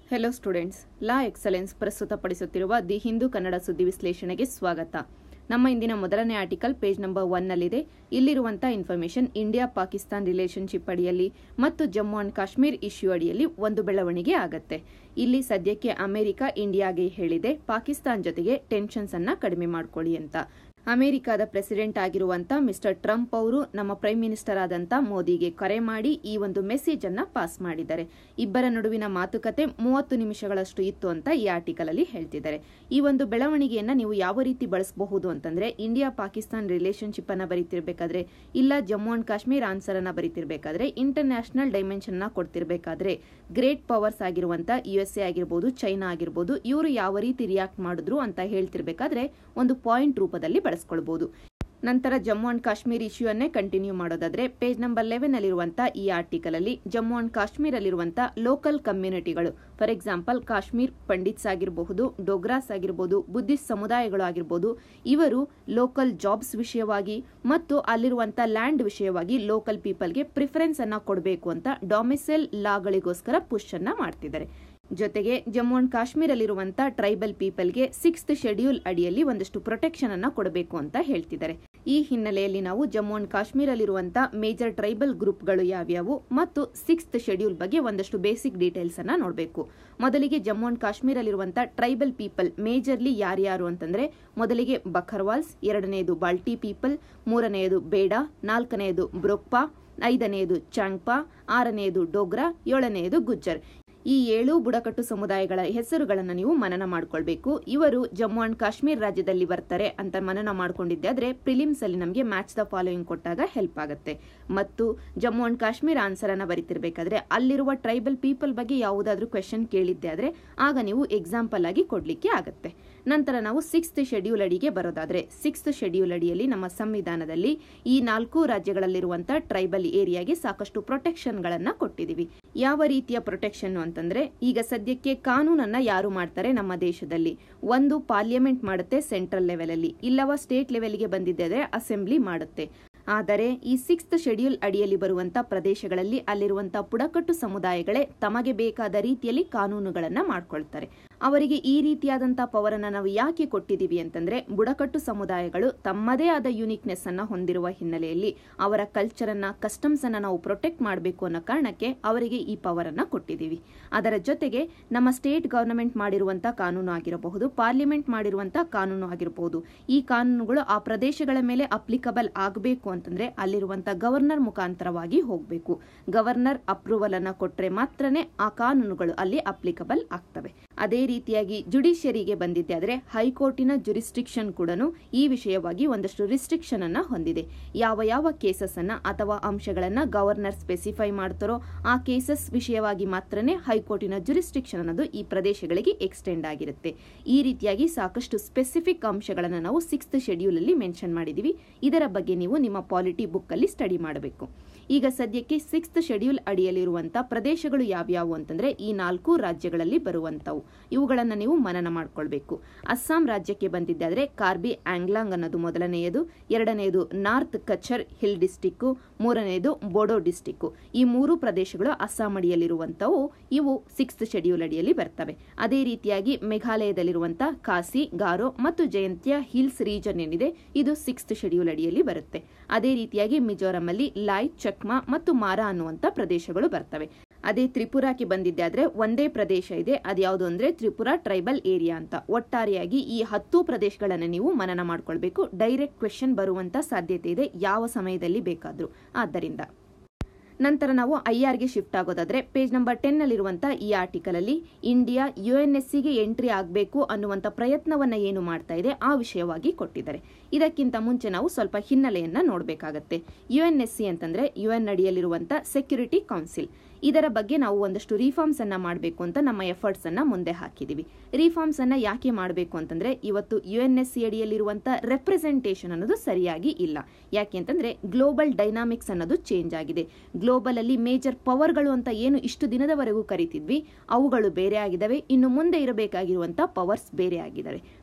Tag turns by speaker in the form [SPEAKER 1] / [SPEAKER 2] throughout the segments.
[SPEAKER 1] Hello students, La Excellence ಪ್ರಸ್ತುತಪಡಿಸುತ್ತಿರುವ the Hindu Kannada ಸುದ್ದಿ ವಿಶ್ಲೇಷಣೆಗೆ ಸ್ವಾಗತ. ನಮ್ಮ ಇಂದಿನ ಮೊದಲನೇ ಆರ್ಟಿಕಲ್ ಪೇಜ್ ನಂಬರ್ 1 ನಲ್ಲಿದೆ. ಇಲ್ಲಿರುವಂತಹ ಇನ್ಫಾರ್ಮೇಶನ್ ಇಂಡಿಯಾ ಪಾಕಿಸ್ತಾನ್ ರಿಲೇಶನ್ಶಿಪ್ ಅಡಿಯಲ್ಲಿ ಮತ್ತು ಜಮ್ಮು ಅಂಡ್ ಕಾಶ್ಮೀರ್ ಇಶ್ಯೂ ಅಡಿಯಲ್ಲಿ ಒಂದು ಬೆಳವಣಿಗೆ ಆಗತ್ತೆ. ಇಲ್ಲಿ ಸದ್ಯಕ್ಕೆ ಅಮೆರಿಕ ಇಂಡಿಯಾಗೆ ಹೇಳಿದೆ ಪಾಕಿಸ್ತಾನ್ ಜೊತೆಗೆ ಟೆನ್ಷನ್ಸ್ ಅನ್ನ ಕಡಿಮೆ ಮಾಡ್ಕೊಳ್ಳಿ ಅಂತ. ಅಮೆರಿಕದ ಪ್ರೆಸಿಡೆಂಟ್ ಆಗಿರುವಂತ ಮಿಸ್ಟರ್ ಟ್ರಂಪ್ ಅವರು ನಮ್ಮ ಪ್ರೈಮ್ ಮಿನಿಸ್ಟರ್ ಆದಂತ ಮೋದಿಗೆ ಕರೆ ಮಾಡಿ ಈ ಒಂದು ಮೆಸೇಜ್ ಅನ್ನ ಪಾಸ್ ಮಾಡಿದ್ದಾರೆ. ಇಬ್ಬರ ನಡುವಿನ ಮಾತುಕತೆ 30 ನಿಮಿಷಗಳಷ್ಟು ಇತ್ತು ಅಂತ ಈ ಆರ್ಟಿಕಲ್ ಅಲ್ಲಿ ಹೇಳ್ತಿದ್ದಾರೆ. ಈ ಒಂದು ಬೆಳವಣಿಗೆಯನ್ನ ನೀವು ಯಾವ ರೀತಿ ಬಳಸಬಹುದು ಅಂತಂದ್ರೆ, ಇಂಡಿಯಾ ಪಾಕಿಸ್ತಾನ್ ರಿಲೇಶನ್ಶಿಪ್ ಅನ್ನ ಬರೀತಿರ್ಬೇಕಾದ್ರೆ, ಇಲ್ಲ ಜಮ್ಮು ಅಂಡ್ ಕಾಶ್ಮೀರ್ ಆನ್ಸರ್ ಅನ್ನ ಬರೀತಿರ್ಬೇಕಾದ್ರೆ, ಇಂಟರ್ ನ್ಯಾಷನಲ್ ಡೈಮೆನ್ಷನ್ ನ ಕೊಡ್ತಿರ್ಬೇಕಾದ್ರೆ, ಗ್ರೇಟ್ ಪವರ್ಸ್ ಆಗಿರುವಂತ USA ಆಗಿರ್ಬೋದು, ಚೈನಾ ಆಗಿರ್ಬೋದು, ಇವರು ಯಾವ ರೀತಿ ರಿಯಾಕ್ಟ್ ಮಾಡಿದ್ರು ಅಂತ ಹೇಳ್ತಿರ್ಬೇಕಾದ್ರೆ ಒಂದು ಪಾಯಿಂಟ್ ರೂಪದಲ್ಲಿ ಬಳಸ್ಕೊಳ್ಬಹುದು. ನಂತರ ಜಮ್ಮು ಅಂಡ್ ಕಾಶ್ಮೀರ್ ಇಶ್ಯೂ ಅನ್ನೇ ಕಂಟಿನ್ಯೂ ಮಾಡೋದಾದ್ರೆ, ಪೇಜ್ ನಂಬರ್ 11 ಅಲ್ಲಿರುವಂತಹ ಈ ಆರ್ಟಿಕಲ್ ಅಲ್ಲಿ ಜಮ್ಮು ಅಂಡ್ ಕಾಶ್ಮೀರ್ ಅಲ್ಲಿರುವಂತಹ ಲೋಕಲ್ ಕಮ್ಯುನಿಟಿಗಳು, ಫಾರ್ ಎಕ್ಸಾಂಪಲ್ ಕಾಶ್ಮೀರ್ ಪಂಡಿತ್ಸ್ ಆಗಿರಬಹುದು, ಡೋಗ್ರಾಸ್ ಆಗಿರಬಹುದು, ಬುದ್ಧಿಸ್ಟ್ ಸಮುದಾಯಗಳು ಆಗಿರಬಹುದು, ಇವರು ಲೋಕಲ್ ಜಾಬ್ಸ್ ವಿಷಯವಾಗಿ ಮತ್ತು ಅಲ್ಲಿರುವಂತಹ ಲ್ಯಾಂಡ್ ವಿಷಯವಾಗಿ ಲೋಕಲ್ ಪೀಪಲ್ಗೆ ಪ್ರಿಫರೆನ್ಸ್ ಅನ್ನ ಕೊಡಬೇಕು ಅಂತ ಡೊಮಿಸೈಲ್ ಲಾಗಳಿಗೋಸ್ಕರ ಪುಷ್ ಅನ್ನ ಮಾಡ್ತಿದ್ದಾರೆ. ಜೊತೆಗೆ ಜಮ್ಮು ಅಂಡ್ ಕಾಶ್ಮೀರ್ ಅಲ್ಲಿರುವಂತಹ ಟ್ರೈಬಲ್ ಪೀಪಲ್ಗೆ 6th ಶೆಡ್ಯೂಲ್ ಅಡಿಯಲ್ಲಿ ಒಂದಷ್ಟು ಪ್ರೊಟೆಕ್ಷನ್ ಅನ್ನ ಕೊಡಬೇಕು ಅಂತ ಹೇಳ್ತಿದ್ದಾರೆ. ಈ ಹಿನ್ನೆಲೆಯಲ್ಲಿ ನಾವು ಜಮ್ಮು ಅಂಡ್ ಕಾಶ್ಮೀರ್ ಅಲ್ಲಿರುವಂತಹ ಮೇಜರ್ ಟ್ರೈಬಲ್ ಗ್ರೂಪ್ಗಳು ಯಾವ್ಯಾವು ಮತ್ತು 6th ಶೆಡ್ಯೂಲ್ ಬಗ್ಗೆ ಒಂದಷ್ಟು ಬೇಸಿಕ್ ಡೀಟೇಲ್ಸ್ ಅನ್ನ ನೋಡಬೇಕು. ಮೊದಲಿಗೆ ಜಮ್ಮು ಅಂಡ್ ಕಾಶ್ಮೀರ್ ಅಲ್ಲಿರುವಂತಹ ಟ್ರೈಬಲ್ ಪೀಪಲ್ ಮೇಜರ್ಲಿ ಯಾರ್ಯಾರು ಅಂತಂದ್ರೆ, ಮೊದಲಿಗೆ ಬಖರ್ವಾಲ್ಸ್, ಎರಡನೆಯದು ಬಾಲ್ಟಿ ಪೀಪಲ್, ಮೂರನೆಯದು ಬೇಡಾ, ನಾಲ್ಕನೆಯದು ಬ್ರೋಕ್ಪಾ, ಐದನೆಯದು ಚಾಂಗ್ಪಾ, ಆರನೆಯದು ಡೋಗ್ರಾ, ಏಳನೆಯದು ಗುಜ್ಜರ್. ಈ 7 ಬುಡಕಟ್ಟು ಸಮುದಾಯಗಳ ಹೆಸರುಗಳನ್ನು ನೀವು ಮನನ ಮಾಡ್ಕೊಳ್ಬೇಕು. ಇವರು ಜಮ್ಮು ಅಂಡ್ ಕಾಶ್ಮೀರ್ ರಾಜ್ಯದಲ್ಲಿ ಬರ್ತಾರೆ ಅಂತ ಮನನ ಮಾಡ್ಕೊಂಡಿದ್ದಾದ್ರೆ ಪ್ರಿಲಿಮ್ಸ್ ಅಲ್ಲಿ ನಮಗೆ ಮ್ಯಾಚ್ ದ ಫಾಲೋಯಿಂಗ್ ಕೊಟ್ಟಾಗ ಹೆಲ್ಪ್ ಆಗುತ್ತೆ. ಮತ್ತು ಜಮ್ಮು ಅಂಡ್ ಕಾಶ್ಮೀರ್ ಆನ್ಸರ್ ಅನ್ನ ಬರೀತಿರ್ಬೇಕಾದ್ರೆ ಅಲ್ಲಿರುವ ಟ್ರೈಬಲ್ ಪೀಪಲ್ ಬಗ್ಗೆ ಯಾವುದಾದ್ರೂ ಕ್ವೆಶನ್ ಕೇಳಿದ್ದೆ ಆದ್ರೆ ಆಗ ನೀವು ಎಕ್ಸಾಂಪಲ್ ಆಗಿ ಕೊಡ್ಲಿಕ್ಕೆ ಆಗತ್ತೆ. ನಂತರ ನಾವು 6th ಶೆಡ್ಯೂಲ್ ಅಡಿಗೆ ಬರೋದಾದ್ರೆ, 6th ಶೆಡ್ಯೂಲ್ ಅಡಿಯಲ್ಲಿ ನಮ್ಮ ಸಂವಿಧಾನದಲ್ಲಿ ಈ 4 ರಾಜ್ಯಗಳಲ್ಲಿರುವಂತಹ ಟ್ರೈಬಲ್ ಏರಿಯಾಗೆ ಸಾಕಷ್ಟು ಪ್ರೊಟೆಕ್ಷನ್ ಗಳನ್ನ ಕೊಟ್ಟಿದೀವಿ. ಯಾವ ರೀತಿಯ ಪ್ರೊಟೆಕ್ಷನ್ ಅಂತಂದ್ರೆ, ಈಗ ಸದ್ಯಕ್ಕೆ ಕಾನೂನನ್ನ ಯಾರು ಮಾಡ್ತಾರೆ ನಮ್ಮ ದೇಶದಲ್ಲಿ, ಒಂದು ಪಾರ್ಲಿಮೆಂಟ್ ಮಾಡುತ್ತೆ ಸೆಂಟ್ರಲ್ ಲೆವೆಲ್ ಅಲ್ಲಿ, ಇಲ್ಲವ ಸ್ಟೇಟ್ ಲೆವೆಲ್ಗೆ ಬಂದಿದ್ದರೆ ಅಸೆಂಬ್ಲಿ ಮಾಡುತ್ತೆ. ಆದರೆ ಈ 6th ಶೆಡ್ಯೂಲ್ ಅಡಿಯಲ್ಲಿ ಬರುವಂತಹ ಪ್ರದೇಶಗಳಲ್ಲಿ ಅಲ್ಲಿರುವಂತಹ ಬುಡಕಟ್ಟು ಸಮುದಾಯಗಳೇ ತಮಗೆ ಬೇಕಾದ ರೀತಿಯಲ್ಲಿ ಕಾನೂನುಗಳನ್ನ ಮಾಡ್ಕೊಳ್ತಾರೆ. ಅವರಿಗೆ ಈ ರೀತಿಯಾದಂತಹ ಪವರ್ ಅನ್ನ ನಾವು ಯಾಕೆ ಕೊಟ್ಟಿದೀವಿ ಅಂತಂದ್ರೆ, ಬುಡಕಟ್ಟು ಸಮುದಾಯಗಳು ತಮ್ಮದೇ ಆದ ಯುನಿಕ್ನೆಸ್ ಅನ್ನ ಹೊಂದಿರುವ ಹಿನ್ನೆಲೆಯಲ್ಲಿ ಅವರ ಕಲ್ಚರ್ ಅನ್ನ, ಕಸ್ಟಮ್ಸ್ ಅನ್ನ ನಾವು ಪ್ರೊಟೆಕ್ಟ್ ಮಾಡಬೇಕು ಅನ್ನೋ ಕಾರಣಕ್ಕೆ ಅವರಿಗೆ ಈ ಪವರ್ ಅನ್ನ ಕೊಟ್ಟಿದೀವಿ. ಅದರ ಜೊತೆಗೆ ನಮ್ಮ ಸ್ಟೇಟ್ ಗವರ್ನಮೆಂಟ್ ಮಾಡಿರುವಂತಹ ಕಾನೂನು ಆಗಿರಬಹುದು, ಪಾರ್ಲಿಮೆಂಟ್ ಮಾಡಿರುವಂತಹ ಕಾನೂನು ಆಗಿರಬಹುದು, ಈ ಕಾನೂನುಗಳು ಆ ಪ್ರದೇಶಗಳ ಮೇಲೆ ಅಪ್ಲಿಕಬಲ್ ಆಗಬೇಕು ಅಂತಂದ್ರೆ ಅಲ್ಲಿರುವಂತಹ ಗವರ್ನರ್ ಮುಖಾಂತರವಾಗಿ ಹೋಗಬೇಕು. ಗವರ್ನರ್ ಅಪ್ರೂವಲ್ ಅನ್ನ ಕೊಟ್ರೆ ಮಾತ್ರನೇ ಆ ಕಾನೂನುಗಳು ಅಲ್ಲಿ ಅಪ್ಲಿಕಬಲ್ ಆಗ್ತವೆ. ಅದೇ ರೀತಿಯಾಗಿ ಜುಡಿಷಿಯರಿಗೆ ಬಂದಿದ್ದೆ ಆದ್ರೆ ಹೈಕೋರ್ಟಿನ ಜುರಿಸ್ಟ್ರಿಕ್ಷನ್ ಕೂಡ ಈ ವಿಷಯವಾಗಿ ಒಂದಷ್ಟು ರಿಸ್ಟ್ರಿಕ್ಷನ್ ಅನ್ನ ಹೊಂದಿದೆ. ಯಾವ ಕೇಸಸ್ ಅನ್ನ ಅಥವಾ ಅಂಶಗಳನ್ನ ಗವರ್ನರ್ ಸ್ಪೆಸಿಫೈ ಮಾಡ್ತಾರೋ ಆ ಕೇಸಸ್ ವಿಷಯವಾಗಿ ಮಾತ್ರನೇ ಹೈಕೋರ್ಟಿನ ಜುರಿಸ್ಟ್ರಿಕ್ಷನ್ ಅನ್ನೋದು ಈ ಪ್ರದೇಶಗಳಿಗೆ ಎಕ್ಸ್ಟೆಂಡ್ ಆಗಿರುತ್ತೆ. ಈ ರೀತಿಯಾಗಿ ಸಾಕಷ್ಟು ಸ್ಪೆಸಿಫಿಕ್ ಅಂಶಗಳನ್ನ ನಾವು 6th ಶೆಡ್ಯೂಲ್ ಅಲ್ಲಿ ಮೆನ್ಷನ್ ಮಾಡಿದೀವಿ. ಇದರ ಬಗ್ಗೆ ನೀವು ನಿಮ್ಮ ಪಾಲಿಟಿ ಬುಕ್ ಅಲ್ಲಿ ಸ್ಟಡಿ ಮಾಡಬೇಕು. ಈಗ ಸದ್ಯಕ್ಕೆ 6th ಶೆಡ್ಯೂಲ್ ಅಡಿಯಲ್ಲಿರುವಂತಹ ಪ್ರದೇಶಗಳು ಯಾವ್ಯಾವು ಅಂತಂದ್ರೆ, ಈ 4 ರಾಜ್ಯಗಳಲ್ಲಿ ಬರುವಂತವು. ಇವುಗಳನ್ನ ನೀವು ಮನನ ಮಾಡ್ಕೊಳ್ಬೇಕು. ಅಸ್ಸಾಂ ರಾಜ್ಯಕ್ಕೆ ಬಂದಿದ್ದಾದ್ರೆ ಕಾರ್ಬಿ ಆಂಗ್ಲಾಂಗ್ ಅನ್ನೋದು ಮೊದಲನೆಯದು, ಎರಡನೆಯದು ನಾರ್ತ್ ಕಚರ್ ಹಿಲ್ ಡಿಸ್ಟಿಕ್, ಮೂರನೆಯದು ಬೋಡೋ ಡಿಸ್ಟಿಕ್. ಈ 3 ಪ್ರದೇಶಗಳು ಅಸ್ಸಾಂ ಅಡಿಯಲ್ಲಿರುವಂತವು. ಇವು 6th ಶೆಡ್ಯೂಲ್ ಅಡಿಯಲ್ಲಿ ಬರ್ತವೆ. ಅದೇ ರೀತಿಯಾಗಿ ಮೇಘಾಲಯದಲ್ಲಿರುವಂತಹ ಖಾಸಿ, ಗಾರೋ ಮತ್ತು ಜಯಂತಿಯಾ ಹಿಲ್ಸ್ ರೀಜನ್ ಏನಿದೆ ಇದು 6th ಶೆಡ್ಯೂಲ್ ಅಡಿಯಲ್ಲಿ ಬರುತ್ತೆ. ಅದೇ ರೀತಿಯಾಗಿ ಮಿಜೋರಾಂ ಅಲ್ಲಿ ಲಾಯ್, ಚಕ್ಮಾ ಮತ್ತು ಮಾರಾ ಅನ್ನುವಂತ ಪ್ರದೇಶಗಳು ಬರ್ತವೆ. ಅದೇ ತ್ರಿಪುರಾಕ್ಕೆ ಬಂದಿದ್ದೆ ಆದ್ರೆ ಒಂದೇ ಪ್ರದೇಶ ಇದೆ, ಅದ್ಯಾವುದು ಅಂದ್ರೆ ತ್ರಿಪುರಾ ಟ್ರೈಬಲ್ ಏರಿಯಾ ಅಂತ. ಒಟ್ಟಾರೆಯಾಗಿ ಈ 10 ಪ್ರದೇಶಗಳನ್ನ ನೀವು ಮನನ ಮಾಡ್ಕೊಳ್ಬೇಕು. ಡೈರೆಕ್ಟ್ ಕ್ವೆಶನ್ ಬರುವಂತ ಸಾಧ್ಯತೆ ಇದೆ ಯಾವ ಸಮಯದಲ್ಲಿ ಬೇಕಾದ್ರೂ. ಆದ್ದರಿಂದ ನಂತರ ನಾವು IRಗೆ ಶಿಫ್ಟ್ ಆಗೋದಾದ್ರೆ, ಪೇಜ್ ನಂಬರ್ 10 ಅಲ್ಲಿರುವಂತಹ ಈ ಆರ್ಟಿಕಲ್ ಅಲ್ಲಿ ಇಂಡಿಯಾ UNSCಗೆ ಎಂಟ್ರಿ ಆಗಬೇಕು ಅನ್ನುವಂತ ಪ್ರಯತ್ನವನ್ನ ಏನು ಮಾಡ್ತಾ ಇದೆ ಆ ವಿಷಯವಾಗಿ ಕೊಟ್ಟಿದ್ದಾರೆ. ಇದಕ್ಕಿಂತ ಮುಂಚೆ ನಾವು ಸ್ವಲ್ಪ ಹಿನ್ನೆಲೆಯನ್ನ ನೋಡಬೇಕಾಗತ್ತೆ. UNSC ಅಂತಂದ್ರೆ UN ಅಡಿಯಲ್ಲಿರುವಂತಹ ಸೆಕ್ಯೂರಿಟಿ ಕೌನ್ಸಿಲ್. ಇದರ ಬಗ್ಗೆ ನಾವು ಒಂದಷ್ಟು ರಿಫಾರ್ಮ್ಸ್ ಅನ್ನ ಮಾಡಬೇಕು ಅಂತ ನಮ್ಮ ಎಫರ್ಟ್ಸ್ ಅನ್ನ ಮುಂದೆ ಹಾಕಿದೀವಿ. ರಿಫಾರ್ಮ್ಸ್ ಅನ್ನ ಯಾಕೆ ಮಾಡಬೇಕು ಅಂತಂದ್ರೆ, ಇವತ್ತು UNSC ಅಡಿಯಲ್ಲಿರುವಂತಹ ರೆಪ್ರೆಸೆಂಟೇಷನ್ ಅನ್ನೋದು ಸರಿಯಾಗಿ ಇಲ್ಲ. ಯಾಕೆ ಅಂತಂದ್ರೆ ಗ್ಲೋಬಲ್ ಡೈನಾಮಿಕ್ಸ್ ಅನ್ನೋದು ಚೇಂಜ್ ಆಗಿದೆ. ಗ್ಲೋಬಲ್ ಅಲ್ಲಿ ಮೇಜರ್ ಪವರ್ಗಳು ಅಂತ ಏನು ಇಷ್ಟು ದಿನದವರೆಗೂ ಕರಿತಿದ್ವಿ ಅವುಗಳು ಬೇರೆ ಆಗಿದಾವೆ. ಇನ್ನು ಮುಂದೆ ಇರಬೇಕಾಗಿರುವಂತಹ ಪವರ್ಸ್ ಬೇರೆ ಆಗಿದಾವೆ.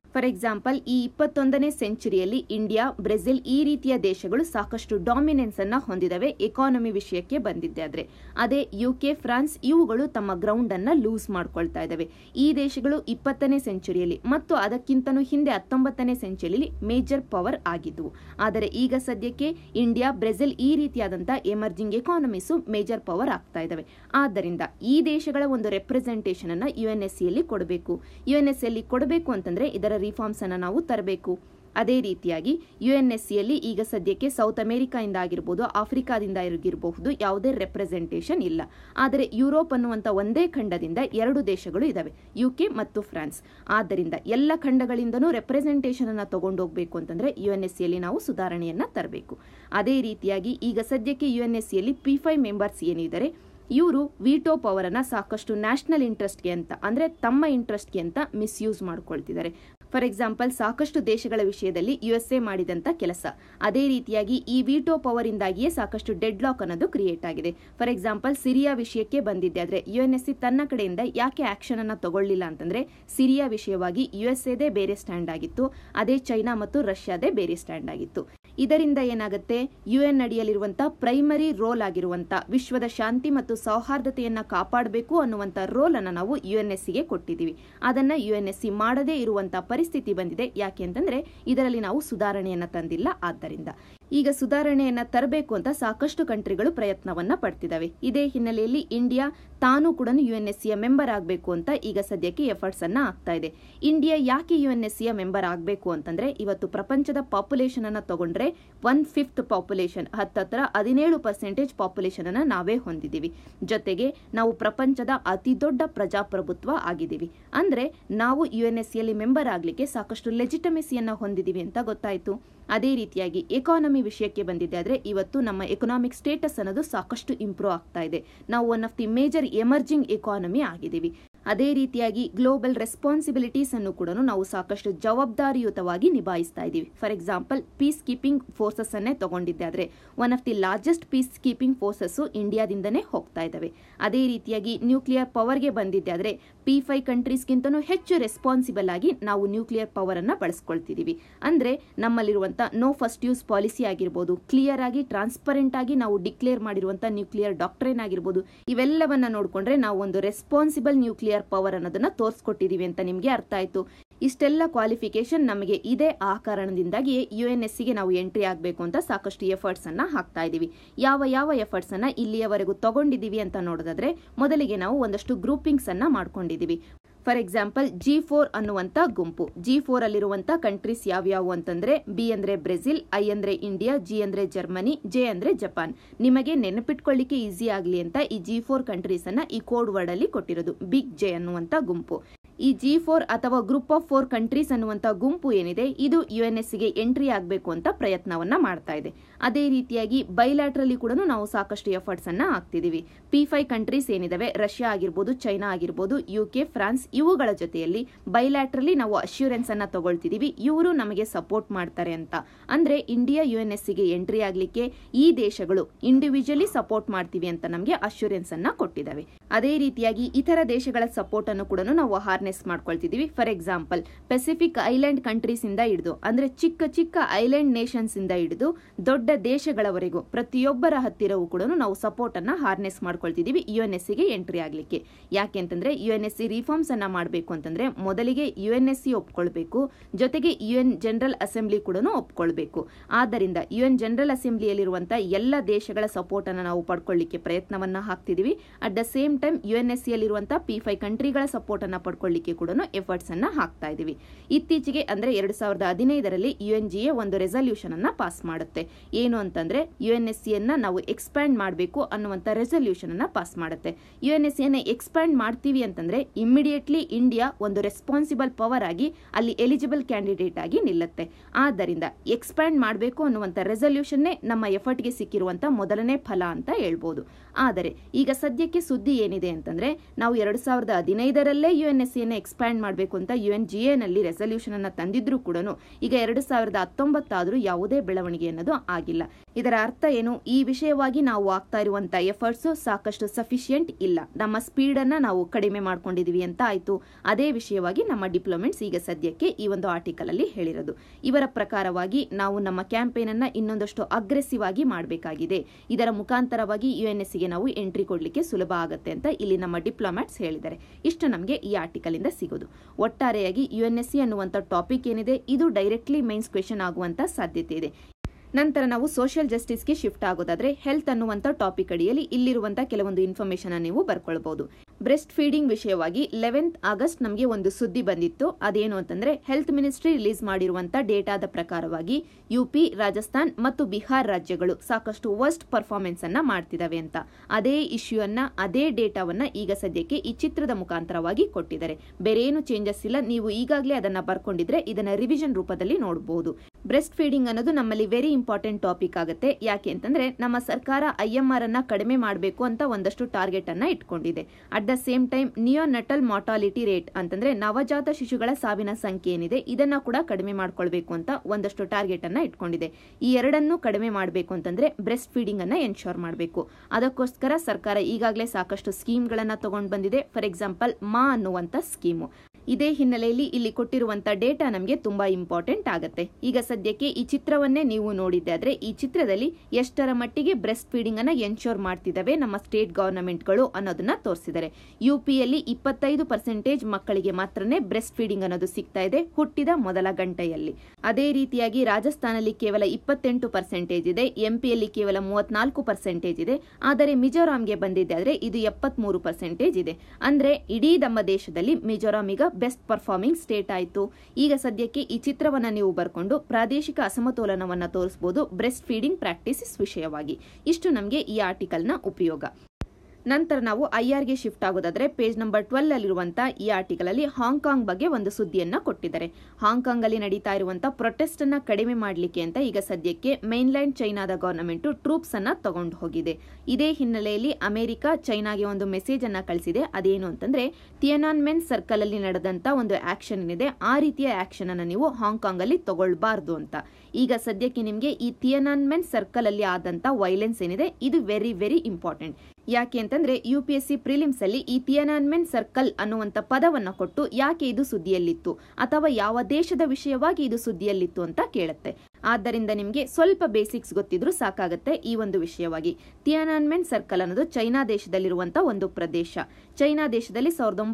[SPEAKER 1] ಫಾರ್ ಎಕ್ಸಾಂಪಲ್, ಈ 21ನೇ ಸೆಂಚುರಿಯಲ್ಲಿ ಇಂಡಿಯಾ, ಬ್ರೆಜಿಲ್ ಈ ರೀತಿಯ ದೇಶಗಳು ಸಾಕಷ್ಟು ಡಾಮಿನೆನ್ಸ್ ಅನ್ನ ಹೊಂದಿದವೆ ಎಕಾನಮಿ ವಿಷಯಕ್ಕೆ ಬಂದಿದ್ದೆ ಆದ್ರೆ. ಅದೇ UK, ಫ್ರಾನ್ಸ್ ಇವುಗಳು ತಮ್ಮ ಗ್ರೌಂಡ್ ಅನ್ನ ಲೂಸ್ ಮಾಡ್ಕೊಳ್ತಾ ಇದಾವೆ. ಈ ದೇಶಗಳು 20ನೇ ಸೆಂಚುರಿಯಲ್ಲಿ ಮತ್ತು ಅದಕ್ಕಿಂತನೂ ಹಿಂದೆ 19ನೇ ಸೆಂಚುರಿಯಲ್ಲಿ ಮೇಜರ್ ಪವರ್ ಆಗಿದ್ವು. ಆದರೆ ಈಗ ಸದ್ಯಕ್ಕೆ ಇಂಡಿಯಾ, ಬ್ರೆಜಿಲ್ ಈ ರೀತಿಯಾದಂತಹ ಎಮರ್ಜಿಂಗ್ ಎಕಾನಮೀಸು ಮೇಜರ್ ಪವರ್ ಆಗ್ತಾ ಇದಾವೆ. ಆದ್ದರಿಂದ ಈ ದೇಶಗಳ ಒಂದು ರೆಪ್ರೆಸೆಂಟೇಷನ್ ಅನ್ನ UNSCಯಲ್ಲಿ ಕೊಡಬೇಕು. UNSCಯಲ್ಲಿ ಕೊಡಬೇಕು ಅಂತಂದ್ರೆ ಇದರ ರಿಫಾರ್ಮ್ಸ್ ಅನ್ನ ನಾವು ತರಬೇಕು. ಅದೇ ರೀತಿಯಾಗಿ UNSCಯಲ್ಲಿ ಈಗ ಸದ್ಯಕ್ಕೆ ಸೌತ್ ಅಮೆರಿಕಾದಿಂದ ಆಗಿರಬಹುದು, ಆಫ್ರಿಕಾದಿಂದ ಆಗಿರಬಹುದು ಯಾವುದೇ ರೆಪ್ರೆಸೆಂಟೇಷನ್ ಇಲ್ಲ. ಆದರೆ ಯುರೋಪ್ ಅನ್ನುವಂಥ ಒಂದೇ ಖಂಡದಿಂದ 2 ದೇಶಗಳು ಇದಾವೆ, UK ಮತ್ತು ಫ್ರಾನ್ಸ್. ಆದ್ದರಿಂದ ಎಲ್ಲ ಖಂಡಗಳಿಂದನೂ ರೆಪ್ರೆಸೆಂಟೇಷನ್ ಅನ್ನ ತಗೊಂಡೋಗ್ಬೇಕು ಅಂತಂದ್ರೆ UNSCಯಲ್ಲಿ ನಾವು ಸುಧಾರಣೆಯನ್ನ ತರಬೇಕು. ಅದೇ ರೀತಿಯಾಗಿ ಈಗ ಸದ್ಯಕ್ಕೆ UNSCಯಲ್ಲಿ P5 ಮೆಂಬರ್ಸ್ ಏನಿದ್ದಾರೆ ಇವರು ವಿಟೋ ಪವರ್ ಅನ್ನ ಸಾಕಷ್ಟು ನ್ಯಾಷನಲ್ ಇಂಟ್ರೆಸ್ಟ್ಗೆ ಅಂತ ಅಂದ್ರೆ ತಮ್ಮ ಇಂಟ್ರೆಸ್ಟ್ಗೆ ಅಂತ ಮಿಸ್ಯೂಸ್ ಮಾಡ್ಕೊಳ್ತಿದ್ದಾರೆ. ಫಾರ್ ಎಕ್ಸಾಂಪಲ್, ಸಾಕಷ್ಟು ದೇಶಗಳ ವಿಷಯದಲ್ಲಿ USA ಮಾಡಿದಂತ ಕೆಲಸ. ಅದೇ ರೀತಿಯಾಗಿ ಈ ವಿಟೋ ಪವರ್ ಇಂದಾಗಿಯೇ ಸಾಕಷ್ಟು ಡೆಡ್ ಲಾಕ್ ಅನ್ನೋದು ಕ್ರಿಯೇಟ್ ಆಗಿದೆ. ಫಾರ್ ಎಕ್ಸಾಂಪಲ್, ಸಿರಿಯಾ ವಿಷಯಕ್ಕೆ ಬಂದಿದ್ದೆ ಆದ್ರೆ UNSC ತನ್ನ ಕಡೆಯಿಂದ ಯಾಕೆ ಆಕ್ಷನ್ ಅನ್ನ ತಗೊಳ್ಳಿಲ್ಲ ಅಂತಂದ್ರೆ ಸಿರಿಯಾ ವಿಷಯವಾಗಿ USAದೇ ಬೇರೆ ಸ್ಟ್ಯಾಂಡ್ ಆಗಿತ್ತು, ಅದೇ ಚೈನಾ ಮತ್ತು ರಷ್ಯಾದೇ ಬೇರೆ ಸ್ಟ್ಯಾಂಡ್ ಆಗಿತ್ತು. ಇದರಿಂದ ಏನಾಗುತ್ತೆ, UN ಅಡಿಯಲ್ಲಿರುವಂತಹ ಪ್ರೈಮರಿ ರೋಲ್ ಆಗಿರುವಂತ ವಿಶ್ವದ ಶಾಂತಿ ಮತ್ತು ಸೌಹಾರ್ದತೆಯನ್ನ ಕಾಪಾಡಬೇಕು ಅನ್ನುವಂತ ರೋಲ್ ಅನ್ನ ನಾವು UNSCಗೆ ಕೊಟ್ಟಿದ್ದೀವಿ. ಅದನ್ನ UNSC ಮಾಡದೇ ಇರುವಂತಹ ಪರಿಸ್ಥಿತಿ ಬಂದಿದೆ. ಯಾಕೆ ಅಂತಂದ್ರೆ ಇದರಲ್ಲಿ ನಾವು ಸುಧಾರಣೆಯನ್ನ ತಂದಿಲ್ಲ. ಆದ್ದರಿಂದ ಈಗ ಸುಧಾರಣೆಯನ್ನ ತರಬೇಕು ಅಂತ ಸಾಕಷ್ಟು ಕಂಟ್ರಿಗಳು ಪ್ರಯತ್ನವನ್ನ ಪಡ್ತಿದ್ದಾವೆ. ಇದೇ ಹಿನ್ನೆಲೆಯಲ್ಲಿ ಇಂಡಿಯಾ ತಾನು ಕೂಡ UNSCಯ ಮೆಂಬರ್ ಆಗಬೇಕು ಅಂತ ಈಗ ಸದ್ಯಕ್ಕೆ ಎಫರ್ಟ್ಸ್ ಅನ್ನ ಆಗ್ತಾ ಇದೆ. ಇಂಡಿಯಾ ಯಾಕೆ UNSCಯ ಮೆಂಬರ್ ಆಗಬೇಕು ಅಂತಂದ್ರೆ ಇವತ್ತು ಪ್ರಪಂಚದ ಪಾಪ್ಯುಲೇಷನ್ ಅನ್ನ ತಗೊಂಡ್ರೆ 1/5 ಪಾಪ್ಯುಲೇಷನ್, ಹತ್ತತ್ರ 17% ಪಾಪ್ಯುಲೇಷನ್ ಅನ್ನ ನಾವೇ ಹೊಂದಿದ್ದೀವಿ. ಜೊತೆಗೆ ನಾವು ಪ್ರಪಂಚದ ಅತಿ ದೊಡ್ಡ ಪ್ರಜಾಪ್ರಭುತ್ವ ಆಗಿದ್ದೀವಿ. ಅಂದ್ರೆ ನಾವು UNSCಯಲ್ಲಿ ಮೆಂಬರ್ ಆಗ್ಲಿಕ್ಕೆ ಸಾಕಷ್ಟು ಲೆಜಿಟಮೆಸಿಯನ್ನ ಹೊಂದಿದ್ದೀವಿ ಅಂತ ಗೊತ್ತಾಯ್ತು. ಅದೇ ರೀತಿಯಾಗಿ ಎಕಾನಮಿ ವಿಷಯಕ್ಕೆ ಬಂದಿದೆ ಆದ್ರೆ ಇವತ್ತು ನಮ್ಮ ಎಕನಾಮಿಕ್ ಸ್ಟೇಟಸ್ ಅನ್ನೋದು ಸಾಕಷ್ಟು ಇಂಪ್ರೂವ್ ಆಗ್ತಾ ಇದೆ. ನಾವು one of the major emerging economy ಆಗಿದ್ದೀವಿ. ಅದೇ ರೀತಿಯಾಗಿ ಗ್ಲೋಬಲ್ ರೆಸ್ಪಾನ್ಸಿಬಿಲಿಟೀಸ್ ಅನ್ನು ಕೂಡ ನಾವು ಸಾಕಷ್ಟು ಜವಾಬ್ದಾರಿಯುತವಾಗಿ ನಿಭಾಯಿಸ್ತಾ ಇದ್ದೀವಿ. For example, peace keeping forces ಅನ್ನೇ ತಗೊಂಡಿದ್ದೆ ಆದ್ರೆ one of the largest peace keeping forces ಇಂಡಿಯಾದಿಂದನೇ ಹೋಗ್ತಾ ಇದ್ದಾವೆ. ಅದೇ ರೀತಿಯಾಗಿ ನ್ಯೂಕ್ಲಿಯರ್ ಪವರ್ಗೆ ಬಂದಿದ್ದೆ ಆದ್ರೆ P5 ಕಂಟ್ರೀಸ್ಗಿಂತನೂ ಹೆಚ್ಚು ರೆಸ್ಪಾನ್ಸಿಬಲ್ ಆಗಿ ನಾವು ನ್ಯೂಕ್ಲಿಯರ್ ಪವರ್ ಅನ್ನ ಬಳಸ್ಕೊಳ್ತಿದೀವಿ. ಅಂದ್ರೆ ನಮ್ಮಲ್ಲಿರುವಂತ ನೋ ಫಸ್ಟ್ ಯೂಸ್ ಪಾಲಿಸಿ ಆಗಿರ್ಬೋದು, ಕ್ಲಿಯರ್ ಆಗಿ ಟ್ರಾನ್ಸ್ಪರೆಂಟ್ ಆಗಿ ನಾವು ಡಿಕ್ಲೇರ್ ಮಾಡಿರುವಂತ ನ್ಯೂಕ್ಲಿಯರ್ ಡಾಕ್ಟ್ರೇನ್ ಆಗಿರ್ಬೋದು, ಇವೆಲ್ಲವನ್ನ ನೋಡ್ಕೊಂಡ್ರೆ ನಾವು ಒಂದು ರೆಸ್ಪಾನ್ಸಿಬಲ್ ನ್ಯೂಕ್ಲಿಯರ್ ಪವರ್ ಅನ್ನೋದನ್ನ ತೋರಿಸ್ಕೊಟ್ಟಿದೀವಿ ಅಂತ ನಿಮ್ಗೆ ಅರ್ಥ ಆಯ್ತು. ಇಷ್ಟೆಲ್ಲ ಕ್ವಾಲಿಫಿಕೇಶನ್ ನಮಗೆ ಇದೆ. ಆ ಕಾರಣದಿಂದಾಗಿ UNSCಗೆ ನಾವು ಎಂಟ್ರಿ ಆಗಬೇಕು ಅಂತ ಸಾಕಷ್ಟು ಎಫರ್ಟ್ಸ್ ಅನ್ನ ಹಾಕ್ತಾ ಇದೀವಿ. ಯಾವ ಎಫರ್ಟ್ಸ್ ಅನ್ನ ಇಲ್ಲಿಯವರೆಗೂ ತಗೊಂಡಿದೀವಿ ಅಂತ ನೋಡೋದಾದ್ರೆ ಮೊದಲಿಗೆ ನಾವು ಒಂದಷ್ಟು ಗ್ರೂಪಿಂಗ್ಸ್ ಅನ್ನ ಮಾಡ್ಕೊಂಡಿದೀವಿ. ಫಾರ್ ಎಕ್ಸಾಂಪಲ್, G4 ಅನ್ನುವಂತ ಗುಂಪು. G4 ಅಲ್ಲಿರುವಂತ ಕಂಟ್ರೀಸ್ ಯಾವ್ಯಾವು ಅಂತಂದ್ರೆ B ಅಂದ್ರೆ ಬ್ರೆಜಿಲ್, I ಅಂದ್ರೆ ಇಂಡಿಯಾ, G ಅಂದ್ರೆ ಜರ್ಮನಿ, J ಅಂದ್ರೆ ಜಪಾನ್. ನಿಮಗೆ ನೆನಪಿಟ್ಕೊಳ್ಳಿಕ್ಕೆ ಈಸಿ ಆಗ್ಲಿ ಅಂತ ಈ G4 ಕಂಟ್ರೀಸ್ ಅನ್ನ ಈ ಕೋಡ್ ವರ್ಡ್ ಅಲ್ಲಿ ಕೊಟ್ಟಿರೋದು, ಬಿಗ್ J ಅನ್ನುವಂತ ಗುಂಪು. ಈ G4 ಅಥವಾ ಗ್ರೂಪ್ ಆಫ್ 4 ಕಂಟ್ರೀಸ್ ಅನ್ನುವಂತ ಗುಂಪು ಏನಿದೆ ಇದು UNSCಗೆ ಎಂಟ್ರಿ ಆಗಬೇಕು ಅಂತ ಪ್ರಯತ್ನವನ್ನ ಮಾಡ್ತಾ ಇದೆ. ಅದೇ ರೀತಿಯಾಗಿ ಬೈಲ್ಯಾಟ್ರಲಿ ಕೂಡ ನಾವು ಸಾಕಷ್ಟು ಎಫರ್ಟ್ಸ್ ಅನ್ನ ಹಾಕ್ತಿದೀವಿ. P5 ಕಂಟ್ರೀಸ್ ಏನಿದಾವೆ, ರಷ್ಯಾ ಆಗಿರ್ಬೋದು, ಚೈನಾ ಆಗಿರ್ಬೋದು, UK, ಫ್ರಾನ್ಸ್ ಇವುಗಳ ಜೊತೆಯಲ್ಲಿ ಬೈಲ್ಯಾಟ್ರಲಿ ನಾವು ಅಶ್ಯೂರೆನ್ಸ್ ಅನ್ನ ತಗೊಳ್ತಿದೀವಿ, ಇವರು ನಮಗೆ ಸಪೋರ್ಟ್ ಮಾಡ್ತಾರೆ ಅಂತ. ಅಂದ್ರೆ ಇಂಡಿಯಾ UNSCಗೆ ಎಂಟ್ರಿ ಆಗ್ಲಿಕ್ಕೆ ಈ ದೇಶಗಳು ಇಂಡಿವಿಜುವಲಿ ಸಪೋರ್ಟ್ ಮಾಡ್ತೀವಿ ಅಂತ ನಮಗೆ ಅಶ್ಯೂರೆನ್ಸ್ ಅನ್ನ ಕೊಟ್ಟಿದ್ದಾವೆ. ಅದೇ ರೀತಿಯಾಗಿ ಇತರ ದೇಶಗಳ ಸಪೋರ್ಟ್ ಅನ್ನು ಕೂಡ ನಾವು ಹಾರ್ನೆಸ್ ಮಾಡ್ಕೊಳ್ತಿದೀವಿ. For example, Pacific island countries ಇಂದ ಹಿಡಿದು ಅಂದ್ರೆ ಚಿಕ್ಕ ಐಲ್ಯಾಂಡ್ ನೇಷನ್ಸ್ ಇಂದ ಹಿಡಿದು ದೊಡ್ಡ ದೇಶಗಳವರೆಗೂ ಪ್ರತಿಯೊಬ್ಬರ ಹತ್ತಿರವೂ ಕೂಡ ನಾವು ಸಪೋರ್ಟ್ ಅನ್ನ ಹಾರ್ನೆಸ್ ಮಾಡ್ಕೊಳ್ತಿದೀವಿ UNSCಗೆ ಎಂಟ್ರಿ ಆಗ್ಲಿಕ್ಕೆ. ಯಾಕೆಂತಂದ್ರೆ UNSC ರಿಫಾರ್ಮ್ಸ್ ಅನ್ನ ಮಾಡಬೇಕು ಅಂತಂದ್ರೆ ಮೊದಲಿಗೆ UNSC ಒಪ್ಕೊಳ್ಬೇಕು, ಜೊತೆಗೆ UN ಜನರಲ್ ಅಸೆಂಬ್ಲಿ ಕೂಡ ಒಪ್ಕೊಳ್ಬೇಕು. ಆದ್ದರಿಂದ UN ಜನರಲ್ ಅಸೆಂಬ್ಲಿಯಲ್ಲಿರುವಂತಹ ಎಲ್ಲ ದೇಶಗಳ ಸಪೋರ್ಟ್ ಅನ್ನ ನಾವು ಪಡ್ಕೊಳ್ಳಿಕ್ಕೆ ಪ್ರಯತ್ನವನ್ನ ಹಾಕ್ತಿದೀವಿ. ಅಟ್ ದ ಸೇಮ್ ಟೈಮ್ UNSCಯಲ್ಲಿರುವಂತಹ P5 ಕಂಟ್ರಿಗಳ ಸಪೋರ್ಟ್ ಅನ್ನ ಪಡ್ಕೊಳ್ಳಿಕ್ಕೆ ಕೂಡ ಎಫರ್ಟ್ಸ್ ಅನ್ನ ಹಾಕ್ತಾ ಇದೀವಿ. ಇತ್ತೀಚೆಗೆ ಅಂದ್ರೆ 2015ರಲ್ಲಿ UNGA ಒಂದು ರೆಸಲ್ಯೂಷನ್ ಅನ್ನ ಪಾಸ್ ಮಾಡುತ್ತೆ. ಏನು ಅಂತಂದ್ರೆ UNSCಯನ್ನ ನಾವು ಎಕ್ಸ್ಪ್ಯಾಂಡ್ ಮಾಡಬೇಕು ಅನ್ನುವಂತ ರೆಸಲ್ಯೂಷನ್ ಅನ್ನ ಪಾಸ್ ಮಾಡುತ್ತೆ. UNSCಯನ್ನ ಎಕ್ಸ್ಪ್ಯಾಂಡ್ ಮಾಡ್ತೀವಿ ಅಂತಂದ್ರೆ ಇಮಿಡಿಯೇಟ್ಲಿ ಇಂಡಿಯಾ ಒಂದು ರೆಸ್ಪಾನ್ಸಿಬಲ್ ಪವರ್ ಆಗಿ ಅಲ್ಲಿ ಎಲಿಜಿಬಲ್ ಕ್ಯಾಂಡಿಡೇಟ್ ಆಗಿ ನಿಲ್ಲುತ್ತೆ. ಆದ್ದರಿಂದ ಎಕ್ಸ್ಪ್ಯಾಂಡ್ ಮಾಡಬೇಕು ಅನ್ನುವಂತ ರೆಸಲ್ಯೂಷನ್ನೇ ನಮ್ಮ ಎಫರ್ಟ್ಗೆ ಸಿಕ್ಕಿರುವಂತ ಮೊದಲನೇ ಫಲ ಅಂತ ಹೇಳ್ಬೋದು. ಆದರೆ ಈಗ ಸದ್ಯಕ್ಕೆ ಸುದ್ದಿ ಏನಿದೆ ಅಂತಂದ್ರೆ ನಾವು 2015ರಲ್ಲೇ UNSCಯನ್ನ ಜಿಎನ ಎಕ್ಸ್ಪ್ಯಾಂಡ್ ಮಾಡಬೇಕು ಅಂತ UN-GA ನಲ್ಲಿ ರೆಸಲ್ಯೂಷನ್ ಅನ್ನ ತಂದಿದ್ರೂ ಕೂಡ ಈಗ 2019 ಆದರೂ ಯಾವುದೇ ಬೆಳವಣಿಗೆ ಅನ್ನೋದು ಆಗಿಲ್ಲ. ಇದರ ಅರ್ಥ ಏನು? ಈ ವಿಷಯವಾಗಿ ನಾವು ಆಗ್ತಾ ಇರುವಂತ ಎಫರ್ಟ್ಸ್ ಸಾಕಷ್ಟು ಸಫಿಶಿಯಂಟ್ ಇಲ್ಲ, ನಮ್ಮ ಸ್ಪೀಡ್ ಅನ್ನ ನಾವು ಕಡಿಮೆ ಮಾಡ್ಕೊಂಡಿದೀವಿ ಅಂತ ಆಯ್ತು. ಅದೇ ವಿಷಯವಾಗಿ ನಮ್ಮ ಡಿಪ್ಲೊಮೆಂಟ್ಸ್ ಈಗ ಸದ್ಯಕ್ಕೆ ಈ ಒಂದು ಆರ್ಟಿಕಲ್ ಅಲ್ಲಿ ಹೇಳಿರೋದು. ಇವರ ಪ್ರಕಾರವಾಗಿ ನಾವು ನಮ್ಮ ಕ್ಯಾಂಪೇನ್ ಅನ್ನ ಇನ್ನೊಂದಷ್ಟು ಅಗ್ರೆಸಿವ್ ಆಗಿ ಮಾಡಬೇಕಾಗಿದೆ. ಇದರ ಮುಖಾಂತರವಾಗಿ UNSCಗೆ ನಾವು ಎಂಟ್ರಿ ಕೊಡ್ಲಿಕ್ಕೆ ಸುಲಭ ಆಗುತ್ತೆ ಅಂತ ಇಲ್ಲಿ ನಮ್ಮ ಡಿಪ್ಲೊಮ್ಯಾಟ್ಸ್ ಹೇಳಿದ್ದಾರೆ. ಇಷ್ಟು ನಮಗೆ ಈ ಆರ್ಟಿಕಲ್ ಇಂದ ಸಿಗೋದು. ಒಟ್ಟಾರೆಯಾಗಿ UNSC ಅನ್ನುವಂತ ಟಾಪಿಕ್ ಏನಿದೆ ಇದು ಡೈರೆಕ್ಟ್ಲಿ ಮೈನ್ಸ್ ಕ್ವೆಶ್ಚನ್ ಆಗುವಂತ ಸಾಧ್ಯತೆ ಇದೆ. ನಂತರ ನಾವು ಸೋಷಿಯಲ್ ಜಸ್ಟಿಸ್ಗೆ ಶಿಫ್ಟ್ ಆಗೋದಾದ್ರೆ ಹೆಲ್ತ್ ಅನ್ನುವಂತ ಟಾಪಿಕ್ ಅಡಿಯಲ್ಲಿ ಇಲ್ಲಿರುವಂತಹ ಕೆಲವೊಂದು ಇನ್ಫಾರ್ಮೇಶನ್ ನೀವು ಬರ್ಕೊಳ್ಬಹುದು. ಬ್ರೆಸ್ಟ್ ಫೀಡಿಂಗ್ ವಿಷಯವಾಗಿ 11th ಆಗಸ್ಟ್ ನಮಗೆ ಒಂದು ಸುದ್ದಿ ಬಂದಿತ್ತು. ಅದೇನು ಅಂತಂದ್ರೆ ಹೆಲ್ತ್ ಮಿನಿಸ್ಟ್ರಿ ರಿಲೀಸ್ ಮಾಡಿರುವಂತ ಡೇಟಾದ ಪ್ರಕಾರವಾಗಿ UP, ರಾಜಸ್ಥಾನ್ ಮತ್ತು ಬಿಹಾರ್ ರಾಜ್ಯಗಳು ಸಾಕಷ್ಟು ವರ್ಸ್ಟ್ ಪರ್ಫಾರ್ಮೆನ್ಸ್ ಅನ್ನ ಮಾಡ್ತಿದಾವೆ ಅಂತ. ಅದೇ ಇಶ್ಯೂ ಅನ್ನ, ಅದೇ ಡೇಟಾವನ್ನ ಈಗ ಸದ್ಯಕ್ಕೆ ಈ ಚಿತ್ರದ ಮುಖಾಂತರವಾಗಿ ಕೊಟ್ಟಿದ್ದಾರೆ. ಬೇರೆ ಏನು ಚೇಂಜಸ್ ಇಲ್ಲ. ನೀವು ಈಗಾಗಲೇ ಅದನ್ನ ಬರ್ಕೊಂಡಿದ್ರೆ ಇದನ್ನ ರಿವಿಷನ್ ರೂಪದಲ್ಲಿ ನೋಡಬಹುದು. ಬ್ರೆಸ್ಟ್ ಫೀಡಿಂಗ್ ಅನ್ನೋದು ನಮ್ಮಲ್ಲಿ ವೆರಿ ಇಂಪಾರ್ಟೆಂಟ್ ಟಾಪಿಕ್ ಆಗುತ್ತೆ. ಯಾಕೆ ಅಂತಂದ್ರೆ ನಮ್ಮ ಸರ್ಕಾರ IMR ಅನ್ನ ಕಡಿಮೆ ಮಾಡಬೇಕು ಅಂತ ಒಂದಷ್ಟು ಟಾರ್ಗೆಟ್ ಅನ್ನ ಇಟ್ಕೊಂಡಿದೆ. At the same time neonatal mortality rate ಅಂತಂದ್ರೆ ನವಜಾತ ಶಿಶುಗಳ ಸಾವಿನ ಸಂಖ್ಯೆ ಏನಿದೆ ಇದನ್ನ ಕೂಡ ಕಡಿಮೆ ಮಾಡ್ಕೊಳ್ಬೇಕು ಅಂತ ಒಂದಷ್ಟು ಟಾರ್ಗೆಟ್ ಅನ್ನ ಇಟ್ಕೊಂಡಿದೆ. ಈ ಎರಡನ್ನೂ ಕಡಿಮೆ ಮಾಡಬೇಕು ಅಂತಂದ್ರೆ ಬ್ರೆಸ್ಟ್ ಫೀಡಿಂಗ್ ಅನ್ನ ಎನ್ಶೋರ್ ಮಾಡಬೇಕು. ಅದಕ್ಕೋಸ್ಕರ ಸರ್ಕಾರ ಈಗಾಗಲೇ ಸಾಕಷ್ಟು ಸ್ಕೀಮ್ಗಳನ್ನ ತಗೊಂಡು ಬಂದಿದೆ. ಫಾರ್ ಎಕ್ಸಾಂಪಲ್ ಮಾ ಅನ್ನುವಂತ ಸ್ಕೀಮು. ಇದೇ ಹಿನ್ನೆಲೆಯಲ್ಲಿ ಇಲ್ಲಿ ಕೊಟ್ಟಿರುವಂತ ಡೇಟಾ ನಮಗೆ ತುಂಬಾ ಇಂಪಾರ್ಟೆಂಟ್ ಆಗುತ್ತೆ. ಈಗ ಸದ್ಯಕ್ಕೆ ಈ ಚಿತ್ರವನ್ನೇ ನೀವು ನೋಡಿದ್ದೆ ಆದ್ರೆ ಈ ಚಿತ್ರದಲ್ಲಿ ಎಷ್ಟರ ಮಟ್ಟಿಗೆ ಬ್ರೆಸ್ಟ್ ಫೀಡಿಂಗ್ ಅನ್ನ ಎನ್ಶೋರ್ ಮಾಡ್ತಿದ್ದಾವೆ ನಮ್ಮ ಸ್ಟೇಟ್ ಗವರ್ನಮೆಂಟ್ಗಳು ಅನ್ನೋದನ್ನ ತೋರಿಸಿದ್ದಾರೆ. UPಯಲ್ಲಿ 25% ಮಕ್ಕಳಿಗೆ ಮಾತ್ರನೇ ಬ್ರೆಸ್ಟ್ ಫೀಡಿಂಗ್ ಅನ್ನೋದು ಸಿಗ್ತಾ ಇದೆ ಹುಟ್ಟಿದ ಮೊದಲ ಗಂಟೆಯಲ್ಲಿ. ಅದೇ ರೀತಿಯಾಗಿ ರಾಜಸ್ಥಾನಲ್ಲಿ ಕೇವಲ 28% ಇದೆ, MP ಯಲ್ಲಿ ಕೇವಲ 34% ಇದೆ. ಆದರೆ ಮಿಜೋರಾಂಗೆ ಬಂದಿದೆ ಆದ್ರೆ ಇದು 73% ಇದೆ. ಅಂದ್ರೆ ಇಡೀ ನಮ್ಮ ದೇಶದಲ್ಲಿ ಮಿಜೋರಾಂ ಈಗ ಬೆಸ್ಟ್ ಪರ್ಫಾರ್ಮಿಂಗ್ ಸ್ಟೇಟ್ ಆಯಿತು. ಈಗ ಸದ್ಯಕ್ಕೆ ಈ ಚಿತ್ರವನ್ನ ನೀವು ಬರ್ಕೊಂಡು ಪ್ರಾದೇಶಿಕ ಅಸಮತೋಲನವನ್ನ ತೋರಿಸಬಹುದು ಬ್ರೆಸ್ಟ್ ಫೀಡಿಂಗ್ ಪ್ರಾಕ್ಟೀಸಸ್ ವಿಷಯವಾಗಿ. ಇಷ್ಟು ನಮಗೆ ಈ ಆರ್ಟಿಕಲ್ನ ಉಪಯೋಗ. ನಂತರ ನಾವು IRಗೆ ಶಿಫ್ಟ್ ಆಗೋದಾದ್ರೆ ಪೇಜ್ ನಂಬರ್ 12 ಅಲ್ಲಿರುವಂತಹ ಈ ಆರ್ಟಿಕಲ್ ಅಲ್ಲಿ ಹಾಂಗ್ಕಾಂಗ್ ಬಗ್ಗೆ ಒಂದು ಸುದ್ದಿಯನ್ನ ಕೊಟ್ಟಿದ್ದಾರೆ. ಹಾಂಗ್ಕಾಂಗ್ ಅಲ್ಲಿ ನಡೀತಾ ಇರುವಂತಹ ಪ್ರೊಟೆಸ್ಟ್ ಅನ್ನ ಕಡಿಮೆ ಮಾಡಲಿಕ್ಕೆ ಅಂತ ಈಗ ಸದ್ಯಕ್ಕೆ ಮೈನ್ಲ್ಯಾಂಡ್ ಚೈನಾದ ಗವರ್ನಮೆಂಟ್ ಟ್ರೂಪ್ಸ್ ಅನ್ನ ತಗೊಂಡು ಹೋಗಿದೆ. ಇದೇ ಹಿನ್ನೆಲೆಯಲ್ಲಿ ಅಮೆರಿಕ ಚೈನಾಗೆ ಒಂದು ಮೆಸೇಜ್ ಅನ್ನ ಕಳಿಸಿದೆ. ಅದೇನು ಅಂತಂದ್ರೆ ತಿಯನಾನ್ಮೆನ್ ಸರ್ಕಲ್ ಅಲ್ಲಿ ನಡೆದಂತ ಒಂದು ಆಕ್ಷನ್ ಏನಿದೆ ಆ ರೀತಿಯ ಆಕ್ಷನ್ ಅನ್ನ ನೀವು ಹಾಂಗ್ಕಾಂಗ್ ಅಲ್ಲಿ ತಗೊಳ್ಬಾರ್ದು ಅಂತ. ಈಗ ಸದ್ಯಕ್ಕೆ ನಿಮಗೆ ಈ ತಿಯನಾನ್ಮೆನ್ ಸರ್ಕಲ್ ಅಲ್ಲಿ ಆದಂತ ವೈಲೆನ್ಸ್ ಏನಿದೆ ಇದು ವೆರಿ ವೆರಿ ಇಂಪಾರ್ಟೆಂಟ್. ಯಾಕೆ ಅಂತಂದ್ರೆ UPSC ಪ್ರಿಲಿಮ್ಸ್ ಅಲ್ಲಿ ಈ ತಿಯನಾನ್ಮೆನ್ ಸರ್ಕಲ್ ಅನ್ನುವಂತ ಪದವನ್ನ ಕೊಟ್ಟು ಯಾಕೆ ಇದು ಸುದ್ದಿಯಲ್ಲಿತ್ತು ಅಥವಾ ಯಾವ ದೇಶದ ವಿಷಯವಾಗಿ ಇದು ಸುದ್ದಿಯಲ್ಲಿತ್ತು ಅಂತ ಕೇಳುತ್ತೆ. ಆದ್ದರಿಂದ ನಿಮಗೆ ಸ್ವಲ್ಪ ಬೇಸಿಕ್ಸ್ ಗೊತ್ತಿದ್ರೂ ಸಾಕಾಗುತ್ತೆ ಈ ಒಂದು ವಿಷಯವಾಗಿ. ತಿಯನಾನ್ಮೆನ್ ಸರ್ಕಲ್ ಅನ್ನೋದು ಚೈನಾ ದೇಶದಲ್ಲಿರುವಂತಹ ಒಂದು ಪ್ರದೇಶ. ಚೈನಾ ದೇಶದಲ್ಲಿ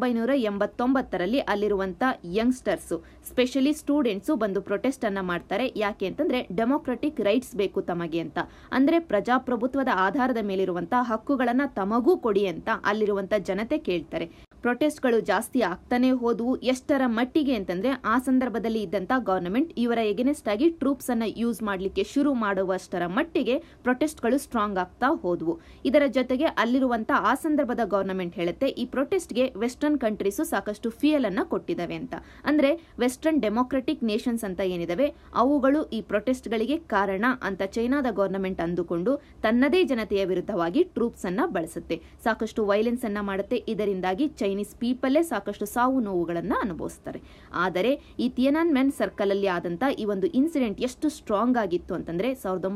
[SPEAKER 1] 1989ರಲ್ಲಿ ಅಲ್ಲಿರುವಂತ ಯಂಗ್ಸ್ಟರ್ಸ್ ಸ್ಪೆಷಲಿ ಸ್ಟೂಡೆಂಟ್ಸ್ ಬಂದು ಪ್ರೊಟೆಸ್ಟ್ ಅನ್ನ ಮಾಡ್ತಾರೆ. ಯಾಕೆ ಅಂತಂದ್ರೆ ಡೆಮೋಕ್ರೆಟಿಕ್ ರೈಟ್ಸ್ ಬೇಕು ತಮಗೆ ಅಂತ, ಅಂದ್ರೆ ಪ್ರಜಾಪ್ರಭುತ್ವದ ಆಧಾರದ ಮೇಲಿರುವಂತಹ ಹಕ್ಕುಗಳನ್ನ ತಮಗೂ ಕೊಡಿ ಅಂತ ಅಲ್ಲಿರುವಂತ ಜನತೆ ಕೇಳ್ತಾರೆ. ಪ್ರೊಟೆಸ್ಟ್ಗಳು ಜಾಸ್ತಿ ಆಗ್ತಾನೆ ಹೋದವು. ಎಷ್ಟರ ಮಟ್ಟಿಗೆ ಅಂತಂದ್ರೆ ಆ ಸಂದರ್ಭದಲ್ಲಿ ಇದ್ದಂತ ಗವರ್ನಮೆಂಟ್ ಇವರ ಎಗೇನೆಸ್ಟ್ ಆಗಿ ಟ್ರೂಪ್ಸ್ ಅನ್ನ ಯೂಸ್ ಮಾಡಲಿಕ್ಕೆ ಶುರು ಮಾಡುವಷ್ಟರ ಮಟ್ಟಿಗೆ ಪ್ರೊಟೆಸ್ಟ್ಗಳು ಸ್ಟ್ರಾಂಗ್ ಆಗ್ತಾ ಹೋದವು. ಇದರ ಜೊತೆಗೆ ಅಲ್ಲಿರುವಂತ ಆ ಸಂದರ್ಭದ ಗವರ್ನಮೆಂಟ್ ಹೇಳುತ್ತೆ ಈ ಪ್ರೊಟೆಸ್ಟ್ಗೆ ವೆಸ್ಟರ್ನ್ ಕಂಟ್ರೀಸ್ ಸಾಕಷ್ಟು ಫ್ಯೂಯಲ್ ಅನ್ನ ಕೊಟ್ಟಿದ್ದಾವೆ ಅಂತ. ಅಂದ್ರೆ ವೆಸ್ಟರ್ನ್ ಡೆಮೋಕ್ರೆಟಿಕ್ ನೇಷನ್ಸ್ ಅಂತ ಏನಿದಾವೆ ಅವುಗಳು ಈ ಪ್ರೊಟೆಸ್ಟ್ ಗಳಿಗೆ ಕಾರಣ ಅಂತ ಚೈನಾದ ಗವರ್ನಮೆಂಟ್ ಅಂದುಕೊಂಡು ತನ್ನದೇ ಜನತೆಯ ವಿರುದ್ಧವಾಗಿ ಟ್ರೂಪ್ಸ್ ಅನ್ನ ಬಳಸುತ್ತೆ, ಸಾಕಷ್ಟು ವೈಲೆನ್ಸ್ ಅನ್ನ ಮಾಡುತ್ತೆ. ಇದರಿಂದಾಗಿ ಚೈನೀಸ್ ಪೀಪಲ್ಲೇ ಸಾಕಷ್ಟು ಸಾವು ನೋವುಗಳನ್ನ ಅನುಭವಿಸ್ತಾರೆ. ಆದರೆ ಈ ತಿಯನಾನ್ಮೆನ್ ಸರ್ಕಲ್ ಅಲ್ಲಿ ಆದಂತ ಈ ಒಂದು ಇನ್ಸಿಡೆಂಟ್ ಎಷ್ಟು ಸ್ಟ್ರಾಂಗ್ ಆಗಿತ್ತು ಅಂತಂದ್ರೆ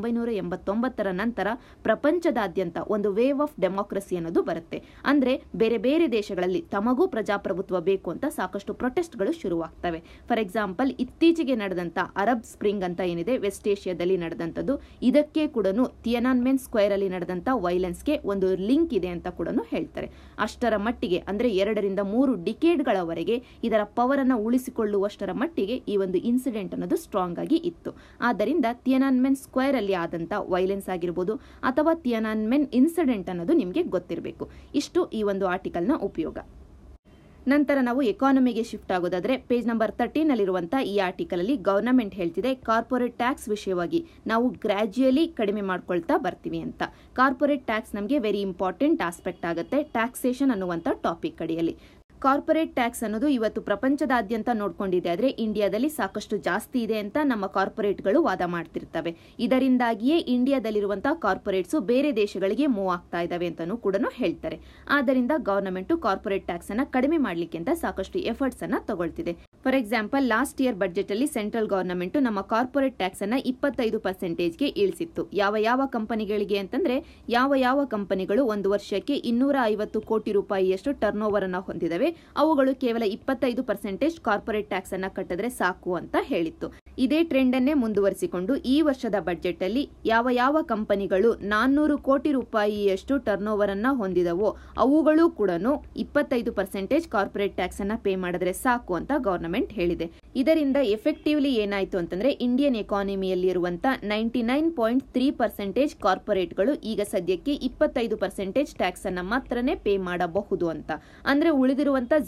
[SPEAKER 1] 1989ರ ನಂತರ ಪ್ರಪಂಚದಾದ್ಯಂತ ಒಂದು ವೇವ್ ಆಫ್ ಡೆಮೋಕ್ರಸಿ ಅನ್ನೋದು ಬರುತ್ತೆ. ಅಂದ್ರೆ ಬೇರೆ ಬೇರೆ ದೇಶಗಳಲ್ಲಿ ತಮಗೂ ಪ್ರಜಾಪ್ರಭುತ್ವ ಬೇಕು ಅಂತ ಸಾಕಷ್ಟು ಪ್ರೊಟೆಸ್ಟ್ಗಳು ಶುರುವಾಗ್ತವೆ. ಫಾರ್ ಎಕ್ಸಾಂಪಲ್ ಇತ್ತೀಚೆಗೆ ನಡೆದಂತ ಅರಬ್ ಸ್ಪ್ರಿಂಗ್ ಅಂತ ಏನಿದೆ ವೆಸ್ಟ್ ಏಷ್ಯಾದಲ್ಲಿ ನಡೆದಂತದ್ದು, ಇದಕ್ಕೆ ಕೂಡ ತಿಯನಾನ್ಮೆನ್ ಸ್ಕ್ವೇರ್ ಅಲ್ಲಿ ನಡೆದಂತ ವೈಲೆನ್ಸ್ಗೆ ಒಂದು ಲಿಂಕ್ ಇದೆ ಅಂತ ಕೂಡ ಹೇಳ್ತಾರೆ. ಅಷ್ಟರ ಮಟ್ಟಿಗೆ ಅಂದ್ರೆ 2 ರಿಂದ 3 ಡಿಕೇಡ್ಗಳವರೆಗೆ ಇದರ ಪವರ್ ಅನ್ನು ಉಳಿಸಿಕೊಳ್ಳುವಷ್ಟರ ಮಟ್ಟಿಗೆ ಈ ಒಂದು ಇನ್ಸಿಡೆಂಟ್ ಅನ್ನೋದು ಸ್ಟ್ರಾಂಗ್ ಆಗಿ ಇತ್ತು. ಆದ್ದರಿಂದ ತಿಯನಾನ್ಮೆನ್ ಸ್ಕ್ವೇರ್ ಅಲ್ಲಿ ಆದಂತ ವೈಲೆನ್ಸ್ ಆಗಿರಬಹುದು ಅಥವಾ ತಿಯನಾನ್ಮೆನ್ ಇನ್ಸಿಡೆಂಟ್ ಅನ್ನೋದು ನಿಮಗೆ ಗೊತ್ತಿರಬೇಕು. ಇಷ್ಟು ಈ ಒಂದು ಆರ್ಟಿಕಲ್ನ ಉಪಯೋಗ. ನಂತರ ನಾವು ಎಕಾನಮಿಗೆ ಶಿಫ್ಟ್ ಆಗೋದಾದ್ರೆ ಪೇಜ್ ನಂಬರ್ 13 ಅಲ್ಲಿರುವಂತಹ ಈ ಆರ್ಟಿಕಲ್ ಅಲ್ಲಿ ಗವರ್ನಮೆಂಟ್ ಹೇಳ್ತಿದೆ ಕಾರ್ಪೊರೇಟ್ ಟ್ಯಾಕ್ಸ್ ವಿಷಯವಾಗಿ ನಾವು ಗ್ರಾಜುಯಲಿ ಕಡಿಮೆ ಮಾಡ್ಕೊಳ್ತಾ ಬರ್ತೀವಿ ಅಂತ. ಕಾರ್ಪೊರೇಟ್ ಟ್ಯಾಕ್ಸ್ ನಮಗೆ ವೆರಿ ಇಂಪಾರ್ಟೆಂಟ್ ಆಸ್ಪೆಕ್ಟ್ ಆಗುತ್ತೆ ಟ್ಯಾಕ್ಸೇಷನ್ ಅನ್ನುವಂತ ಟಾಪಿಕ್ ಅಡಿಯಲ್ಲಿ. ಕಾರ್ಪೊರೇಟ್ ಟ್ಯಾಕ್ಸ್ ಅನ್ನೋದು ಇವತ್ತು ಪ್ರಪಂಚದಾದ್ಯಂತ ನೋಡ್ಕೊಂಡಿದೆ ಆದ್ರೆ ಇಂಡಿಯಾದಲ್ಲಿ ಸಾಕಷ್ಟು ಜಾಸ್ತಿ ಇದೆ ಅಂತ ನಮ್ಮ ಕಾರ್ಪೊರೇಟ್ಗಳು ವಾದ ಮಾಡ್ತಿರ್ತವೆ. ಇದರಿಂದಾಗಿಯೇ ಇಂಡಿಯಾದಲ್ಲಿರುವಂತಹ ಕಾರ್ಪೊರೇಟ್ಸ್ ಬೇರೆ ದೇಶಗಳಿಗೆ ಮೂವ್ ಆಗ್ತಾ ಇದಾವೆ ಅಂತಾನೂ ಕೂಡ ಹೇಳ್ತಾರೆ. ಆದ್ದರಿಂದ ಗವರ್ನಮೆಂಟ್ ಕಾರ್ಪೊರೇಟ್ ಟ್ಯಾಕ್ಸ್ ಅನ್ನ ಕಡಿಮೆ ಮಾಡ್ಲಿಕ್ಕೆ ಅಂತ ಸಾಕಷ್ಟು ಎಫರ್ಟ್ಸ್ ಅನ್ನ ತಗೊಳ್ತಿದೆ. For example, last year budget ಅಲ್ಲಿ ಸೆಂಟ್ರಲ್ ಗವರ್ನಮೆಂಟ್ ನಮ್ಮ ಕಾರ್ಪೊರೇಟ್ ಟ್ಯಾಕ್ಸ್ ಅನ್ನ 25% ಇಳಿಸಿತ್ತು. ಯಾವ ಕಂಪನಿಗಳಿಗೆ ಅಂತಂದ್ರೆ ಯಾವ ಕಂಪನಿಗಳು ಒಂದು ವರ್ಷಕ್ಕೆ 250 ಕೋಟಿ ರೂಪಾಯಿಯಷ್ಟು ಟರ್ನ್ ಓವರ್ ಅನ್ನ ಹೊಂದಿದವೆ, ಅವುಗಳು ಕೇವಲ 25% ಕಾರ್ಪೊರೇಟ್ ಟ್ಯಾಕ್ಸ್ ಅನ್ನ ಕಟ್ಟಿದ್ರೆ ಸಾಕು ಅಂತ ಹೇಳಿತ್ತು. ಇದೇ ಟ್ರೆಂಡ್ ಅನ್ನೇ ಮುಂದುವರಿಸಿಕೊಂಡು ಈ ವರ್ಷದ ಬಜೆಟ್ ಅಲ್ಲಿ ಯಾವ ಕಂಪನಿಗಳು 400 ಕೋಟಿ ರೂಪಾಯಿಯಷ್ಟು ಟರ್ನ್ ಓವರ್ ಅನ್ನ ಹೊಂದಿದವೋ ಅವುಗಳು ಕೂಡ 25% ಕಾರ್ಪೊರೇಟ್ ಟ್ಯಾಕ್ಸ್ ಅನ್ನ ಪೇ ಮಾಡಿದ್ರೆ ಸಾಕು ಅಂತ ಗವರ್ನಮೆಂಟ್ ಹೇಳಿದೆ. ಇದರಿಂದ ಎಫೆಕ್ಟಿವ್ಲಿ ಏನಾಯ್ತು ಅಂತಂದ್ರೆ ಇಂಡಿಯನ್ ಎಕಾನಮಿಯಲ್ಲಿ ಇರುವಂತಹ 99.3% ಕಾರ್ಪೊರೇಟ್ಗಳು ಈಗ ಸದ್ಯಕ್ಕೆ 25% ಟ್ಯಾಕ್ಸ್ ಅನ್ನ ಮಾತ್ರನೇ ಪೇ ಮಾಡಬಹುದು ಅಂತ. ಅಂದ್ರೆ ಉಳಿದಿರುವಂತಹ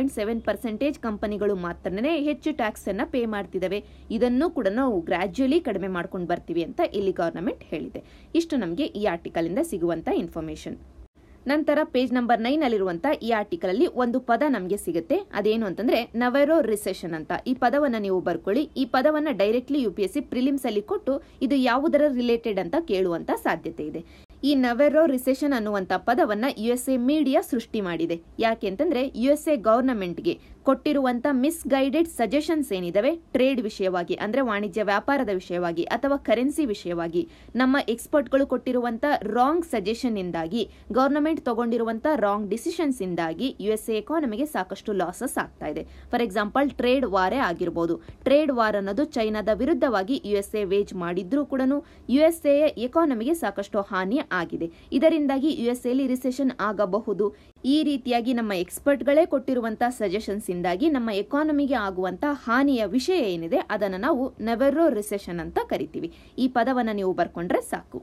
[SPEAKER 1] 0.7% ಕಂಪನಿಗಳು ಮಾತ್ರನೇ ಹೆಚ್ಚು ಟ್ಯಾಕ್ಸ್ ಅನ್ನ ಪೇ ಮಾಡ್ತಿದವೆ. ಇದನ್ನು ಕೂಡ ನಾವು ಗ್ರಾಜುಯಲಿ ಕಡಿಮೆ ಮಾಡ್ಕೊಂಡು ಬರ್ತೀವಿ ಅಂತ ಇಲ್ಲಿ ಗವರ್ನಮೆಂಟ್ ಹೇಳಿದೆ. ಇಷ್ಟು ನಮಗೆ ಈ ಆರ್ಟಿಕಲ್ ಇಂದ ಸಿಗುವಂತ ಇನ್ಫಾರ್ಮೇಶನ್. ನಂತರ ಪೇಜ್ ನಂಬರ್ 9 ಅಲ್ಲಿರುವಂತಹ ಈ ಆರ್ಟಿಕಲ್ ಅಲ್ಲಿ ಒಂದು ಪದ ನಮಗೆ ಸಿಗುತ್ತೆ. ಅದೇನು ಅಂತಂದ್ರೆ ನವೆರೋ ರಿಸೆಷನ್ ಅಂತ. ಈ ಪದವನ್ನ ನೀವು ಬರ್ಕೊಳ್ಳಿ. ಈ ಪದವನ್ನ ಡೈರೆಕ್ಟ್ಲಿ UPSC ಪ್ರಿಲಿಮ್ಸ್ ಅಲ್ಲಿ ಕೊಟ್ಟು ಇದು ಯಾವುದರ ರಿಲೇಟೆಡ್ ಅಂತ ಕೇಳುವಂತ ಸಾಧ್ಯತೆ ಇದೆ. ಈ ನವೆರೋ ರಿಸೆಷನ್ ಅನ್ನುವಂತ ಪದವನ್ನ USA ಮೀಡಿಯಾ ಸೃಷ್ಟಿ ಮಾಡಿದೆ. ಯಾಕೆ ಅಂತಂದ್ರೆ USA ಗವರ್ನಮೆಂಟ್ಗೆ ಕೊಟ್ಟಿರುವಂತ ಮಿಸ್ಗೈಡೆಡ್ ಸಜೆಷನ್ಸ್ ಏನಿದಾವೆ ಟ್ರೇಡ್ ವಿಷಯವಾಗಿ, ಅಂದ್ರೆ ವಾಣಿಜ್ಯ ವ್ಯಾಪಾರದ ವಿಷಯವಾಗಿ ಅಥವಾ ಕರೆನ್ಸಿ ವಿಷಯವಾಗಿ ನಮ್ಮ ಎಕ್ಸ್ಪರ್ಟ್ಗಳು ಕೊಟ್ಟಿರುವಂತ ರಾಂಗ್ ಸಜೆಷನ್ ಇಂದಾಗಿ, ಗವರ್ನಮೆಂಟ್ ತಗೊಂಡಿರುವಂತ ರಾಂಗ್ ಡಿಸಿಷನ್ಸ್ ಇಂದಾಗಿ USA ಎಕಾನಮಿಗೆ ಸಾಕಷ್ಟು ಲಾಸಸ್ ಆಗ್ತಾ ಇದೆ. ಫಾರ್ ಎಕ್ಸಾಂಪಲ್, ಟ್ರೇಡ್ ವಾರೇ ಆಗಿರಬಹುದು. ಟ್ರೇಡ್ ವಾರ್ ಅನ್ನೋದು ಚೈನಾದ ವಿರುದ್ಧವಾಗಿ USA ವೇಜ್ ಮಾಡಿದ್ರೂ ಕೂಡ USA ಎಕಾನಮಿಗೆ ಸಾಕಷ್ಟು ಹಾನಿ ಆಗಿದೆ. ಇದರಿಂದಾಗಿ USA ರಿಸೆಷನ್ ಆಗಬಹುದು. ಈ ರೀತಿಯಾಗಿ ನಮ್ಮ ಎಕ್ಸ್ಪರ್ಟ್ಗಳೇ ಕೊಟ್ಟಿರುವಂತಹ ಸಜೆಷನ್ಸ್ ಇಂದಾಗಿ ನಮ್ಮ ಎಕಾನಮಿಗೆ ಆಗುವಂತಹ ಹಾನಿಯ ವಿಷಯ ಏನಿದೆ ಅದನ್ನ ನಾವು ನೆವೆರೋ ರಿಸೆಷನ್ ಅಂತ ಕರಿತೀವಿ. ಈ ಪದವನ್ನ ನೀವು ಬರ್ಕೊಂಡ್ರೆ ಸಾಕು.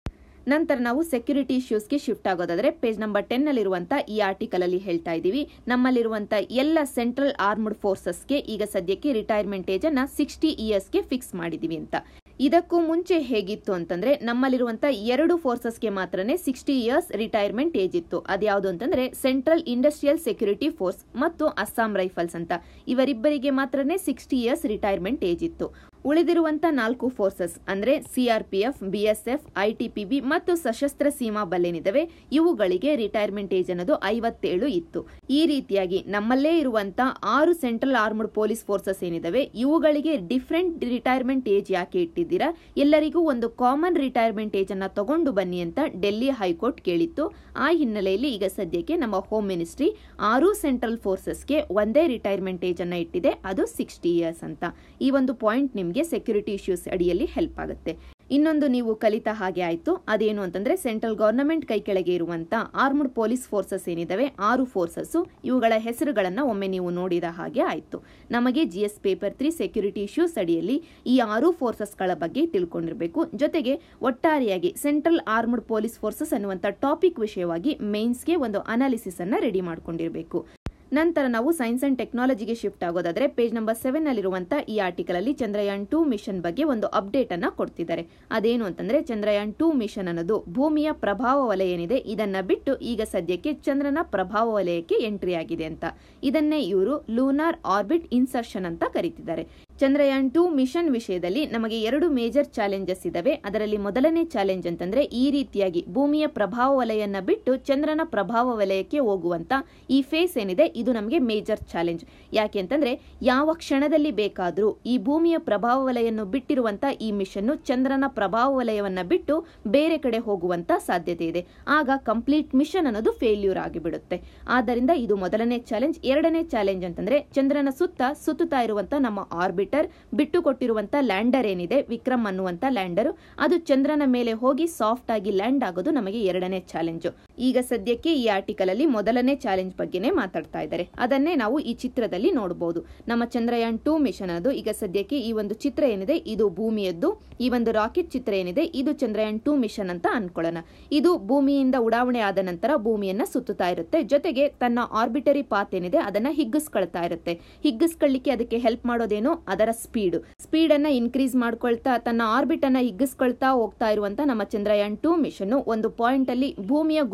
[SPEAKER 1] ನಂತರ ನಾವು ಸೆಕ್ಯೂರಿಟಿ ಇಶ್ಯೂಸ್ಗೆ ಶಿಫ್ಟ್ ಆಗೋದಾದ್ರೆ ಪೇಜ್ ನಂಬರ್ 10 ಅಲ್ಲಿರುವಂತಹ ಈ ಆರ್ಟಿಕಲ್ ಅಲ್ಲಿ ಹೇಳ್ತಾ ಇದೀವಿ, ನಮ್ಮಲ್ಲಿರುವಂತಹ ಎಲ್ಲ ಸೆಂಟ್ರಲ್ ಆರ್ಮ್ಡ್ ಫೋರ್ಸಸ್ಗೆ ಈಗ ಸದ್ಯಕ್ಕೆ ರಿಟೈರ್ಮೆಂಟ್ ಏಜ್ ಅನ್ನ 60 ಇಯರ್ಸ್ಗೆ ಫಿಕ್ಸ್ ಮಾಡಿದೀವಿ ಅಂತ. ಇದಕ್ಕೂ ಮುಂಚೆ ಹೇಗಿತ್ತು ಅಂತಂದ್ರೆ ನಮ್ಮಲ್ಲಿರುವಂತಹ 2 ಫೋರ್ಸಸ್ಗೆ ಮಾತ್ರನೇ 60 ಇಯರ್ಸ್ ರಿಟೈರ್ಮೆಂಟ್ ಏಜ್ ಇತ್ತು. ಅದ್ಯಾವುದು ಅಂತಂದ್ರೆ ಸೆಂಟ್ರಲ್ ಇಂಡಸ್ಟ್ರಿಯಲ್ ಸೆಕ್ಯೂರಿಟಿ ಫೋರ್ಸ್ ಮತ್ತು ಅಸ್ಸಾಂ ರೈಫಲ್ಸ್ ಅಂತ. ಇವರಿಬ್ಬರಿಗೆ ಮಾತ್ರನೇ 60 ಇಯರ್ಸ್ ರಿಟೈರ್ಮೆಂಟ್ ಏಜ್ ಇತ್ತು. ಉಳಿದಿರುವಂತ 4 ಫೋರ್ಸಸ್ ಅಂದ್ರೆ CRPF, BSF, ITPB ಮತ್ತು ಸಶಸ್ತ್ರ ಸೀಮಾ ಬಲ್ ಏನಿದಾವೆ ಇವುಗಳಿಗೆ ರಿಟೈರ್ಮೆಂಟ್ ಏಜ್ ಅನ್ನೋದು 57 ಇತ್ತು. ಈ ರೀತಿಯಾಗಿ ನಮ್ಮಲ್ಲೇ ಇರುವಂತ 6 ಸೆಂಟ್ರಲ್ ಆರ್ಮ್ಡ್ ಪೊಲೀಸ್ ಫೋರ್ಸಸ್ ಏನಿದಾವೆ ಇವುಗಳಿಗೆ ಡಿಫರೆಂಟ್ ರಿಟೈರ್ಮೆಂಟ್ ಏಜ್ ಯಾಕೆ ಇಟ್ಟಿದ್ದೀರಾ, ಎಲ್ಲರಿಗೂ ಒಂದು ಕಾಮನ್ ರಿಟೈರ್ಮೆಂಟ್ ಏಜ್ ಅನ್ನ ತಗೊಂಡು ಬನ್ನಿ ಅಂತ ಡೆಲ್ಲಿ ಹೈಕೋರ್ಟ್ ಕೇಳಿತ್ತು. ಆ ಹಿನ್ನೆಲೆಯಲ್ಲಿ ಈಗ ಸದ್ಯಕ್ಕೆ ನಮ್ಮ ಹೋಮ್ ಮಿನಿಸ್ಟ್ರಿ 6 ಸೆಂಟ್ರಲ್ ಫೋರ್ಸಸ್ಗೆ ಒಂದೇ ರಿಟೈರ್ಮೆಂಟ್ ಏಜ್ ಅನ್ನ ಇಟ್ಟಿದೆ, ಅದು 60 ಇಯರ್ಸ್ ಅಂತ. ಈ ಒಂದು ಪಾಯಿಂಟ್ ನಿಮ್ಗೆ ಸೆಕ್ಯೂರಿಟಿ ಇಶ್ಯೂಸ್ ಅಡಿಯಲ್ಲಿ ಹೆಲ್ಪ್ ಆಗುತ್ತೆ. ಇನ್ನೊಂದು ನೀವು ಕಲಿತ ಹಾಗೆ ಆಯ್ತು, ಅದೇನು ಅಂತಂದ್ರೆ ಸೆಂಟ್ರಲ್ ಗವರ್ನಮೆಂಟ್ ಕೈ ಕೆಳಗೆ ಇರುವಂತ ಆರ್ಮ್ಡ್ ಪೊಲೀಸ್ ಫೋರ್ಸಸ್ ಏನಿದಾವೆ 6 ಫೋರ್ಸಸ್, ಇವುಗಳ ಹೆಸರುಗಳನ್ನ ಒಮ್ಮೆ ನೀವು ನೋಡಿದ ಹಾಗೆ ಆಯ್ತು. ನಮಗೆ GS ಪೇಪರ್ 3 ಸೆಕ್ಯೂರಿಟಿ ಇಶ್ಯೂಸ್ ಅಡಿಯಲ್ಲಿ ಈ 6 ಫೋರ್ಸಸ್ ಗಳ ಬಗ್ಗೆ ತಿಳ್ಕೊಂಡಿರಬೇಕು. ಜೊತೆಗೆ ಒಟ್ಟಾರೆಯಾಗಿ ಸೆಂಟ್ರಲ್ ಆರ್ಮ್ಡ್ ಪೊಲೀಸ್ ಫೋರ್ಸಸ್ ಅನ್ನುವಂತ ಟಾಪಿಕ್ ವಿಷಯವಾಗಿ ಮೇನ್ಸ್ಗೆ ಒಂದು ಅನಾಲಿಸಿಸ್ ಅನ್ನ ರೆಡಿ ಮಾಡ್ಕೊಂಡಿರಬೇಕು. ನಂತರ ನಾವು ಸೈನ್ಸ್ ಅಂಡ್ ಟೆಕ್ನಾಲಜಿಗೆ ಶಿಫ್ಟ್ ಆಗೋದಾದ್ರೆ ಪೇಜ್ ನಂಬರ್ 7 ಅಲ್ಲಿರುವಂತಹ ಈ ಆರ್ಟಿಕಲ್ ಅಲ್ಲಿ ಚಂದ್ರಯಾನ್ 2 ಮಿಷನ್ ಬಗ್ಗೆ ಒಂದು ಅಪ್ಡೇಟ್ ಅನ್ನ ಕೊಡ್ತಿದ್ದಾರೆ. ಅದೇನು ಅಂತಂದ್ರೆ ಚಂದ್ರಯಾನ್ 2 ಮಿಷನ್ ಅನ್ನೋದು ಭೂಮಿಯ ಪ್ರಭಾವ ವಲಯ ಏನಿದೆ ಇದನ್ನ ಬಿಟ್ಟು ಈಗ ಸದ್ಯಕ್ಕೆ ಚಂದ್ರನ ಪ್ರಭಾವ ವಲಯಕ್ಕೆ ಎಂಟ್ರಿ ಆಗಿದೆ ಅಂತ. ಇದನ್ನೇ ಇವರು ಲೂನಾರ್ ಆರ್ಬಿಟ್ ಇನ್ಸರ್ಷನ್ ಅಂತ ಕರೀತಿದ್ದಾರೆ. ಚಂದ್ರಯಾನ್ 2 ಮಿಷನ್ ವಿಷಯದಲ್ಲಿ ನಮಗೆ 2 ಮೇಜರ್ ಚಾಲೆಂಜಸ್ ಇದಾವೆ. ಅದರಲ್ಲಿ ಮೊದಲನೇ ಚಾಲೆಂಜ್ ಅಂತಂದ್ರೆ ಈ ರೀತಿಯಾಗಿ ಭೂಮಿಯ ಪ್ರಭಾವ ವಲಯನ್ನ ಬಿಟ್ಟು ಚಂದ್ರನ ಪ್ರಭಾವ ವಲಯಕ್ಕೆ ಹೋಗುವಂತ ಈ ಫೇಸ್ ಏನಿದೆ ಇದು ನಮಗೆ ಮೇಜರ್ ಚಾಲೆಂಜ್. ಯಾಕೆ ಅಂತಂದ್ರೆ ಯಾವ ಕ್ಷಣದಲ್ಲಿ ಬೇಕಾದ್ರೂ ಈ ಭೂಮಿಯ ಪ್ರಭಾವ ವಲಯನ್ನು ಬಿಟ್ಟಿರುವಂತ ಈ ಮಿಷನ್ ಚಂದ್ರನ ಪ್ರಭಾವ ವಲಯವನ್ನ ಬಿಟ್ಟು ಬೇರೆ ಕಡೆ ಹೋಗುವಂತ ಸಾಧ್ಯತೆ ಇದೆ. ಆಗ ಕಂಪ್ಲೀಟ್ ಮಿಷನ್ ಅನ್ನೋದು ಫೇಲ್ಯೂರ್ ಆಗಿಬಿಡುತ್ತೆ. ಆದ್ದರಿಂದ ಇದು ಮೊದಲನೇ ಚಾಲೆಂಜ್. ಎರಡನೇ ಚಾಲೆಂಜ್ ಅಂತಂದ್ರೆ ಚಂದ್ರನ ಸುತ್ತುತ್ತಾ ಇರುವಂತ ನಮ್ಮ ಆರ್ಬಿಟರ್ ಬಿಟ್ಟು ಕೊಟ್ಟಿರುವಂತ ಲ್ಯಾಂಡರ್ ಏನಿದೆ ವಿಕ್ರಮ್ ಅನ್ನುವಂತ ಲ್ಯಾಂಡರ್ ಅದು ಚಂದ್ರನ ಮೇಲೆ ಹೋಗಿ ಸಾಫ್ಟ್ ಆಗಿ ಲ್ಯಾಂಡ್ ಆಗೋದು ನಮಗೆ ಎರಡನೇ ಚಾಲೆಂಜ್. ಈಗ ಸದ್ಯಕ್ಕೆ ಈ ಆರ್ಟಿಕಲ್ ಅಲ್ಲಿ ಮೊದಲನೇ ಚಾಲೆಂಜ್ ಬಗ್ಗೆನೇ ಮಾತಾಡ್ತಾ ಇದ್ದಾರೆ. ಅದನ್ನೇ ನಾವು ಈ ಚಿತ್ರದಲ್ಲಿ ನೋಡಬಹುದು. ನಮ್ಮ ಚಂದ್ರಯಾನ್ 2 ಮಿಷನ್ ಅದು ಈಗ ಸದ್ಯಕ್ಕೆ ಈ ಒಂದು ಚಿತ್ರ ಏನಿದೆ ಇದು ಭೂಮಿಯದ್ದು, ಈ ಒಂದು ರಾಕೆಟ್ ಚಿತ್ರ ಏನಿದೆ ಇದು ಚಂದ್ರಯಾನ್ 2 ಮಿಷನ್ ಅಂತ ಅನ್ಕೊಳ್ಳೋಣ. ಇದು ಭೂಮಿಯಿಂದ ಉಡಾವಣೆ ಆದ ನಂತರ ಭೂಮಿಯನ್ನ ಸುತ್ತುತ್ತಾ ಇರುತ್ತೆ. ಜೊತೆಗೆ ತನ್ನ ಆರ್ಬಿಟರಿ ಪಾತ್ ಏನಿದೆ ಅದನ್ನ ಹಿಗ್ಗಿಸ್ಕೊಳ್ತಾ ಇರುತ್ತೆ. ಹಿಗ್ಗಿಸ್ಕೊಳ್ಳಿಕ್ಕೆ ಅದಕ್ಕೆ ಹೆಲ್ಪ್ ಮಾಡೋದೇನು ಅದರ ಸ್ಪೀಡ್ ಅನ್ನ ಇನ್ಕ್ರೀಸ್ ಮಾಡ್ಕೊಳ್ತಾ ತನ್ನ ಆರ್ಬಿಟ್ ಅನ್ನ ಹಿಗ್ಗಿಸ್ಕೊಳ್ತಾ ಹೋಗ್ತಾ ಇರುವಂತ ನಮ್ಮ ಚಂದ್ರಯಾನ್ 2 ಮಿಷನ್ ಒಂದು ಪಾಯಿಂಟ್ ಅಲ್ಲಿ ಭೂಮಿಯ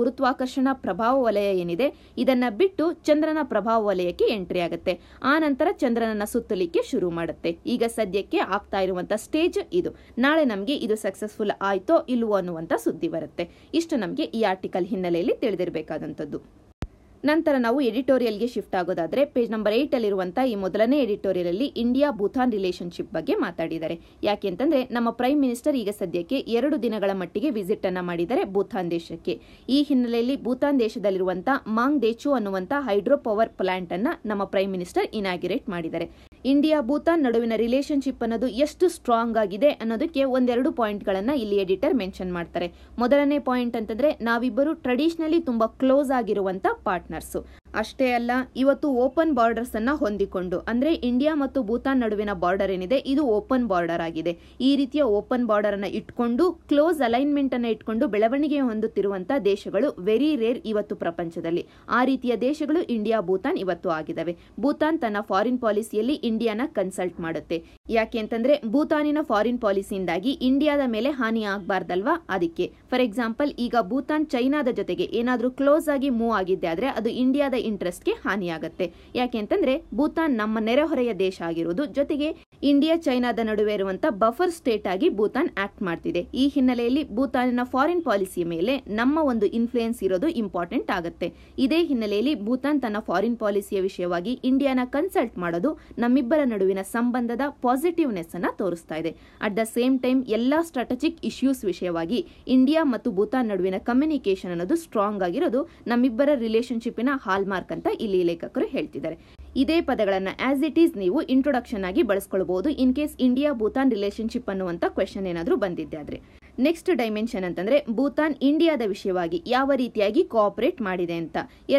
[SPEAKER 1] ಗುರುತ್ವಾಕರ್ಷಣಾ ಪ್ರಭಾವ ವಲಯ ಏನಿದೆ ಇದನ್ನ ಬಿಟ್ಟು ಚಂದ್ರನ ಪ್ರಭಾವ ವಲಯಕ್ಕೆ ಎಂಟ್ರಿ ಆಗುತ್ತೆ. ಆ ನಂತರ ಚಂದ್ರನನ್ನ ಸುತ್ತಲಿಕ್ಕೆ ಶುರು ಮಾಡುತ್ತೆ. ಈಗ ಸದ್ಯಕ್ಕೆ ಆಗ್ತಾ ಇರುವಂತ ಸ್ಟೇಜ್ ಇದು. ನಾಳೆ ನಮಗೆ ಇದು ಸಕ್ಸಸ್ಫುಲ್ ಆಯ್ತೋ ಇಲ್ವೋ ಅನ್ನುವಂತ ಸುದ್ದಿ ಬರುತ್ತೆ. ಇಷ್ಟು ನಮಗೆ ಈ ಆರ್ಟಿಕಲ್ ಹಿನ್ನೆಲೆಯಲ್ಲಿ ತಿಳಿದಿರಬೇಕಾದಂತದ್ದು. ನಂತರ ನಾವು ಎಡಿಟೋರಿಯಲ್ಗೆ ಶಿಫ್ಟ್ ಆಗೋದಾದ್ರೆ ಪೇಜ್ ನಂಬರ್ 8 ಅಲ್ಲಿರುವಂತಹ ಈ ಮೊದಲನೇ ಎಡಿಟೋರಿಯಲ್ ಅಲ್ಲಿ ಇಂಡಿಯಾ ಭೂತಾನ್ ರಿಲೇಶನ್ಶಿಪ್ ಬಗ್ಗೆ ಮಾತಾಡಿದ್ದಾರೆ. ಯಾಕೆಂತಂದ್ರೆ ನಮ್ಮ ಪ್ರೈಮ್ ಮಿನಿಸ್ಟರ್ ಈಗ ಸದ್ಯಕ್ಕೆ 2 ದಿನಗಳ ಮಟ್ಟಿಗೆ ವಿಸಿಟ್ ಅನ್ನ ಮಾಡಿದ್ದಾರೆ ಭೂತಾನ್ ದೇಶಕ್ಕೆ. ಈ ಹಿನ್ನೆಲೆಯಲ್ಲಿ ಭೂತಾನ್ ದೇಶದಲ್ಲಿರುವಂತಹ ಮಾಂಗ್ ದೇಚು ಅನ್ನುವಂತಹ ಹೈಡ್ರೋ ಪವರ್ ಪ್ಲಾಂಟ್ ಅನ್ನ ನಮ್ಮ ಪ್ರೈಮ್ ಮಿನಿಸ್ಟರ್ ಇನಾಗ್ಯುರೇಟ್ ಮಾಡಿದ್ದಾರೆ. ಇಂಡಿಯಾ ಭೂತಾನ್ ನಡುವಿನ ರಿಲೇಶನ್ಶಿಪ್ ಅನ್ನೋದು ಎಷ್ಟು ಸ್ಟ್ರಾಂಗ್ ಆಗಿದೆ ಅನ್ನೋದಕ್ಕೆ ಒಂದೆರಡು ಪಾಯಿಂಟ್ ಗಳನ್ನ ಇಲ್ಲಿ ಎಡಿಟರ್ ಮೆನ್ಷನ್ ಮಾಡ್ತಾರೆ. ಮೊದಲನೇ ಪಾಯಿಂಟ್ ಅಂತಂದ್ರೆ ನಾವಿಬ್ಬರು ಟ್ರೆಡಿಷನಲಿ ತುಂಬಾ ಕ್ಲೋಸ್ ಆಗಿರುವಂತ ಪಾರ್ಟ್ನರ್ಸ್. ಅಷ್ಟೇ ಅಲ್ಲ, ಇವತ್ತು ಓಪನ್ ಬಾರ್ಡರ್ಸ್ ಅನ್ನ ಹೊಂದಿಕೊಂಡು ಅಂದ್ರೆ ಇಂಡಿಯಾ ಮತ್ತು ಭೂತಾನ್ ನಡುವಿನ ಬಾರ್ಡರ್ ಏನಿದೆ ಇದು ಓಪನ್ ಬಾರ್ಡರ್ ಆಗಿದೆ. ಈ ರೀತಿಯ ಓಪನ್ ಬಾರ್ಡರ್ ಅನ್ನ ಇಟ್ಕೊಂಡು ಕ್ಲೋಸ್ ಅಲೈನ್ಮೆಂಟ್ ಅನ್ನ ಇಟ್ಕೊಂಡು ಬೆಳವಣಿಗೆ ಹೊಂದುತ್ತಿರುವಂತಹ ದೇಶಗಳು ವೆರಿ ರೇರ್ ಇವತ್ತು ಪ್ರಪಂಚದಲ್ಲಿ. ಆ ರೀತಿಯ ದೇಶಗಳು ಇಂಡಿಯಾ ಭೂತಾನ್ ಇವತ್ತು ಆಗಿದಾವೆ. ಭೂತಾನ್ ತನ್ನ ಫಾರಿನ್ ಪಾಲಿಸಿಯಲ್ಲಿ ಇಂಡಿಯಾನ ಕನ್ಸಲ್ಟ್ ಮಾಡುತ್ತೆ. ಯಾಕೆ ಅಂತಂದ್ರೆ ಭೂತಾನಿನ ಫಾರಿನ್ ಪಾಲಿಸಿಯಿಂದಾಗಿ ಇಂಡಿಯಾದ ಮೇಲೆ ಹಾನಿ ಆಗಬಾರ್ದಲ್ವಾ, ಅದಕ್ಕೆ. ಫಾರ್ ಎಕ್ಸಾಂಪಲ್, ಈಗ ಭೂತಾನ್ ಚೈನಾದ ಜೊತೆಗೆ ಏನಾದ್ರೂ ಕ್ಲೋಸ್ ಆಗಿ ಮೂವ್ ಆಗಿದ್ದೆ ಆದ್ರೆ ಅದು ಇಂಡಿಯಾದ ಇಂಟ್ರೆಸ್ಟ್ಗೆ ಹಾನಿಯಾಗತ್ತೆ. ಯಾಕೆ ಅಂತಂದ್ರೆ ಭೂತಾನ್ ನಮ್ಮ ನೆರೆಹೊರೆಯ ದೇಶ ಆಗಿರೋದು, ಜೊತೆಗೆ ಇಂಡಿಯಾ ಚೈನಾದ ನಡುವೆ ಇರುವಂತಹ ಬಫರ್ ಸ್ಟೇಟ್ ಆಗಿ ಭೂತಾನ್ ಆಕ್ಟ್ ಮಾಡ್ತಿದೆ. ಈ ಹಿನ್ನೆಲೆಯಲ್ಲಿ ಭೂತಾನಿನ ಫಾರಿನ್ ಪಾಲಿಸಿಯ ಮೇಲೆ ನಮ್ಮ ಒಂದು ಇನ್ಫ್ಲೂಯೆನ್ಸ್ ಇರೋದು ಇಂಪಾರ್ಟೆಂಟ್ ಆಗುತ್ತೆ. ಇದೇ ಹಿನ್ನೆಲೆಯಲ್ಲಿ ಭೂತಾನ್ ತನ್ನ ಫಾರಿನ್ ಪಾಲಿಸಿಯ ವಿಷಯವಾಗಿ ಇಂಡಿಯಾನ ಕನ್ಸಲ್ಟ್ ಮಾಡೋದು ನಮ್ಮಿಬ್ಬರ ನಡುವಿನ ಸಂಬಂಧದ ಪಾಸಿಟಿವ್ನೆಸ್ ಅನ್ನ ತೋರಿಸ್ತಾ ಇದೆ. ಅಟ್ ದ ಸೇಮ್ ಟೈಮ್ ಎಲ್ಲಾ ಸ್ಟ್ರಾಟಜಿಕ್ ಇಶ್ಯೂಸ್ ವಿಷಯವಾಗಿ ಇಂಡಿಯಾ ಮತ್ತು ಭೂತಾನ್ ನಡುವಿನ ಕಮ್ಯುನಿಕೇಶನ್ ಅನ್ನೋದು ಸ್ಟ್ರಾಂಗ್ ಆಗಿರೋದು ನಮ್ಮಿಬ್ಬರ ರಿಲೇಶನ್ಶಿಪ್ನ ಹಾಲ್ಮಾರ್ಕ್ ಅಂತ ಇಲ್ಲಿ ಲೇಖಕರು ಹೇಳ್ತಿದ್ದಾರೆ. ಇದೇ ಪದಗಳನ್ನ ಆಸ್ ಇಟ್ ಈಸ್ ನೀವು ಇಂಟ್ರೊಡಕ್ಷನ್ ಆಗಿ ಬಳಸ್ಕೊಳ್ಬಹುದು in case India Bhutan relationship ಅನ್ನುವಂತ ಕ್ವೆಶ್ಚನ್ ಏನಾದ್ರೂ ಬಂದಿದ್ದೆ ಆದ್ರೆ. ನೆಕ್ಸ್ಟ್ ಡೈಮೆನ್ಷನ್ ಅಂತಂದ್ರೆ ಭೂತಾನ್ ಇಂಡಿಯಾದ ವಿಷಯವಾಗಿ ಯಾವ ರೀತಿಯಾಗಿ ಕೋಆಪರೇಟ್ ಮಾಡಿದೆ ಅಂತ.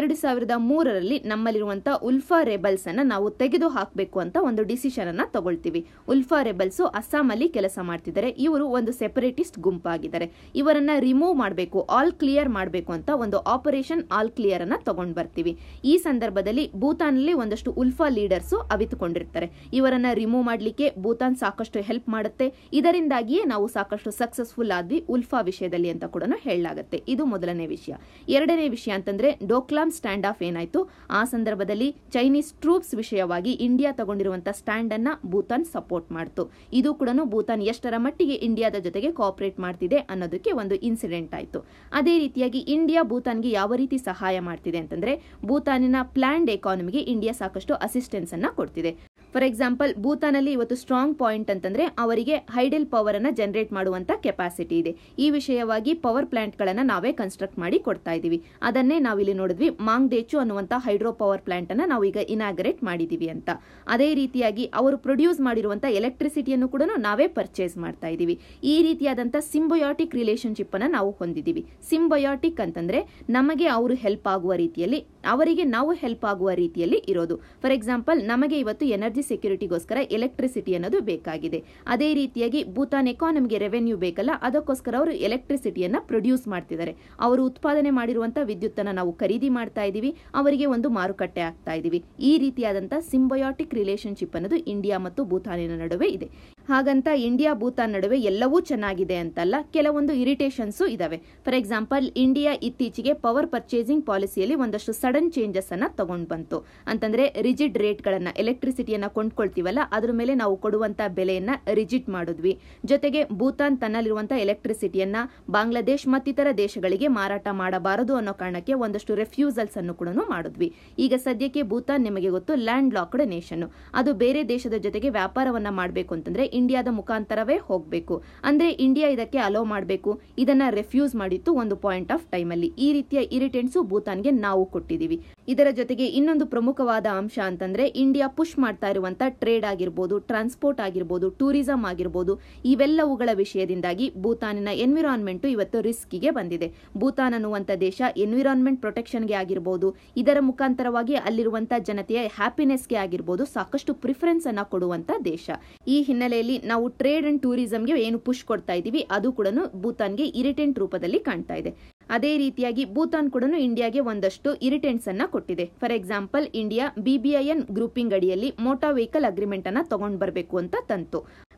[SPEAKER 1] 2003ರಲ್ಲಿ ನಮ್ಮಲ್ಲಿರುವಂತಹ ಉಲ್ಫಾ ರೆಬಲ್ಸ್ ಅನ್ನ ನಾವು ತೆಗೆದು ಹಾಕಬೇಕು ಅಂತ ಒಂದು ಡಿಸಿಷನ್ ಅನ್ನ ತಗೊಳ್ತೀವಿ. ಉಲ್ಫಾ ರೆಬಲ್ಸ್ ಅಸ್ಸಾಂ ಅಲ್ಲಿ ಕೆಲಸ ಮಾಡ್ತಿದ್ದಾರೆ. ಇವರು ಒಂದು ಸೆಪರೇಟಿಸ್ಟ್ ಗುಂಪಾಗಿದ್ದಾರೆ. ಇವರನ್ನ ರಿಮೂವ್ ಮಾಡಬೇಕು, ಆಲ್ ಕ್ಲಿಯರ್ ಮಾಡಬೇಕು ಅಂತ ಒಂದು ಆಪರೇಷನ್ ಆಲ್ ಕ್ಲಿಯರ್ ಅನ್ನ ತಗೊಂಡ್ ಬರ್ತೀವಿ. ಈ ಸಂದರ್ಭದಲ್ಲಿ ಭೂತಾನ್ ಅಲ್ಲಿ ಒಂದಷ್ಟು ಉಲ್ಫಾ ಲೀಡರ್ಸ್ ಅವಿತುಕೊಂಡಿರ್ತಾರೆ. ಇವರನ್ನ ರಿಮೂವ್ ಮಾಡ್ಲಿಕ್ಕೆ ಭೂತಾನ್ ಸಾಕಷ್ಟು ಹೆಲ್ಪ್ ಮಾಡುತ್ತೆ. ಇದರಿಂದಾಗಿಯೇ ನಾವು ಸಾಕಷ್ಟು ಸಕ್ಸಸ್ಫುಲ್ ಆದ್ವಿ ಉಲ್ಫಾ ವಿಷಯದಲ್ಲಿ ಅಂತ ಕೂಡ ಹೇಳಲಾಗುತ್ತೆ. ಇದು ಮೊದಲನೇ ವಿಷಯ. ಎರಡನೇ ವಿಷಯ ಅಂತಂದ್ರೆ ಡೋಕ್ಲಾಮ್ ಸ್ಟ್ಯಾಂಡ್ ಆಫ್ ಏನಾಯ್ತು, ಆ ಸಂದರ್ಭದಲ್ಲಿ ಚೈನೀಸ್ ಟ್ರೂಪ್ಸ್ ವಿಷಯವಾಗಿ ಇಂಡಿಯಾ ತಗೊಂಡಿರುವಂತಹ ಸ್ಟ್ಯಾಂಡ್ ಅನ್ನ ಭೂತಾನ್ ಸಪೋರ್ಟ್ ಮಾಡ್ತು. ಇದು ಕೂಡ ಭೂತಾನ್ ಎಷ್ಟರ ಮಟ್ಟಿಗೆ ಇಂಡಿಯಾದ ಜೊತೆಗೆ ಕೋಆಪರೇಟ್ ಮಾಡ್ತಿದೆ ಅನ್ನೋದಕ್ಕೆ ಒಂದು ಇನ್ಸಿಡೆಂಟ್ ಆಯ್ತು. ಅದೇ ರೀತಿಯಾಗಿ ಇಂಡಿಯಾ ಭೂತಾನ್ಗೆ ಯಾವ ರೀತಿ ಸಹಾಯ ಮಾಡ್ತಿದೆ ಅಂತಂದ್ರೆ ಭೂತಾನಿನ ಪ್ಲಾನ್ಡ್ ಎಕಾನಮಿಗೆ ಇಂಡಿಯಾ ಸಾಕಷ್ಟು ಅಸಿಸ್ಟೆನ್ಸ್ ಅನ್ನ ಕೊಡ್ತಿದೆ. ಫಾರ್ ಎಕ್ಸಾಂಪಲ್, ಭೂತಾನ್ ಅಲ್ಲಿ ಇವತ್ತು ಸ್ಟ್ರಾಂಗ್ ಪಾಯಿಂಟ್ ಅಂತಂದ್ರೆ ಅವರಿಗೆ ಹೈಡಲ್ ಪವರ್ ಅನ್ನ ಜನರೇಟ್ ಮಾಡುವಂತ ಕೆಪಾಸಿಟಿ ಇದೆ. ಈ ವಿಷಯವಾಗಿ ಪವರ್ ಪ್ಲಾಂಟ್ ಗಳನ್ನ ನಾವೇ ಕನ್ಸ್ಟ್ರಕ್ಟ್ ಮಾಡಿ ಕೊಡ್ತಾ ಇದೀವಿ. ಅದನ್ನೇ ನಾವಿಲ್ಲಿ ನೋಡಿದ್ವಿ, ಮಾಂಗ್ ದೇಚು ಅನ್ನುವಂತ ಹೈಡ್ರೋ ಪವರ್ ಪ್ಲಾಂಟ್ ಅನ್ನ ನಾವು ಈಗ ಇನಾಗ್ರೇಟ್ ಮಾಡಿದೀವಿ ಅಂತ. ಅದೇ ರೀತಿಯಾಗಿ ಅವರು ಪ್ರೊಡ್ಯೂಸ್ ಮಾಡಿರುವಂತ ಎಲೆಕ್ಟ್ರಿಸಿಟಿಯನ್ನು ಕೂಡ ನಾವೇ ಪರ್ಚೇಸ್ ಮಾಡ್ತಾ ಇದೀವಿ. ಈ ರೀತಿಯಾದಂತ ಸಿಂಬಯೋಟಿಕ್ ರಿಲೇಶನ್ಶಿಪ್ ಅನ್ನ ನಾವು ಹೊಂದಿದೀವಿ. ಸಿಂಬಯೋಟಿಕ್ ಅಂತಂದ್ರೆ ನಮಗೆ ಅವರು ಹೆಲ್ಪ್ ಆಗುವ ರೀತಿಯಲ್ಲಿ, ಅವರಿಗೆ ನಾವು ಹೆಲ್ಪ್ ಆಗುವ ರೀತಿಯಲ್ಲಿ ಇರೋದು. ಫಾರ್ ಎಕ್ಸಾಂಪಲ್, ನಮಗೆ ಇವತ್ತು ಎನರ್ಜಿ ಸೆಕ್ಯೂರಿಟಿಗೋಸ್ಕರ ಎಲೆಕ್ಟ್ರಿಸಿಟಿ ಅನ್ನೋದು ಬೇಕಾಗಿದೆ. ಅದೇ ರೀತಿಯಾಗಿ ಭೂತಾನ್ ಎಕಾನಮಿಗೆ ರೆವೆನ್ಯೂ ಬೇಕಲ್ಲ, ಅದಕ್ಕೋಸ್ಕರ ಅವರು ಎಲೆಕ್ಟ್ರಿಸಿಟಿಯನ್ನ ಪ್ರೊಡ್ಯೂಸ್ ಮಾಡ್ತಿದ್ದಾರೆ. ಅವರು ಉತ್ಪಾದನೆ ಮಾಡಿರುವಂತಹ ವಿದ್ಯುತ್ ಅನ್ನ ನಾವು ಖರೀದಿ ಮಾಡ್ತಾ ಇದೀವಿ, ಅವರಿಗೆ ಒಂದು ಮಾರುಕಟ್ಟೆ ಆಗ್ತಾ ಇದೀವಿ. ಈ ರೀತಿಯಾದಂತಹ ಸಿಂಬಯೋಟಿಕ್ ರಿಲೇಶನ್ಶಿಪ್ ಅನ್ನೋದು ಇಂಡಿಯಾ ಮತ್ತು ಭೂತಾನಿನ ನಡುವೆ ಇದೆ. ಹಾಗಂತ ಇಂಡಿಯಾ ಭೂತಾನ್ ನಡುವೆ ಎಲ್ಲವೂ ಚೆನ್ನಾಗಿದೆ ಅಂತಲ್ಲ, ಕೆಲವೊಂದು ಇರಿಟೇಷನ್ಸ್ ಇದಾವೆ. ಫಾರ್ ಎಕ್ಸಾಂಪಲ್, ಇಂಡಿಯಾ ಇತ್ತೀಚೆಗೆ ಪವರ್ ಪರ್ಚೇಸಿಂಗ್ ಪಾಲಿಸಿಯಲ್ಲಿ ಒಂದಷ್ಟು ಸಡನ್ ಚೇಂಜಸ್ ಅನ್ನ ತಗೊಂಡ್ ಬಂತು. ಅಂತಂದ್ರೆ ರಿಜಿಡ್ ರೇಟ್ ಗಳನ್ನ, ಎಲೆಕ್ಟ್ರಿಸಿಟಿಯನ್ನ ಕೊಂಡ್ಕೊಳ್ತೀವಲ್ಲ ಅದ್ರ ಮೇಲೆ ನಾವು ಕೊಡುವಂತ ಬೆಲೆಯನ್ನ ರಿಜಿಡ್ ಮಾಡಿದ್ವಿ. ಜೊತೆಗೆ ಭೂತಾನ್ ತನ್ನಲ್ಲಿರುವಂತಹ ಎಲೆಕ್ಟ್ರಿಸಿಟಿಯನ್ನ ಬಾಂಗ್ಲಾದೇಶ್ ಮತ್ತಿತರ ದೇಶಗಳಿಗೆ ಮಾರಾಟ ಮಾಡಬಾರದು ಅನ್ನೋ ಕಾರಣಕ್ಕೆ ಒಂದಷ್ಟು ರೆಫ್ಯೂಸಲ್ಸ್ ಅನ್ನು ಕೂಡ ಮಾಡಿದ್ವಿ. ಈಗ ಸದ್ಯಕ್ಕೆ ಭೂತಾನ್ ನಿಮಗೆ ಗೊತ್ತು ಲ್ಯಾಂಡ್ ಲಾಕ್ಡ್ ನೇಷನ್. ಅದು ಬೇರೆ ದೇಶದ ಜೊತೆಗೆ ವ್ಯಾಪಾರವನ್ನ ಮಾಡಬೇಕು ಅಂತಂದ್ರೆ ಇಂಡಿಯಾದ ಮುಖಾಂತರವೇ ಹೋಗಬೇಕು. ಅಂದ್ರೆ ಇಂಡಿಯಾ ಇದಕ್ಕೆ ಅಲೋ ಮಾಡಬೇಕು. ಇದನ್ನ ರೆಫ್ಯೂಸ್ ಮಾಡಿತ್ತು ಒಂದು ಪಾಯಿಂಟ್ ಆಫ್ ಟೈಮ್ ಅಲ್ಲಿ. ಈ ರೀತಿಯ ಇರಿಟೆಂಟ್ಸ್ ಭೂತಾನ್ಗೆ ನಾವು ಕೊಟ್ಟಿದೀವಿ. ಇದರ ಜೊತೆಗೆ ಇನ್ನೊಂದು ಪ್ರಮುಖವಾದ ಅಂಶ ಅಂತಂದ್ರೆ ಇಂಡಿಯಾ ಪುಷ್ ಮಾಡ್ತಾ ಇರುವಂತ ಟ್ರೇಡ್ ಆಗಿರ್ಬೋದು, ಟ್ರಾನ್ಸ್ಪೋರ್ಟ್ ಆಗಿರ್ಬೋದು, ಟೂರಿಸಂ ಆಗಿರ್ಬೋದು, ಇವೆಲ್ಲವುಗಳ ವಿಷಯದಿಂದಾಗಿ ಭೂತಾನಿನ ಎನ್ವಿರಾನ್ಮೆಂಟ್ ಇವತ್ತು ರಿಸ್ಕಿಗೆ ಬಂದಿದೆ. ಭೂತಾನ್ ಅನ್ನುವಂತ ದೇಶ ಎನ್ವಿರಾನ್ಮೆಂಟ್ ಪ್ರೊಟೆಕ್ಷನ್ಗೆ ಆಗಿರ್ಬೋದು, ಇದರ ಮುಖಾಂತರವಾಗಿ ಅಲ್ಲಿರುವಂತಹ ಜನತೆಯ ಹ್ಯಾಪಿನೆಸ್ಗೆ ಆಗಿರ್ಬೋದು ಸಾಕಷ್ಟು ಪ್ರಿಫರೆನ್ಸ್ ಅನ್ನ ಕೊಡುವಂತ ದೇಶ. ಈ ಹಿನ್ನೆಲೆಯಲ್ಲಿ ನಾವು ಟ್ರೇಡ್ ಅಂಡ್ ಟೂರಿಸಂಗೆ ಏನು ಪುಷ್ ಕೊಡ್ತಾ ಇದೀವಿ ಅದು ಕೂಡ ಭೂತಾನ್ಗೆ ಇರಿಟೆಂಟ್ ರೂಪದಲ್ಲಿ ಕಾಣ್ತಾ ಇದೆ. ಅದೇ ರೀತಿಯಾಗಿ ಭೂತಾನ್ ಕೂಡ ಇಂಡಿಯಾಗೆ ಒಂದಷ್ಟು ಇರಿಟೆಂಟ್ಸ್ ಅನ್ನ ಕೊಟ್ಟಿದೆ. For example, India BBIN grouping ಅಡಿಯಲ್ಲಿ ಮೋಟಾರ್ ವೆಹಿಕಲ್ ಅಗ್ರಿಮೆಂಟ್ ಅನ್ನ ತಗೊಂಡ್ ಬರಬೇಕು ಅಂತ ತಂತು.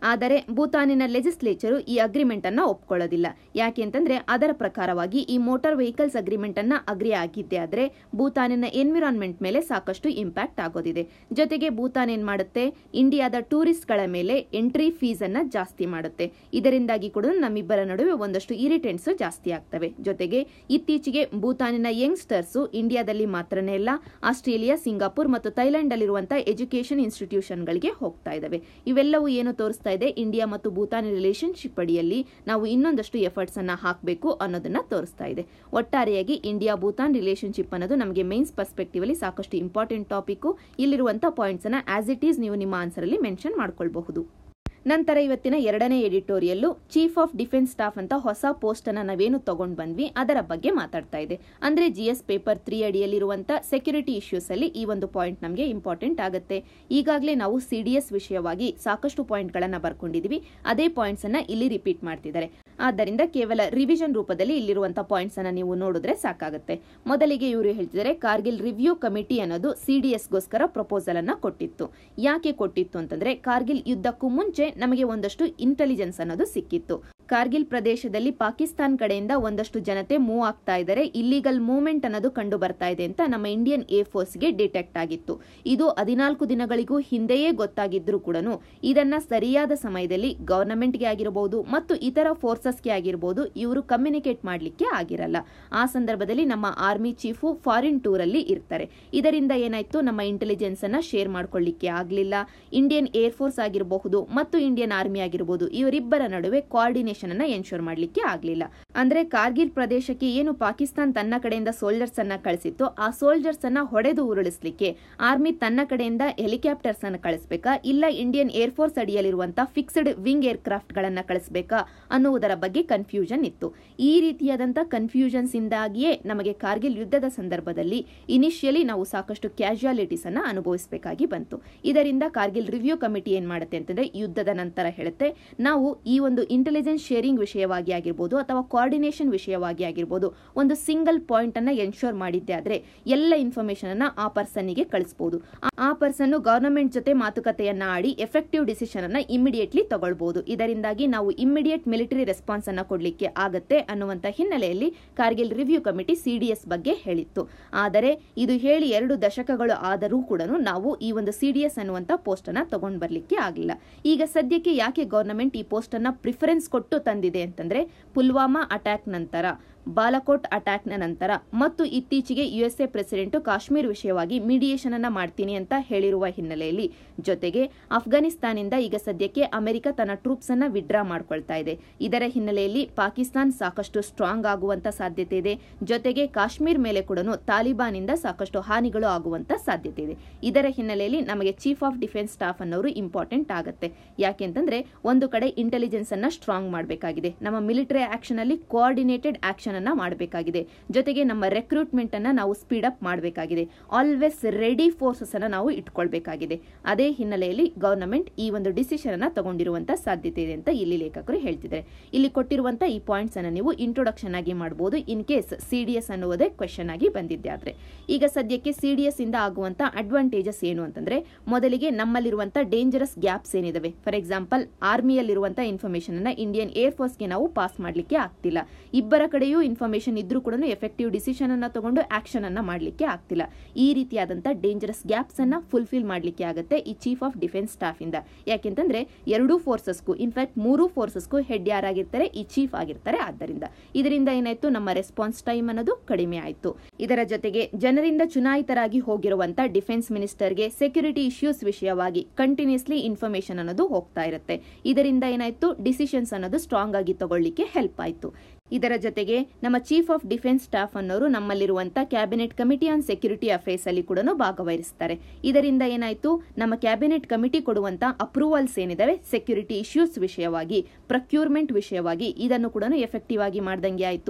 [SPEAKER 1] ಆದರೆ ಭೂತಾನಿನ ಲೆಜಿಸ್ಲೇಚರು ಈ ಅಗ್ರಿಮೆಂಟ್ ಅನ್ನ ಒಪ್ಕೊಳ್ಳೋದಿಲ್ಲ. ಯಾಕೆ ಅಂತಂದ್ರೆ ಅದರ ಪ್ರಕಾರವಾಗಿ ಈ ಮೋಟಾರ್ ವೆಹಿಕಲ್ಸ್ ಅಗ್ರಿಮೆಂಟ್ ಅನ್ನ ಅಗ್ರಿ ಆಗಿದ್ದೆ ಆದ್ರೆ ಭೂತಾನಿನ ಎನ್ವಿರಾನ್ಮೆಂಟ್ ಮೇಲೆ ಸಾಕಷ್ಟು ಇಂಪ್ಯಾಕ್ಟ್ ಆಗೋದಿದೆ. ಜೊತೆಗೆ ಭೂತಾನ್ ಏನ್ ಮಾಡುತ್ತೆ, ಇಂಡಿಯಾದ ಟೂರಿಸ್ಟ್ ಗಳ ಮೇಲೆ ಎಂಟ್ರಿ ಫೀಸ್ ಅನ್ನ ಜಾಸ್ತಿ ಮಾಡುತ್ತೆ. ಇದರಿಂದಾಗಿ ಕೂಡ ನಮ್ಮಿಬ್ಬರ ನಡುವೆ ಒಂದಷ್ಟು ಇರಿಟೆಂಟ್ಸ್ ಜಾಸ್ತಿ ಆಗ್ತವೆ. ಜೊತೆಗೆ ಇತ್ತೀಚೆಗೆ ಭೂತಾನಿನ ಯಂಗ್ಸ್ಟರ್ಸ್ ಇಂಡಿಯಾದಲ್ಲಿ ಮಾತ್ರನೇ ಅಲ್ಲ, ಆಸ್ಟ್ರೇಲಿಯಾ, ಸಿಂಗಾಪುರ್ ಮತ್ತು ಥೈಲ್ಯಾಂಡ್ ಅಲ್ಲಿರುವಂತಹ ಎಜುಕೇಶನ್ ಇನ್ಸ್ಟಿಟ್ಯೂಷನ್ ಗಳಿಗೆ ಹೋಗ್ತಾ ಇದಾವೆ. ಇವೆಲ್ಲವೂ ಏನು ತೋರಿಸ್ತಾ ಇದೆ, ಇಂಡಿಯಾ ಮತ್ತು ಭೂತಾನ್ ರಿಲೇಶನ್ಶಿಪ್ ಅಡಿಯಲ್ಲಿ ನಾವು ಇನ್ನೊಂದಷ್ಟು ಎಫರ್ಟ್ಸ್ ಅನ್ನ ಹಾಕಬೇಕು ಅನ್ನೋದನ್ನ ತೋರಿಸ್ತಾ ಇದೆ. ಒಟ್ಟಾರೆಯಾಗಿ ಇಂಡಿಯಾ ಭೂತಾನ್ ರಿಲೇಶನ್ಶಿಪ್ ಅನ್ನೋದು ನಮಗೆ ಮೇನ್ಸ್ ಪರ್ಸ್ಪೆಕ್ಟಿವ್ ಅಲ್ಲಿ ಸಾಕಷ್ಟು ಇಂಪಾರ್ಟೆಂಟ್ ಟಾಪಿಕ್. ಇಲ್ಲಿರುವಂತಹ ಪಾಯಿಂಟ್ಸ್ ಅನ್ನ ಆಸ್ ಇಟ್ ಈಸ್ ನೀವು ನಿಮ್ಮ ಆನ್ಸರ್ ಅಲ್ಲಿ ಮೆನ್ಷನ್ ಮಾಡ್ಕೊಳ್ಬಹುದು. ನಂತರ ಇವತ್ತಿನ ಎರಡನೇ editorial chief of defence staff ಅಂತ ಹೊಸ ಪೋಸ್ಟ್ ಅನ್ನ ನಾವೇನು ತಗೊಂಡ್ ಬಂದ್ವಿ ಅದರ ಬಗ್ಗೆ ಮಾತಾಡ್ತಾ ಇದೆ. ಅಂದ್ರೆ GS ಪೇಪರ್ 3 ಅಡಿಯಲ್ಲಿರುವಂತಹ ಸೆಕ್ಯೂರಿಟಿ ಇಶ್ಯೂಸ್ ಅಲ್ಲಿ ಈ ಒಂದು ಪಾಯಿಂಟ್ ನಮಗೆ ಇಂಪಾರ್ಟೆಂಟ್ ಆಗುತ್ತೆ. ಈಗಾಗಲೇ ನಾವು CDS ವಿಷಯವಾಗಿ ಸಾಕಷ್ಟು ಪಾಯಿಂಟ್ ಗಳನ್ನ ಬರ್ಕೊಂಡಿದೀವಿ. ಅದೇ ಪಾಯಿಂಟ್ಸ್ ಅನ್ನ ಇಲ್ಲಿ ರಿಪೀಟ್ ಮಾಡ್ತಿದ್ದಾರೆ. ಆದ್ದರಿಂದ ಕೇವಲ ರಿವಿಷನ್ ರೂಪದಲ್ಲಿ ಇಲ್ಲಿರುವಂತಹ ಪಾಯಿಂಟ್ಸ್ ಅನ್ನ ನೀವು ನೋಡಿದ್ರೆ ಸಾಕಾಗುತ್ತೆ. ಮೊದಲಿಗೆ ಇವರು ಹೇಳ್ತಿದ್ದಾರೆ, ಕಾರ್ಗಿಲ್ ರಿವ್ಯೂ ಕಮಿಟಿ ಅನ್ನೋದು CDS ಗೋಸ್ಕರ ಪ್ರಪೋಸಲ್ ಅನ್ನ ಕೊಟ್ಟಿತ್ತು. ಯಾಕೆ ಕೊಟ್ಟಿತ್ತು ಅಂತಂದ್ರೆ ಕಾರ್ಗಿಲ್ ಯುದ್ಧಕ್ಕೂ ಮುಂಚೆ ನಮಗೆ ಒಂದಷ್ಟು ಇಂಟೆಲಿಜೆನ್ಸ್ ಅನ್ನೋದು ಸಿಕ್ಕಿತ್ತು. ಕಾರ್ಗಿಲ್ ಪ್ರದೇಶದಲ್ಲಿ ಪಾಕಿಸ್ತಾನ್ ಕಡೆಯಿಂದ ಒಂದಷ್ಟು ಜನತೆ ಮೂವ್ ಆಗ್ತಾ ಇದ್ದಾರೆ, ಇಲ್ಲಿಗಲ್ ಮೂವ್ಮೆಂಟ್ ಅನ್ನೋದು ಕಂಡು ಬರ್ತಾ ಇದೆ ಅಂತ ನಮ್ಮ ಇಂಡಿಯನ್ ಏರ್ ಫೋರ್ಸ್ ಗೆ ಡಿಟೆಕ್ಟ್ ಆಗಿತ್ತು. ಇದು 14 ದಿನಗಳಿಗೂ ಹಿಂದೆಯೇ ಗೊತ್ತಾಗಿದ್ರು ಕೂಡ ಇದನ್ನ ಸರಿಯಾದ ಸಮಯದಲ್ಲಿ ಗವರ್ನಮೆಂಟ್ ಗೆ ಆಗಿರಬಹುದು ಮತ್ತು ಇತರ ಫೋರ್ಸಸ್ ಗೆ ಆಗಿರಬಹುದು ಇವರು ಕಮ್ಯುನಿಕೇಟ್ ಮಾಡ್ಲಿಕ್ಕೆ ಆಗಿರಲ್ಲ. ಆ ಸಂದರ್ಭದಲ್ಲಿ ನಮ್ಮ ಆರ್ಮಿ ಚೀಫ್ ಫಾರಿನ್ ಟೂರ್ ಅಲ್ಲಿ ಇರ್ತಾರೆ. ಇದರಿಂದ ಏನಾಯ್ತು, ನಮ್ಮ ಇಂಟೆಲಿಜೆನ್ಸ್ ಅನ್ನ ಶೇರ್ ಮಾಡ್ಕೊಳ್ಳಿಕ್ಕೆ ಆಗ್ಲಿಲ್ಲ. ಇಂಡಿಯನ್ ಏರ್ ಫೋರ್ಸ್ ಆಗಿರಬಹುದು ಮತ್ತು ಇಂಡಿಯನ್ ಆರ್ಮಿ ಆಗಿರಬಹುದು ಇವರಿಬ್ಬರ ನಡುವೆ ಕೋಆರ್ಡಿನೇಷನ್ ಅನ್ನ ಎನ್ಶೋರ್ ಮಾಡ್ಲಿಕ್ಕೆ ಆಗ್ಲಿಲ್ಲ. ಅಂದ್ರೆ ಕಾರ್ಗಿಲ್ ಪ್ರದೇಶಕ್ಕೆ ಏನು ಪಾಕಿಸ್ತಾನ್ ತನ್ನ ಕಡೆಯಿಂದ ಸೋಲ್ಜರ್ಸ್ ಅನ್ನ ಕಳಿಸಿತ್ತು, ಆ ಸೋಲ್ಜರ್ಸ್ ಅನ್ನ ಹೊಡೆದು ಉರುಳಿಸಲಿಕ್ಕೆ ಆರ್ಮಿ ತನ್ನ ಕಡೆಯಿಂದ ಹೆಲಿಕಾಪ್ಟರ್ಸ್ ಅನ್ನ ಕಳಿಸಬೇಕಾ, ಇಲ್ಲ ಇಂಡಿಯನ್ ಏರ್ ಫೋರ್ಸ್ ಅಡಿಯಲ್ಲಿರುವಂತಹ ಫಿಕ್ಸ್ಡ್ ವಿಂಗ್ ಏರ್ ಕ್ರಾಫ್ಟ್ ಗಳನ್ನ ಕಳಿಸಬೇಕಾ ಅನ್ನುವುದರ ಬಗ್ಗೆ ಕನ್ಫ್ಯೂಷನ್ ಇತ್ತು. ಈ ರೀತಿಯಾದಂತಹ ಕನ್ಫ್ಯೂಷನ್ಸ್ ಇಂದಾಗಿಯೇ ನಮಗೆ ಕಾರ್ಗಿಲ್ ಯುದ್ಧದ ಸಂದರ್ಭದಲ್ಲಿ ಇನಿಷಿಯಲಿ ನಾವು ಸಾಕಷ್ಟು ಕ್ಯಾಶುಯಾಲಿಟೀಸ್ ಅನ್ನ ಅನುಭವಿಸಬೇಕಾಗಿ ಬಂತು. ಇದರಿಂದ ಕಾರ್ಗಿಲ್ ರಿವ್ಯೂ ಕಮಿಟಿ ಏನ್ ಮಾಡುತ್ತೆ ಅಂತಂದ್ರೆ ಯುದ್ಧದ ನಂತರ ಹೇಳುತ್ತೆ, ನಾವು ಈ ಒಂದು ಇಂಟೆಲಿಜೆನ್ಸ್ ಶೇರಿಂಗ್ ವಿಷಯವಾಗಿ ಆಗಿರಬಹುದು ಅಥವಾ ಕೋಆರ್ಡಿನೇಷನ್ ವಿಷಯವಾಗಿ ಆಗಿರಬಹುದು ಒಂದು ಸಿಂಗಲ್ ಪಾಯಿಂಟ್ ಅನ್ನ ಎನ್ಶೋರ್ ಮಾಡಿದ್ದೆ ಆದ್ರೆ ಎಲ್ಲ ಇನ್ಫಾರ್ಮೇಶನ್ ಅನ್ನ ಆ ಪರ್ಸನ್ ಗೆ ಕಳಿಸಬಹುದು. ಆ ಪರ್ಸನ್ ಗವರ್ನಮೆಂಟ್ ಜೊತೆ ಮಾತುಕತೆಯನ್ನ ಆಡಿ ಎಫೆಕ್ಟಿವ್ ಡಿಸಿಷನ್ ಅನ್ನ ಇಮಿಡಿಯೇಟ್ಲಿ ತಗೊಳ್ಬಹುದು. ಇದರಿಂದಾಗಿ ನಾವು ಇಮಿಡಿಯೇಟ್ ಮಿಲಿಟರಿ ರೆಸ್ಪಾನ್ಸ್ ಅನ್ನ ಕೊಡ್ಲಿಕ್ಕೆ ಆಗತ್ತೆ ಅನ್ನುವಂತ ಹಿನ್ನೆಲೆಯಲ್ಲಿ ಕಾರ್ಗಿಲ್ ರಿವ್ಯೂ ಕಮಿಟಿ CDS ಬಗ್ಗೆ ಹೇಳಿತ್ತು. ಆದರೆ ಇದು ಹೇಳಿ 2 ದಶಕಗಳು ಆದರೂ ಕೂಡ ನಾವು ಈ ಒಂದು CDS ಅನ್ನುವಂತ ಪೋಸ್ಟ್ ಅನ್ನ ತಗೊಂಡ್ ಬರ್ಲಿಕ್ಕೆ ಆಗಿಲ್ಲ. ಈಗ ಸದ್ಯಕ್ಕೆ ಯಾಕೆ ಗವರ್ನಮೆಂಟ್ ಈ ಪೋಸ್ಟ್ ಅನ್ನ ಪ್ರಿಫರೆನ್ಸ್ ಕೊಟ್ಟು ತಂದಿದೆ ಅಂತಂದ್ರೆ ಪುಲ್ವಾಮಾ ಅಟ್ಯಾಕ್ ನಂತರ, ಬಾಲಾಕೋಟ್ ಅಟ್ಯಾಕ್ ನ ನಂತರ ಮತ್ತು ಇತ್ತೀಚೆಗೆ USA ಪ್ರೆಸಿಡೆಂಟ್ ಕಾಶ್ಮೀರ್ ವಿಷಯವಾಗಿ ಮೀಡಿಯೇಷನ್ ಅನ್ನ ಮಾಡ್ತೀನಿ ಅಂತ ಹೇಳಿರುವ ಹಿನ್ನೆಲೆಯಲ್ಲಿ, ಜೊತೆಗೆ ಅಫ್ಘಾನಿಸ್ತಾನಿಂದ ಈಗ ಸದ್ಯಕ್ಕೆ ಅಮೆರಿಕ ತನ್ನ ಟ್ರೂಪ್ಸ್ ಅನ್ನ ವಿಡ್ರಾ ಮಾಡ್ಕೊಳ್ತಾ ಇದೆ. ಇದರ ಹಿನ್ನೆಲೆಯಲ್ಲಿ ಪಾಕಿಸ್ತಾನ್ ಸಾಕಷ್ಟು ಸ್ಟ್ರಾಂಗ್ ಆಗುವಂತ ಸಾಧ್ಯತೆ ಇದೆ. ಜೊತೆಗೆ ಕಾಶ್ಮೀರ್ ಮೇಲೆ ಕೂಡ ತಾಲಿಬಾನ್ ಇಂದ ಸಾಕಷ್ಟು ಹಾನಿಗಳು ಆಗುವಂತ ಸಾಧ್ಯತೆ ಇದೆ. ಇದರ ಹಿನ್ನೆಲೆಯಲ್ಲಿ ನಮಗೆ ಚೀಫ್ ಆಫ್ ಡಿಫೆನ್ಸ್ ಸ್ಟಾಫ್ ಅನ್ನೋರು ಇಂಪಾರ್ಟೆಂಟ್ ಆಗುತ್ತೆ. ಯಾಕೆಂತಂದ್ರೆ ಒಂದು ಕಡೆ ಇಂಟೆಲಿಜೆನ್ಸ್ ಅನ್ನ ಸ್ಟ್ರಾಂಗ್ ಮಾಡಬೇಕಾಗಿದೆ, ನಮ್ಮ ಮಿಲಿಟರಿ ಆಕ್ಷನ್ ಅಲ್ಲಿ ಕೋಆರ್ಡಿನೇಟೆಡ್ ಆಕ್ಷನ್ ಅನ್ನ ಮಾಡಬೇಕಾಗಿದೆ. ಜೊತೆಗೆ ನಮ್ಮ ರೆಕ್ರೂಟ್ಮೆಂಟ್ ಅನ್ನ ನಾವು ಸ್ಪೀಡ್ ಅಪ್ ಮಾಡಬೇಕಾಗಿದೆ. ಆಲ್ವೇಸ್ ರೆಡಿ ಫೋರ್ಸಸ್ ಅನ್ನ ನಾವು ಇಟ್ಕೊಳ್ಬೇಕಾಗಿದೆ. ಅದೇ ಹಿನ್ನೆಲೆಯಲ್ಲಿ ಗವರ್ನಮೆಂಟ್ ಈ ಒಂದು ಡಿಸಿಷನ್ ಅನ್ನ ತಗೊಂಡಿರುವಂತಹ ಸಾಧ್ಯತೆ ಇದೆ ಅಂತ ಇಲ್ಲಿ ಲೇಖಕರು ಹೇಳ್ತಿದ್ದಾರೆ. ಇಲ್ಲಿ ಕೊಟ್ಟಿರುವಂತಹ ಈ ಪಾಯಿಂಟ್ಸ್ ಅನ್ನ ನೀವು ಇಂಟ್ರೊಡಕ್ಷನ್ ಆಗಿ ಮಾಡಬಹುದು ಇನ್ ಕೇಸ್ CDS ಅನ್ನುವುದೇ ಕ್ವೆಶ್ಚನ್ ಆಗಿ ಬಂದಿದ್ದೆ ಆದ್ರೆ. ಈಗ ಸದ್ಯಕ್ಕೆ CDS ಇಂದ ಆಗುವಂತ ಅಡ್ವಾಂಟೇಜಸ್ ಏನು ಅಂತಂದ್ರೆ, ಮೊದಲಿಗೆ ನಮ್ಮಲ್ಲಿರುವಂತಹ ಡೇಂಜರಸ್ ಗ್ಯಾಪ್ಸ್ ಏನಿದಾವೆ, ಫಾರ್ ಎಕ್ಸಾಂಪಲ್ ಆರ್ಮಿಯಲ್ಲಿರುವಂತಹ ಇನ್ಫಾರ್ಮೇಶನ್ ಅನ್ನ ಇಂಡಿಯನ್ ಏರ್ ಫೋರ್ಸ್ ಗೆ ನಾವು ಪಾಸ್ ಮಾಡ್ಲಿಕ್ಕೆ ಆಗ್ತಿಲ್ಲ. ಇಬ್ಬರ ಕಡೆಯೂ ಇನ್ಫಾರ್ಮೇಶನ್ ಇದ್ರೂ ಕೂಡ ಎಫೆಕ್ಟಿವ್ ಡಿಸಿಷನ್ ಅನ್ನ ತಗೊಂಡು ಆಕ್ಷನ್ ಅನ್ನ ಮಾಡ್ಲಿಕ್ಕೆ ಆಗ್ತಿಲ್ಲ. ಈ ರೀತಿಯಾದಂತಹ ಡೇಂಜರಸ್ ಗ್ಯಾಪ್ಸ್ ಅನ್ನ ಫುಲ್ಫಿಲ್ ಮಾಡ್ಲಿಕ್ಕೆ ಆಗುತ್ತೆ ಈ ಚೀಫ್ ಆಫ್ ಡಿಫೆನ್ಸ್ ಸ್ಟಾಫ್ ಇಂದ. ಯಾಕೆಂತಂದ್ರೆ 2 ಫೋರ್ಸಸ್ಗೂ, ಇನ್ಫ್ಯಾಕ್ಟ್ 3 ಫೋರ್ಸಸ್ಗೂ ಹೆಡ್ ಯಾರಾಗಿರ್ತಾರೆ, ಈ ಚೀಫ್ ಆಗಿರ್ತಾರೆ. ಆದ್ದರಿಂದ ಇದರಿಂದ ಏನಾಯ್ತು, ನಮ್ಮ ರೆಸ್ಪಾನ್ಸ್ ಟೈಮ್ ಅನ್ನೋದು ಕಡಿಮೆ ಆಯ್ತು. ಇದರ ಜೊತೆಗೆ ಜನರಿಂದ ಚುನಾಯಿತರಾಗಿ ಹೋಗಿರುವಂತಹ ಡಿಫೆನ್ಸ್ ಮಿನಿಸ್ಟರ್ಗೆ ಸೆಕ್ಯೂರಿಟಿ ಇಶ್ಯೂಸ್ ವಿಷಯವಾಗಿ ಕಂಟಿನ್ಯೂಸ್ಲಿ ಇನ್ಫಾರ್ಮೇಶನ್ ಅನ್ನೋದು ಹೋಗ್ತಾ ಇರುತ್ತೆ. ಇದರಿಂದ ಏನಾಯ್ತು, ಡಿಸಿಷನ್ಸ್ ಅನ್ನೋದು ಸ್ಟ್ರಾಂಗ್ ಆಗಿ ತಗೊಳ್ಳಿಕ್ಕೆ ಹೆಲ್ಪ್ ಆಯ್ತು. ಇದರ ಜೊತೆಗೆ ನಮ್ಮ ಚೀಫ್ ಆಫ್ ಡಿಫೆನ್ಸ್ ಸ್ಟಾಫ್ ಅನ್ನೋರು ನಮ್ಮಲ್ಲಿರುವಂತಹ cabinet committee on security affairs ಅಲ್ಲಿ ಕೂಡ ಭಾಗವಹಿಸುತ್ತಾರೆ. ಇದರಿಂದ ಏನಾಯ್ತು, ನಮ್ಮ ಕ್ಯಾಬಿನೆಟ್ ಕಮಿಟಿ ಕೊಡುವಂತಹ ಅಪ್ರೂವಲ್ಸ್ ಏನಿದಾವೆ ಸೆಕ್ಯೂರಿಟಿ ಇಶ್ಯೂಸ್ ವಿಷಯವಾಗಿ, ಪ್ರೊಕ್ಯೂರ್ಮೆಂಟ್ ವಿಷಯವಾಗಿ, ಇದನ್ನು ಕೂಡ ಎಫೆಕ್ಟಿವ್ ಆಗಿ ಮಾಡ್ದಂಗೆ ಆಯ್ತು.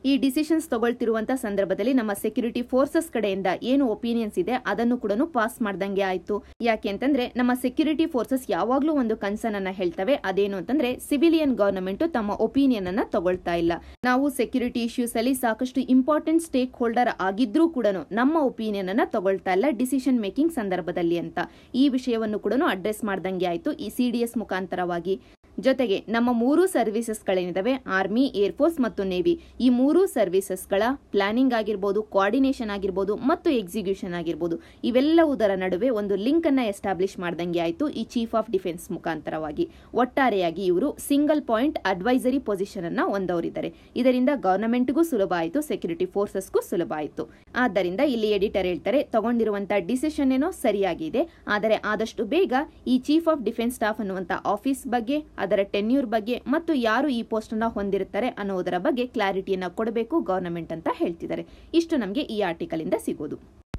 [SPEAKER 1] ಈ ಡಿಸಿಷನ್ಸ್ ತಗೊಳ್ತಿರುವಂತ ಸಂದರ್ಭದಲ್ಲಿ ನಮ್ಮ ಸೆಕ್ಯೂರಿಟಿ ಫೋರ್ಸಸ್ ಕಡೆಯಿಂದ ಏನು ಒಪಿನಿಯನ್ಸ್ ಇದೆ ಅದನ್ನು ಕೂಡ ಪಾಸ್ ಮಾಡ್ದಂಗೆ ಆಯ್ತು. ಯಾಕೆ ಅಂತಂದ್ರೆ ನಮ್ಮ ಸೆಕ್ಯೂರಿಟಿ ಫೋರ್ಸಸ್ ಯಾವಾಗ್ಲೂ ಒಂದು ಕನ್ಸರ್ನ್ ಅನ್ನ ಹೇಳ್ತವೆ, ಅದೇನು ಅಂತಂದ್ರೆ ಸಿವಿಲಿಯನ್ ಗವರ್ನಮೆಂಟ್ ತಮ್ಮ ಒಪಿನಿಯನ್ ಅನ್ನ ತಗೊಳ್ತಾ ಇಲ್ಲ. ನಾವು ಸೆಕ್ಯೂರಿಟಿ ಇಶ್ಯೂಸ್ ಅಲ್ಲಿ ಸಾಕಷ್ಟು ಇಂಪಾರ್ಟೆಂಟ್ ಸ್ಟೇಕ್ ಹೋಲ್ಡರ್ ಆಗಿದ್ರೂ ಕೂಡ ನಮ್ಮ ಒಪಿನಿಯನ್ ಅನ್ನ ತಗೊಳ್ತಾ ಇಲ್ಲ ಡಿಸಿಷನ್ ಮೇಕಿಂಗ್ ಸಂದರ್ಭದಲ್ಲಿ ಅಂತ ಈ ವಿಷಯವನ್ನು ಕೂಡ ಅಡ್ರೆಸ್ ಮಾಡ್ದಂಗೆ ಆಯ್ತು ಈ ಸಿಡಿಎಸ್ ಮುಖಾಂತರವಾಗಿ. ಜೊತೆಗೆ ನಮ್ಮ 3 ಸರ್ವಿಸಸ್ಗಳೇನಿದಾವೆ, ಆರ್ಮಿ, ಏರ್ಫೋರ್ಸ್ ಮತ್ತು ನೇವಿ, ಈ 3 ಸರ್ವಿಸಸ್ಗಳ ಪ್ಲಾನಿಂಗ್ ಆಗಿರ್ಬೋದು, ಕೋಆರ್ಡಿನೇಷನ್ ಆಗಿರ್ಬೋದು ಮತ್ತು ಎಕ್ಸಿಕ್ಯೂಷನ್ ಆಗಿರ್ಬೋದು, ಇವೆಲ್ಲವುದರ ನಡುವೆ ಒಂದು ಲಿಂಕ್ ಅನ್ನ ಎಸ್ಟಾಬ್ಲಿಷ್ ಮಾಡ್ದಂಗೆ ಆಯ್ತು ಈ ಚೀಫ್ ಆಫ್ ಡಿಫೆನ್ಸ್ ಮುಖಾಂತರವಾಗಿ. ಒಟ್ಟಾರೆಯಾಗಿ ಇವರು ಸಿಂಗಲ್ ಪಾಯಿಂಟ್ ಅಡ್ವೈಸರಿ ಪೊಸಿಷನ್ ಅನ್ನ ಹೊಂದವರಿದ್ದಾರೆ. ಇದರಿಂದ ಗವರ್ನಮೆಂಟ್ಗೂ ಸುಲಭ ಆಯಿತು, ಸೆಕ್ಯೂರಿಟಿ ಫೋರ್ಸಸ್ಗೂ ಸುಲಭ ಆಯಿತು. ಆದ್ದರಿಂದ ಇಲ್ಲಿ ಎಡಿಟರ್ ಹೇಳ್ತಾರೆ, ತಗೊಂಡಿರುವಂತಹ ಡಿಸಿಷನ್ ಏನೋ ಸರಿಯಾಗಿದೆ, ಆದರೆ ಆದಷ್ಟು ಬೇಗ ಈ ಚೀಫ್ ಆಫ್ ಡಿಫೆನ್ಸ್ ಸ್ಟಾಫ್ ಅನ್ನುವಂತ ಆಫೀಸ್ ಬಗ್ಗೆ, ಅದರ ಟೆನ್ಯೂರ್ ಬಗ್ಗೆ ಮತ್ತು ಯಾರು ಈ ಪೋಸ್ಟ್ ಅನ್ನ ಹೊಂದಿರುತ್ತಾರೆ ಅನ್ನೋದರ ಬಗ್ಗೆ ಕ್ಲಾರಿಟಿಯನ್ನ ಕೊಡಬೇಕು ಗವರ್ನಮೆಂಟ್ ಅಂತ ಹೇಳ್ತಿದ್ದಾರೆ. ಇಷ್ಟು ನಮಗೆ ಈ ಆರ್ಟಿಕಲ್ ಇಂದ ಸಿಗೋದು.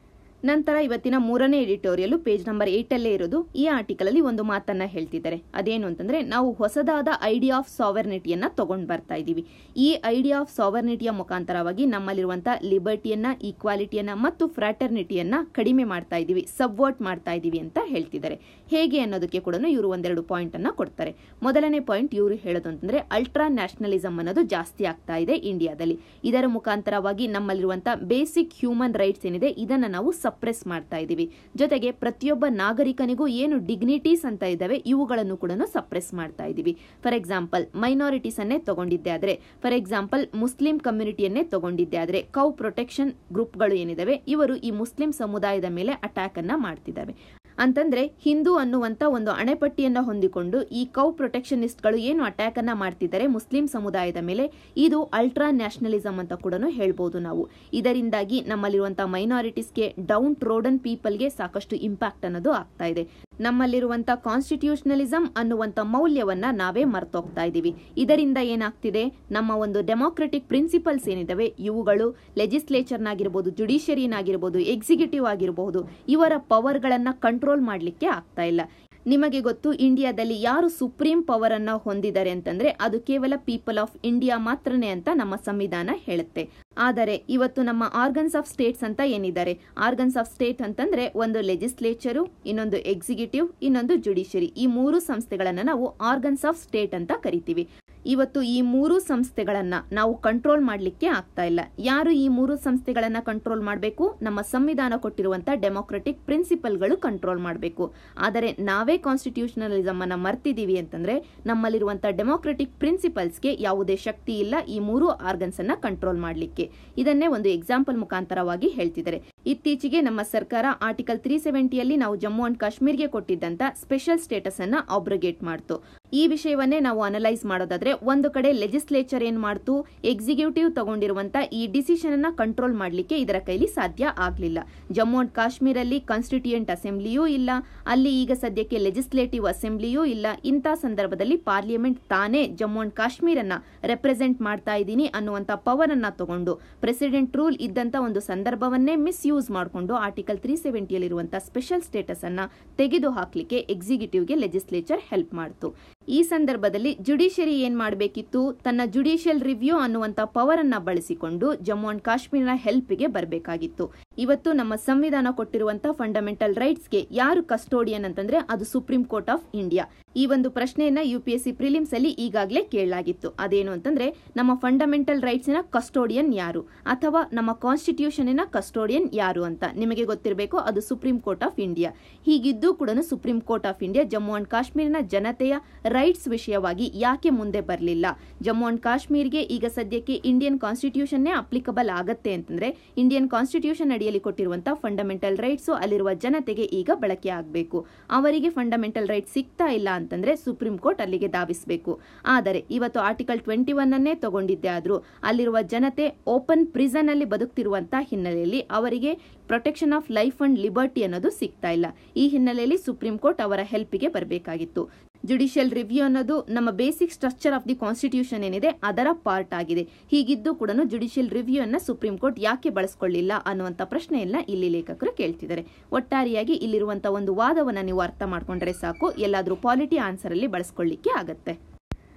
[SPEAKER 1] ನಂತರ ಇವತ್ತಿನ 3ನೇ ಎಡಿಟೋರಿಯಲ್ ಪೇಜ್ ನಂಬರ್ 8 ಅಲ್ಲೇ ಇರೋದು. ಈ ಆರ್ಟಿಕಲ್ ಅಲ್ಲಿ ಒಂದು ಮಾತನ್ನ ಹೇಳ್ತಿದ್ದಾರೆ, ಅದೇನು ಅಂತಂದ್ರೆ ನಾವು ಹೊಸದಾದ ಐಡಿಯಾ ಆಫ್ ಸಾವರ್ನಿಟಿಯನ್ನ ತಗೊಂಡ್ ಬರ್ತಾ ಇದೀವಿ. ಈ ಐಡಿಯಾ ಆಫ್ ಸಾವರ್ನಿಟಿಯ ಮುಖಾಂತರವಾಗಿ ನಮ್ಮಲ್ಲಿರುವಂತಹ ಲಿಬರ್ಟಿಯನ್ನ, ಈಕ್ವಾಲಿಟಿಯನ್ನ ಮತ್ತು ಫ್ರಾಟರ್ನಿಟಿಯನ್ನ ಕಡಿಮೆ ಮಾಡ್ತಾ ಇದೀವಿ, ಸಬ್ವರ್ಟ್ ಮಾಡ್ತಾ ಇದೀವಿ ಅಂತ ಹೇಳ್ತಿದ್ದಾರೆ. ಹೇಗೆ ಅನ್ನೋದಕ್ಕೆ ಕೂಡ ಇವರು ಒಂದೆರಡು ಪಾಯಿಂಟ್ ಅನ್ನ ಕೊಡ್ತಾರೆ. ಮೊದಲನೇ ಪಾಯಿಂಟ್ ಇವರು ಹೇಳೋದು ಅಂತಂದ್ರೆ ಅಲ್ಟ್ರಾ ನ್ಯಾಷನಲಿಸಂ ಅನ್ನೋದು ಜಾಸ್ತಿ ಆಗ್ತಾ ಇದೆ ಇಂಡಿಯಾದಲ್ಲಿ. ಇದರ ಮುಖಾಂತರವಾಗಿ ನಮ್ಮಲ್ಲಿರುವಂತಹ ಬೇಸಿಕ್ ಹ್ಯೂಮನ್ ರೈಟ್ಸ್ ಏನಿದೆ ಇದನ್ನ ನಾವು ಸಪ್ರೆಸ್ ಮಾಡ್ತಾ ಇದೀವಿ. ಜೊತೆಗೆ ಪ್ರತಿಯೊಬ್ಬ ನಾಗರಿಕನಿಗೂ ಏನು ಡಿಗ್ನಿಟೀಸ್ ಅಂತ ಇದಾವೆ ಇವುಗಳನ್ನು ಕೂಡ ಸಪ್ರೆಸ್ ಮಾಡ್ತಾ ಇದೀವಿ. ಫಾರ್ ಎಕ್ಸಾಂಪಲ್ ಮೈನಾರಿಟೀಸ್ ಅನ್ನೇ ತಗೊಂಡಿದ್ದೆ ಆದ್ರೆ, ಫಾರ್ ಎಕ್ಸಾಂಪಲ್ ಮುಸ್ಲಿಂ ಕಮ್ಯುನಿಟಿಯನ್ನೇ ತಗೊಂಡಿದ್ದೆ ಆದ್ರೆ, ಕೌ ಪ್ರೊಟೆಕ್ಷನ್ ಗ್ರೂಪ್ಗಳು ಏನಿದಾವೆ ಇವರು ಈ ಮುಸ್ಲಿಂ ಸಮುದಾಯದ ಮೇಲೆ ಅಟ್ಯಾಕ್ ಅನ್ನ ಮಾಡ್ತಿದ್ದಾವೆ. ಅಂತಂದ್ರೆ ಹಿಂದೂ ಅನ್ನುವಂತ ಒಂದು ಅಣೆಪಟ್ಟಿಯನ್ನ ಹೊಂದಿಕೊಂಡು ಈ ಕೌ ಪ್ರೊಟೆಕ್ಷನಿಸ್ಟ್ಗಳು ಏನು ಅಟ್ಯಾಕ್ ಅನ್ನ ಮಾಡ್ತಿದ್ದಾರೆ ಮುಸ್ಲಿಂ ಸಮುದಾಯದ ಮೇಲೆ, ಇದು ಅಲ್ಟ್ರಾ ನ್ಯಾಷನಲಿಸಂ ಅಂತ ಕೂಡ ಹೇಳ್ಬಹುದು ನಾವು. ಇದರಿಂದಾಗಿ ನಮ್ಮಲ್ಲಿರುವಂತಹ ಮೈನಾರಿಟೀಸ್ಗೆ, ಡೌನ್ ಟ್ರೋಡನ್ ಪೀಪಲ್ಗೆ ಸಾಕಷ್ಟು ಇಂಪ್ಯಾಕ್ಟ್ ಅನ್ನೋದು ಆಗ್ತಾ ಇದೆ. ನಮ್ಮಲ್ಲಿರುವಂತಹ ಕಾನ್ಸ್ಟಿಟ್ಯೂಷನಲಿಸಂ ಅನ್ನುವಂತ ಮೌಲ್ಯವನ್ನ ನಾವೇ ಮರ್ತೋಗ್ತಾ ಇದೀವಿ. ಇದರಿಂದ ಏನಾಗ್ತಿದೆ, ನಮ್ಮ ಒಂದು ಡೆಮೋಕ್ರೆಟಿಕ್ ಪ್ರಿನ್ಸಿಪಲ್ಸ್ ಏನಿದಾವೆ ಇವುಗಳು ಲೆಜಿಸ್ಲೇಚರ್ನಾಗಿರ್ಬೋದು, ಜುಡಿಷಿಯರಿನಾಗಿರ್ಬೋದು, ಎಕ್ಸಿಕ್ಯೂಟಿವ್ ಆಗಿರಬಹುದು, ಇವರ ಪವರ್ಗಳನ್ನ ಕಂಟ್ರೋಲ್ ಮಾಡ್ಲಿಕ್ಕೆ ಆಗ್ತಾ ಇಲ್ಲ. ನಿಮಗೆ ಗೊತ್ತು, ಇಂಡಿಯಾದಲ್ಲಿ ಯಾರು ಸುಪ್ರೀಂ ಪವರ್ ಅನ್ನ ಹೊಂದಿದ್ದಾರೆ ಅಂತಂದ್ರೆ ಅದು ಕೇವಲ ಪೀಪಲ್ ಆಫ್ ಇಂಡಿಯಾ ಮಾತ್ರನೇ ಅಂತ ನಮ್ಮ ಸಂವಿಧಾನ ಹೇಳುತ್ತೆ. ಆದರೆ ಇವತ್ತು ನಮ್ಮ ಆರ್ಗನ್ಸ್ ಆಫ್ ಸ್ಟೇಟ್ಸ್ ಅಂತ ಏನಿದ್ದಾರೆ, ಆರ್ಗನ್ಸ್ ಆಫ್ ಸ್ಟೇಟ್ ಅಂತಂದ್ರೆ ಒಂದು ಲೆಜಿಸ್ಲೇಚರು, ಇನ್ನೊಂದು ಎಕ್ಸಿಕ್ಯೂಟಿವ್, ಇನ್ನೊಂದು ಜುಡಿಷಿಯರಿ, ಈ 3 ಸಂಸ್ಥೆಗಳನ್ನ ನಾವು ಆರ್ಗನ್ಸ್ ಆಫ್ ಸ್ಟೇಟ್ ಅಂತ ಕರಿತೀವಿ. ಇವತ್ತು ಈ 3 ಸಂಸ್ಥೆಗಳನ್ನ ನಾವು ಕಂಟ್ರೋಲ್ ಮಾಡ್ಲಿಕ್ಕೆ ಆಗ್ತಾ ಇಲ್ಲ. ಯಾರು ಈ 3 ಸಂಸ್ಥೆಗಳನ್ನ ಕಂಟ್ರೋಲ್ ಮಾಡಬೇಕು? ನಮ್ಮ ಸಂವಿಧಾನ ಕೊಟ್ಟಿರುವಂತಹ ಡೆಮೋಕ್ರೆಟಿಕ್ ಪ್ರಿನ್ಸಿಪಲ್ಗಳು ಕಂಟ್ರೋಲ್ ಮಾಡಬೇಕು. ಆದರೆ ನಾವೇ ಕಾನ್ಸ್ಟಿಟ್ಯೂಷನಲಿಸಂ ಅನ್ನ ಮರ್ತಿದೀವಿ ಅಂತಂದ್ರೆ ನಮ್ಮಲ್ಲಿರುವಂತಹ ಡೆಮೋಕ್ರೆಟಿಕ್ ಪ್ರಿನ್ಸಿಪಲ್ಸ್ಗೆ ಯಾವುದೇ ಶಕ್ತಿ ಇಲ್ಲ ಈ 3 ಆರ್ಗನ್ಸ್ ಅನ್ನ ಕಂಟ್ರೋಲ್ ಮಾಡ್ಲಿಕ್ಕೆ. ಇದನ್ನೇ ಒಂದು ಎಕ್ಸಾಂಪಲ್ ಮುಖಾಂತರವಾಗಿ ಹೇಳ್ತಿದ್ದಾರೆ. ಇತ್ತೀಚೆಗೆ ನಮ್ಮ ಸರ್ಕಾರ ಆರ್ಟಿಕಲ್ 370ಯಲ್ಲಿ ನಾವು ಜಮ್ಮು ಅಂಡ್ ಕಾಶ್ಮೀರ್ಗೆ ಕೊಟ್ಟಿದ್ದಂತ ಸ್ಪೆಷಲ್ ಸ್ಟೇಟಸ್ ಅನ್ನ ಆಬ್ರಗೇಟ್ ಮಾಡ್ತು. ಈ ವಿಷಯವನ್ನೇ ನಾವು ಅನಲೈಸ್ ಮಾಡೋದಾದ್ರೆ, ಒಂದು ಕಡೆ ಲೆಜಿಸ್ಲೇಚರ್ ಏನ್ ಮಾಡ್ತು, ಎಕ್ಸಿಕ್ಯೂಟಿವ್ ತಗೊಂಡಿರುವಂತ ಈ ಡಿಸಿಷನ್ ಅನ್ನ ಕಂಟ್ರೋಲ್ ಮಾಡ್ಲಿಕ್ಕೆ ಇದರ ಕೈಲಿ ಸಾಧ್ಯ ಆಗ್ಲಿಲ್ಲ. ಜಮ್ಮು ಅಂಡ್ ಕಾಶ್ಮೀರಲ್ಲಿ ಕಾನ್ಸ್ಟಿಟ್ಯೂಯೆಂಟ್ ಅಸೆಂಬ್ಲಿಯೂ ಇಲ್ಲ, ಅಲ್ಲಿ ಈಗ ಸದ್ಯಕ್ಕೆ ಲೆಜಿಸ್ಲೇಟಿವ್ ಅಸೆಂಬ್ಲಿಯೂ ಇಲ್ಲ. ಇಂಥ ಸಂದರ್ಭದಲ್ಲಿ ಪಾರ್ಲಿಮೆಂಟ್ ತಾನೇ ಜಮ್ಮು ಅಂಡ್ ಕಾಶ್ಮೀರನ್ನ ರೆಪ್ರೆಸೆಂಟ್ ಮಾಡ್ತಾ ಇದ್ದೀನಿ ಅನ್ನುವಂತ ಪವರ್ ಅನ್ನ ತಗೊಂಡು ಪ್ರೆಸಿಡೆಂಟ್ ರೂಲ್ ಇದ್ದಂತ ಒಂದು ಸಂದರ್ಭವನ್ನೇ ಮಿಸ್ಯೂಸ್ ಮಾಡಿಕೊಂಡು ಆರ್ಟಿಕಲ್ 370ಯಲ್ಲಿರುವಂತಹ ಸ್ಪೆಷಲ್ ಸ್ಟೇಟಸ್ ಅನ್ನ ತೆಗೆದು ಹಾಕ್ಲಿಕ್ಕೆ ಎಕ್ಸಿಕ್ಯೂಟಿವ್ಗೆ ಲೆಜಿಸ್ಲೇಚರ್ ಹೆಲ್ಪ್ ಮಾಡ್ತು. ಈ ಸಂದರ್ಭದಲ್ಲಿ ಜುಡಿಷಿಯರಿ ಏನ್ ಮಾಡಬೇಕಿತ್ತು, ತನ್ನ ಜುಡಿಷಿಯಲ್ ರಿವ್ಯೂ ಅನ್ನುವಂತ ಪವರ್ ಅನ್ನ ಬಳಸಿಕೊಂಡು ಜಮ್ಮು ಅಂಡ್ ಕಾಶ್ಮೀರ ಹೆಲ್ಪ್ಗೆ ಬರಬೇಕಾಗಿತ್ತು. ಇವತ್ತು ನಮ್ಮ ಸಂವಿಧಾನ ಕೊಟ್ಟಿರುವಂತಹ ಫಂಡಮೆಂಟಲ್ ರೈಟ್ಸ್ಗೆ ಯಾರು ಕಸ್ಟೋಡಿಯನ್ ಅಂತಂದ್ರೆ ಅದು ಸುಪ್ರೀಂ ಕೋರ್ಟ್ ಆಫ್ ಇಂಡಿಯಾ. ಈ ಒಂದು ಪ್ರಶ್ನೆಯನ್ನ UPSC ಪ್ರಿಲಿಮ್ಸ್ ಅಲ್ಲಿ ಈಗಾಗಲೇ ಕೇಳಲಾಗಿತ್ತು. ಅದೇನು ಅಂತಂದ್ರೆ ನಮ್ಮ ಫಂಡಮೆಂಟಲ್ ರೈಟ್ಸ್ ನ ಕಸ್ಟೋಡಿಯನ್ ಯಾರು, ಅಥವಾ ನಮ್ಮ ಕಾನ್ಸ್ಟಿಟ್ಯೂಷನ್ ನ ಕಸ್ಟೋಡಿಯನ್ ಯಾರು ಅಂತ ನಿಮಗೆ ಗೊತ್ತಿರಬೇಕು, ಅದು ಸುಪ್ರೀಂ ಕೋರ್ಟ್ ಆಫ್ ಇಂಡಿಯಾ. ಹೀಗಿದ್ದು ಕೂಡ supreme court of India Jammu and ಕಾಶ್ಮೀರಿನ ಜನತೆಯ ರೈಟ್ಸ್ ವಿಷಯವಾಗಿ ಯಾಕೆ ಮುಂದೆ ಬರಲಿಲ್ಲ? ಜಮ್ಮು ಅಂಡ್ ಕಾಶ್ಮೀರ್ಗೆ ಈಗ ಸದ್ಯಕ್ಕೆ ಇಂಡಿಯನ್ ಕಾನ್ಸ್ಟಿಟ್ಯೂಷನ್ನೇ ಅಪ್ಲಿಕಬಲ್ ಆಗತ್ತೆ ಅಂತಂದ್ರೆ ಇಂಡಿಯನ್ ಕಾನ್ಸ್ಟಿಟ್ಯೂಷನ್ ಅಡಿಯಲ್ಲಿ ಕೊಟ್ಟಿರುವಂತಹ ಫಂಡಮೆಂಟಲ್ ರೈಟ್ಸ್ ಅಲ್ಲಿರುವ ಜನತೆಗೆ ಈಗ ಬಳಕೆ ಆಗಬೇಕು. ಅವರಿಗೆ ಫಂಡಮೆಂಟಲ್ ರೈಟ್ಸ್ ಸಿಗ್ತಾ ಇಲ್ಲ ಅಂತಂದ್ರೆ ಸುಪ್ರೀಂ ಕೋರ್ಟ್ ಅಲ್ಲಿಗೆ ಧಾವಿಸಬೇಕು. ಆದರೆ ಇವತ್ತು ಆರ್ಟಿಕಲ್ 21 ಅನ್ನೇ ತಗೊಂಡಿದ್ದೆ ಆದ್ರೂ ಅಲ್ಲಿರುವ ಜನತೆ ಓಪನ್ ಪ್ರಿಸನ್ ಅಲ್ಲಿ ಬದುಕ್ತಿರುವಂತಹ ಹಿನ್ನೆಲೆಯಲ್ಲಿ ಅವರಿಗೆ protection of life and liberty ಅನ್ನೋದು ಸಿಗ್ತಾ ಇಲ್ಲ. ಈ ಹಿನ್ನೆಲೆಯಲ್ಲಿ ಸುಪ್ರೀಂ ಕೋರ್ಟ್ ಅವರ ಹೆಲ್ಪ್ಗೆ ಬರಬೇಕಾಗಿತ್ತು. ಜುಡಿಷಿಯಲ್ ರಿವ್ಯೂ ಅನ್ನೋದು ನಮ್ಮ basic structure of the constitution ಏನಿದೆ ಅದರ ಪಾರ್ಟ್ ಆಗಿದೆ. ಹೀಗಿದ್ದು ಕೂಡ ಜುಡಿಷಿಯಲ್ ರಿವ್ಯೂ ಅನ್ನ ಸುಪ್ರೀಂ ಕೋರ್ಟ್ ಯಾಕೆ ಬಳಸ್ಕೊಳ್ಳಿಲ್ಲ ಅನ್ನುವಂತ ಪ್ರಶ್ನೆಯನ್ನ ಇಲ್ಲಿ ಲೇಖಕರು ಕೇಳ್ತಿದ್ದಾರೆ. ಒಟ್ಟಾರೆಯಾಗಿ ಇಲ್ಲಿರುವಂತಹ ಒಂದು ವಾದವನ್ನ ನೀವು ಅರ್ಥ ಮಾಡ್ಕೊಂಡ್ರೆ ಸಾಕು, ಎಲ್ಲಾದ್ರೂ ಪಾಲಿಟಿ ಆನ್ಸರ್ ಅಲ್ಲಿ ಬಳಸ್ಕೊಳ್ಳಿಕ್ಕೆ ಆಗತ್ತೆ.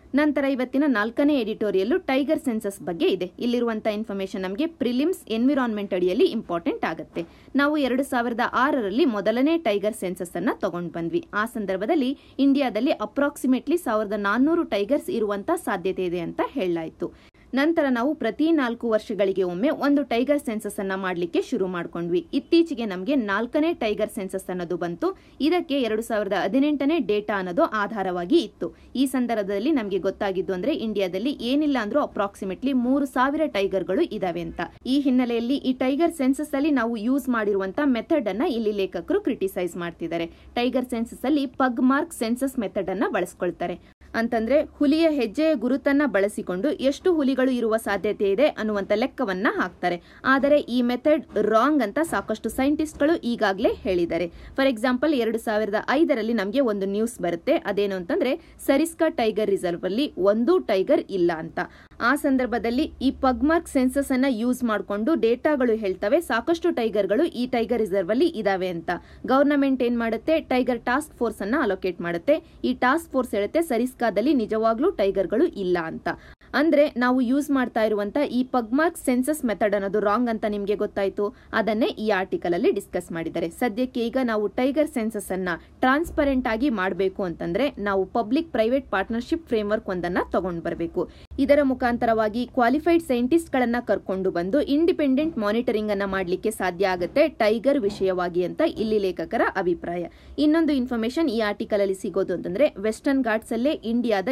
[SPEAKER 1] ನಂತರ ಇವತ್ತಿನ 4ನೇ ಎಡಿಟೋರಿಯಲ್ ಟೈಗರ್ ಸೆನ್ಸಸ್ ಬಗ್ಗೆ ಇದೆ. ಇಲ್ಲಿರುವಂತಹ ಇನ್ಫಾರ್ಮೇಶನ್ ನಮಗೆ ಪ್ರಿಲಿಮ್ಸ್ ಎನ್ವಿರಾನ್ಮೆಂಟ್ ಅಡಿಯಲ್ಲಿ ಇಂಪಾರ್ಟೆಂಟ್ ಆಗುತ್ತೆ. ನಾವು 2006ರಲ್ಲಿ ಮೊದಲನೇ ಟೈಗರ್ ಸೆನ್ಸಸ್ ಅನ್ನ ತಗೊಂಡು ಬಂದ್ವಿ. ಆ ಸಂದರ್ಭದಲ್ಲಿ ಇಂಡಿಯಾದಲ್ಲಿ ಅಪ್ರಾಕ್ಸಿಮೇಟ್ಲಿ 1400 ಟೈಗರ್ಸ್ ಇರುವಂತ ಸಾಧ್ಯತೆ ಇದೆ ಅಂತ ಹೇಳಲಾಯಿತು. ನಂತರ ನಾವು ಪ್ರತಿ 4 ವರ್ಷಗಳಿಗೆ ಒಮ್ಮೆ ಒಂದು ಟೈಗರ್ ಸೆನ್ಸಸ್ ಅನ್ನ ಮಾಡಲಿಕ್ಕೆ ಶುರು ಮಾಡ್ಕೊಂಡ್ವಿ. ಇತ್ತೀಚೆಗೆ ನಮಗೆ 4ನೇ ಟೈಗರ್ ಸೆನ್ಸಸ್ ಅನ್ನೋದು ಬಂತು. ಇದಕ್ಕೆ 2018ನೇ ಡೇಟಾ ಅನ್ನೋದು ಆಧಾರವಾಗಿ ಇತ್ತು. ಈ ಸಂದರ್ಭದಲ್ಲಿ ನಮಗೆ ಗೊತ್ತಾಗಿದ್ದು ಅಂದ್ರೆ ಇಂಡಿಯಾದಲ್ಲಿ ಏನಿಲ್ಲ ಅಂದ್ರೂ ಅಪ್ರಾಕ್ಸಿಮೇಟ್ಲಿ 3000 ಟೈಗರ್ಗಳು ಇದಾವೆ ಅಂತ. ಈ ಹಿನ್ನೆಲೆಯಲ್ಲಿ ಈ ಟೈಗರ್ ಸೆನ್ಸಸ್ ಅಲ್ಲಿ ನಾವು ಯೂಸ್ ಮಾಡಿರುವಂತಹ ಮೆಥಡ್ ಅನ್ನ ಇಲ್ಲಿ ಲೇಖಕರು ಕ್ರಿಟಿಸೈಸ್ ಮಾಡ್ತಿದ್ದಾರೆ. ಟೈಗರ್ ಸೆನ್ಸಸ್ ಅಲ್ಲಿ ಪಗ್ ಮಾರ್ಕ್ ಸೆನ್ಸಸ್ ಮೆಥಡ್ ಅನ್ನ ಬಳಸ್ಕೊಳ್ತಾರೆ. ಅಂತಂದ್ರೆ ಹುಲಿಯ ಹೆಜ್ಜೆಯ ಗುರುತನ್ನ ಬಳಸಿಕೊಂಡು ಎಷ್ಟು ಹುಲಿಗಳು ಇರುವ ಸಾಧ್ಯತೆ ಇದೆ ಅನ್ನುವಂತ ಲೆಕ್ಕವನ್ನ ಹಾಕ್ತಾರೆ. ಆದರೆ ಈ ಮೆಥಡ್ ರಾಂಗ್ ಅಂತ ಸಾಕಷ್ಟು ಸೈಂಟಿಸ್ಟ್ಗಳು ಈಗಾಗಲೇ ಹೇಳಿದ್ದಾರೆ. ಫಾರ್ ಎಕ್ಸಾಂಪಲ್ 2005ರಲ್ಲಿ ನಮಗೆ ಒಂದು ನ್ಯೂಸ್ ಬರುತ್ತೆ. ಅದೇನು ಅಂತಂದ್ರೆ ಸರಿಸ್ಕಾ ಟೈಗರ್ ರಿಸರ್ವ್ ಅಲ್ಲಿ ಒಂದು ಟೈಗರ್ ಇಲ್ಲ ಅಂತ. ಆ ಸಂದರ್ಭದಲ್ಲಿ ಈ ಪಗ್ಮಾರ್ಕ್ ಸೆನ್ಸಸ್ ಅನ್ನ ಯೂಸ್ ಮಾಡಿಕೊಂಡು ಡೇಟಾಗಳು ಹೇಳ್ತವೆ ಸಾಕಷ್ಟು ಟೈಗರ್ಗಳು ಈ ಟೈಗರ್ ರಿಸರ್ವ್ ಅಲ್ಲಿ ಇದಾವೆ ಅಂತ. ಗವರ್ನಮೆಂಟ್ ಏನ್ ಮಾಡುತ್ತೆ, ಟೈಗರ್ ಟಾಸ್ಕ್ ಫೋರ್ಸ್ ಅನ್ನ ಅಲೋಕೇಟ್ ಮಾಡುತ್ತೆ. ಈ ಟಾಸ್ಕ್ ಫೋರ್ಸ್ ಹೇಳುತ್ತೆ ಸರಿಸ್ಕಾದಲ್ಲಿ ನಿಜವಾಗ್ಲೂ ಟೈಗರ್ಗಳು ಇಲ್ಲ ಅಂತ. ಅಂದ್ರೆ ನಾವು ಯೂಸ್ ಮಾಡ್ತಾ ಇರುವಂತ ಈ ಪಗ್ಮಾರ್ಕ್ ಸೆನ್ಸಸ್ ಮೆಥಡ್ ಅನ್ನೋದು ರಾಂಗ್ ಅಂತ ನಿಮ್ಗೆ ಗೊತ್ತಾಯ್ತು. ಅದನ್ನೇ ಈ ಆರ್ಟಿಕಲ್ ಅಲ್ಲಿ ಡಿಸ್ಕಸ್ ಮಾಡಿದ್ದಾರೆ. ಸದ್ಯಕ್ಕೆ ಈಗ ನಾವು ಟೈಗರ್ ಸೆನ್ಸಸ್ ಅನ್ನ ಟ್ರಾನ್ಸ್ಪರೆಂಟ್ ಆಗಿ ಮಾಡಬೇಕು ಅಂತಂದ್ರೆ ನಾವು ಪಬ್ಲಿಕ್ ಪ್ರೈವೇಟ್ ಪಾರ್ಟ್ನರ್ಶಿಪ್ ಫ್ರೇಮ್ವರ್ಕ್ ಒಂದನ್ನ ತಗೊಂಡು ಬರಬೇಕು. ಇದರ ಮುಖಾಂತರವಾಗಿ ಕ್ವಾಲಿಫೈಡ್ ಸೈಂಟಿಸ್ಟ್ ಗಳನ್ನ ಕರ್ಕೊಂಡು ಬಂದು ಇಂಡಿಪೆಂಡೆಂಟ್ ಮಾನಿಟರಿಂಗ್ ಅನ್ನ ಮಾಡಲಿಕ್ಕೆ ಸಾಧ್ಯ ಆಗುತ್ತೆ ಟೈಗರ್ ವಿಷಯವಾಗಿ ಅಂತ ಇಲ್ಲಿ ಲೇಖಕರ ಅಭಿಪ್ರಾಯ. ಇನ್ನೊಂದು ಇನ್ಫಾರ್ಮೇಶನ್ ಈ ಆರ್ಟಿಕಲ್ ಅಲ್ಲಿ ಸಿಗೋದು ಅಂತಂದ್ರೆ ವೆಸ್ಟರ್ನ್ ಘಾಟ್ಸ್ ಅಲ್ಲೇ ಇಂಡಿಯಾದ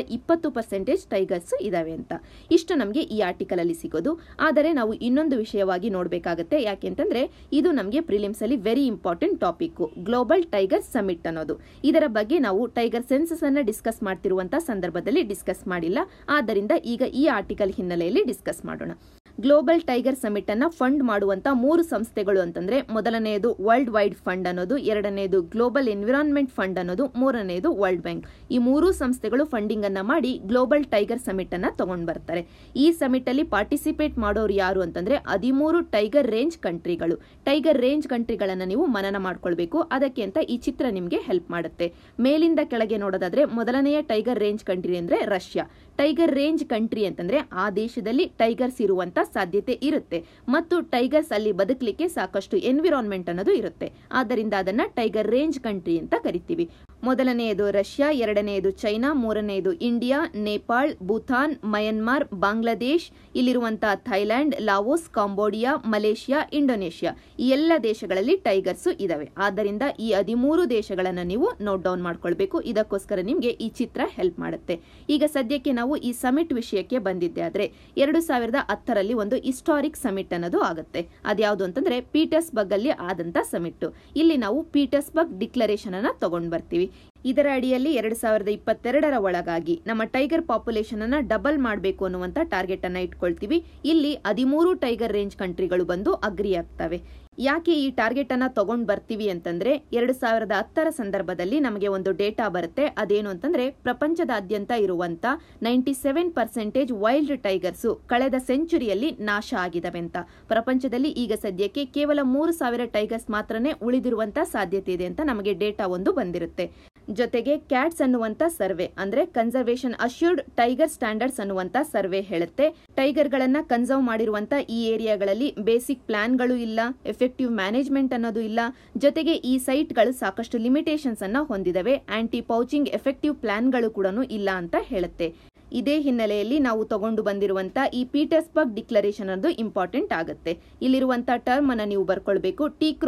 [SPEAKER 1] 20% ಟೈಗರ್ಸ್ ಇದಾವೆ ಅಂತ. ಇಷ್ಟು ನಮಗೆ ಈ ಆರ್ಟಿಕಲ್ ಅಲ್ಲಿ ಸಿಗೋದು. ಆದರೆ ನಾವು ಇನ್ನೊಂದು ವಿಷಯವಾಗಿ ನೋಡಬೇಕಾಗುತ್ತೆ. ಯಾಕೆಂತಂದ್ರೆ ಇದು ನಮಗೆ ಪ್ರಿಲಿಮ್ಸ್ ಅಲ್ಲಿ very important topic, global tiger summit ಅನ್ನೋದು. ಇದರ ಬಗ್ಗೆ ನಾವು ಟೈಗರ್ ಸೆನ್ಸಸ್ ಅನ್ನ ಡಿಸ್ಕಸ್ ಮಾಡ್ತಿರುವಂತಹ ಸಂದರ್ಭದಲ್ಲಿ ಡಿಸ್ಕಸ್ ಮಾಡಿಲ್ಲ. ಆದ್ದರಿಂದ ಈಗ ಈ ಆರ್ಟಿಕಲ್ ಹಿನ್ನೆಲೆಯಲ್ಲಿ ಡಿಸ್ಕಸ್ ಮಾಡೋಣ. ಗ್ಲೋಬಲ್ ಟೈಗರ್ ಸಮಿಟ್ ಅನ್ನ ಫಂಡ್ ಮಾಡುವಂತ 3 ಸಂಸ್ಥೆಗಳು ಅಂತಂದ್ರೆ ಮೊದಲನೆಯದು ವರ್ಲ್ಡ್ ವೈಡ್ ಫಂಡ್ ಅನ್ನೋದು, ಎರಡನೆಯದು ಗ್ಲೋಬಲ್ ಎನ್ವಿರಾನ್ಮೆಂಟ್ ಫಂಡ್ ಅನ್ನೋದು, ಮೂರನೆಯದು ವರ್ಲ್ಡ್ ಬ್ಯಾಂಕ್. ಈ 3 ಸಂಸ್ಥೆಗಳು ಫಂಡಿಂಗ್ ಅನ್ನ ಮಾಡಿ ಗ್ಲೋಬಲ್ ಟೈಗರ್ ಸಮಿಟ್ ಅನ್ನ ತಗೊಂಡ್ ಬರ್ತಾರೆ. ಈ ಸಮಿಟ್ ಅಲ್ಲಿ ಪಾರ್ಟಿಸಿಪೇಟ್ ಮಾಡೋರು ಯಾರು ಅಂತಂದ್ರೆ 13 ಟೈಗರ್ ರೇಂಜ್ ಕಂಟ್ರಿಗಳು. ಟೈಗರ್ ರೇಂಜ್ ಕಂಟ್ರಿಗಳನ್ನ ನೀವು ಮನನ ಮಾಡ್ಕೊಳ್ಬೇಕು. ಅದಕ್ಕೆ ಅಂತ ಈ ಚಿತ್ರ ನಿಮ್ಗೆ ಹೆಲ್ಪ್ ಮಾಡುತ್ತೆ. ಮೇಲಿಂದ ಕೆಳಗೆ ನೋಡೋದಾದ್ರೆ ಮೊದಲನೆಯ ಟೈಗರ್ ರೇಂಜ್ ಕಂಟ್ರಿ ಅಂದ್ರೆ ರಷ್ಯಾ. ಟೈಗರ್ ರೇಂಜ್ ಕಂಟ್ರಿ ಅಂತಂದ್ರೆ ಆ ದೇಶದಲ್ಲಿ ಟೈಗರ್ಸ್ ಇರುವಂತ ಸಾಧ್ಯತೆ ಇರುತ್ತೆ ಮತ್ತು ಟೈಗರ್ಸ್ ಅಲ್ಲಿ ಬದುಕಲಿಕ್ಕೆ ಸಾಕಷ್ಟು ಎನ್ವಿರಾನ್ಮೆಂಟ್ ಅನ್ನೋದು ಇರುತ್ತೆ. ಆದ್ದರಿಂದ ಅದನ್ನ ಟೈಗರ್ ರೇಂಜ್ ಕಂಟ್ರಿ ಅಂತ ಕರಿತೀವಿ. ಮೊದಲನೆಯದು ರಷ್ಯಾ, ಎರಡನೆಯದು ಚೈನಾ, ಮೂರನೆಯದು ಇಂಡಿಯಾ, ನೇಪಾಳ್, ಭೂತಾನ್, ಮಯನ್ಮಾರ್, ಬಾಂಗ್ಲಾದೇಶ್, ಇಲ್ಲಿರುವಂತಹ Thailand, Laos, Cambodia, Malaysia, Indonesia ಈ ಎಲ್ಲ ದೇಶಗಳಲ್ಲಿ ಟೈಗರ್ಸ್ ಇದಾವೆ. ಆದ್ದರಿಂದ ಈ 13 ದೇಶಗಳನ್ನ ನೀವು ನೋಟ್ ಡೌನ್ ಮಾಡ್ಕೊಳ್ಬೇಕು. ಇದಕ್ಕೋಸ್ಕರ ನಿಮ್ಗೆ ಈ ಚಿತ್ರ ಹೆಲ್ಪ್ ಮಾಡುತ್ತೆ. ಈಗ ಸದ್ಯಕ್ಕೆ ನಾವು ಈ ಸಮಿಟ್ ವಿಷಯಕ್ಕೆ ಬಂದಿದ್ದೆ ಆದ್ರೆ 2010ರಲ್ಲಿ ಒಂದು ಹಿಸ್ಟಾರಿಕ್ ಸಮಿಟ್ ಅನ್ನೋದು ಆಗುತ್ತೆ. ಅದ್ಯಾವುದು ಅಂತಂದ್ರೆ ಪೀಟರ್ಸ್ಬರ್ಗ್ ಅಲ್ಲಿ ಆದಂತ ಸಮಿಟ್. ಇಲ್ಲಿ ನಾವು ಪೀಟರ್ಸ್ಬರ್ಗ್ ಡಿಕ್ಲರೇಷನ್ ಅನ್ನ ತಗೊಂಡ್ ಬರ್ತೀವಿ. ಇದರ ಅಡಿಯಲ್ಲಿ 2022ರ ಒಳಗಾಗಿ ನಮ್ಮ ಟೈಗರ್ ಪಾಪ್ಯುಲೇಷನ್ ಅನ್ನ ಡಬಲ್ ಮಾಡಬೇಕು ಅನ್ನುವಂತ ಟಾರ್ಗೆಟ್ ಅನ್ನ ಇಟ್ಕೊಳ್ತೀವಿ. ಇಲ್ಲಿ 13 ಟೈಗರ್ ರೇಂಜ್ ಕಂಟ್ರಿಗಳು ಬಂದು ಅಗ್ರಿ ಆಗ್ತವೆ. ಯಾಕೆ ಈ ಟಾರ್ಗೆಟ್ ಅನ್ನ ತಗೊಂಡ್ ಬರ್ತೀವಿ ಅಂತಂದ್ರೆ 2010ರ ಸಂದರ್ಭದಲ್ಲಿ ನಮಗೆ ಒಂದು ಡೇಟಾ ಬರುತ್ತೆ. ಅದೇನು ಅಂತಂದ್ರೆ ಪ್ರಪಂಚದಾದ್ಯಂತ ಇರುವಂತ 97% ವೈಲ್ಡ್ ಟೈಗರ್ಸ್ ಕಳೆದ ಸೆಂಚುರಿಯಲ್ಲಿ ನಾಶ ಆಗಿದವೆ ಅಂತ. ಪ್ರಪಂಚದಲ್ಲಿ ಈಗ ಸದ್ಯಕ್ಕೆ ಕೇವಲ 3000 ಟೈಗರ್ಸ್ ಮಾತ್ರನೇ ಉಳಿದಿರುವಂತ ಸಾಧ್ಯತೆ ಇದೆ ಅಂತ ನಮಗೆ ಡೇಟಾ ಒಂದು ಬಂದಿರುತ್ತೆ. ಜೊತೆಗೆ ಕ್ಯಾಟ್ಸ್ ಅನ್ನುವಂತ ಸರ್ವೆ ಅಂದ್ರೆ ಕನ್ಸರ್ವೇಷನ್ ಅಶ್ಯೂರ್ಡ್ ಟೈಗರ್ ಸ್ಟ್ಯಾಂಡರ್ಡ್ಸ್ ಅನ್ನುವಂತ ಸರ್ವೆ ಹೇಳುತ್ತೆ ಟೈಗರ್ ಗಳನ್ನ ಕನ್ಸರ್ವ್ ಮಾಡಿರುವಂತ ಈ ಏರಿಯಾಗಳಲ್ಲಿ ಬೇಸಿಕ್ ಪ್ಲಾನ್ಗಳು ಇಲ್ಲ, ಎಫೆಕ್ಟಿವ್ ಮ್ಯಾನೇಜ್ಮೆಂಟ್ ಅನ್ನೋದು ಇಲ್ಲ. ಜೊತೆಗೆ ಈ ಸೈಟ್ಗಳು ಸಾಕಷ್ಟು ಲಿಮಿಟೇಷನ್ಸ್ ಅನ್ನ ಹೊಂದಿದವೆ. ಆಂಟಿ ಪೌಚಿಂಗ್ ಎಫೆಕ್ಟಿವ್ ಪ್ಲಾನ್ಗಳು ಕೂಡ ಇಲ್ಲ ಅಂತ ಹೇಳುತ್ತೆ. ಇದೇ ಹಿನ್ನೆಲೆಯಲ್ಲಿ ನಾವು ತಗೊಂಡು ಬಂದಿರುವಂತ ಈ ಪೀಟರ್ಸ್ಬರ್ಗ್ ಡಿಕ್ಲರೇಷನ್ ಅನ್ನೋದು ಇಂಪಾರ್ಟೆಂಟ್ ಆಗುತ್ತೆ. ಇಲ್ಲಿರುವಂತ ಟರ್ಮ್ ಅನ್ನ ನೀವು ಬರ್ಕೊಳ್ಬೇಕು.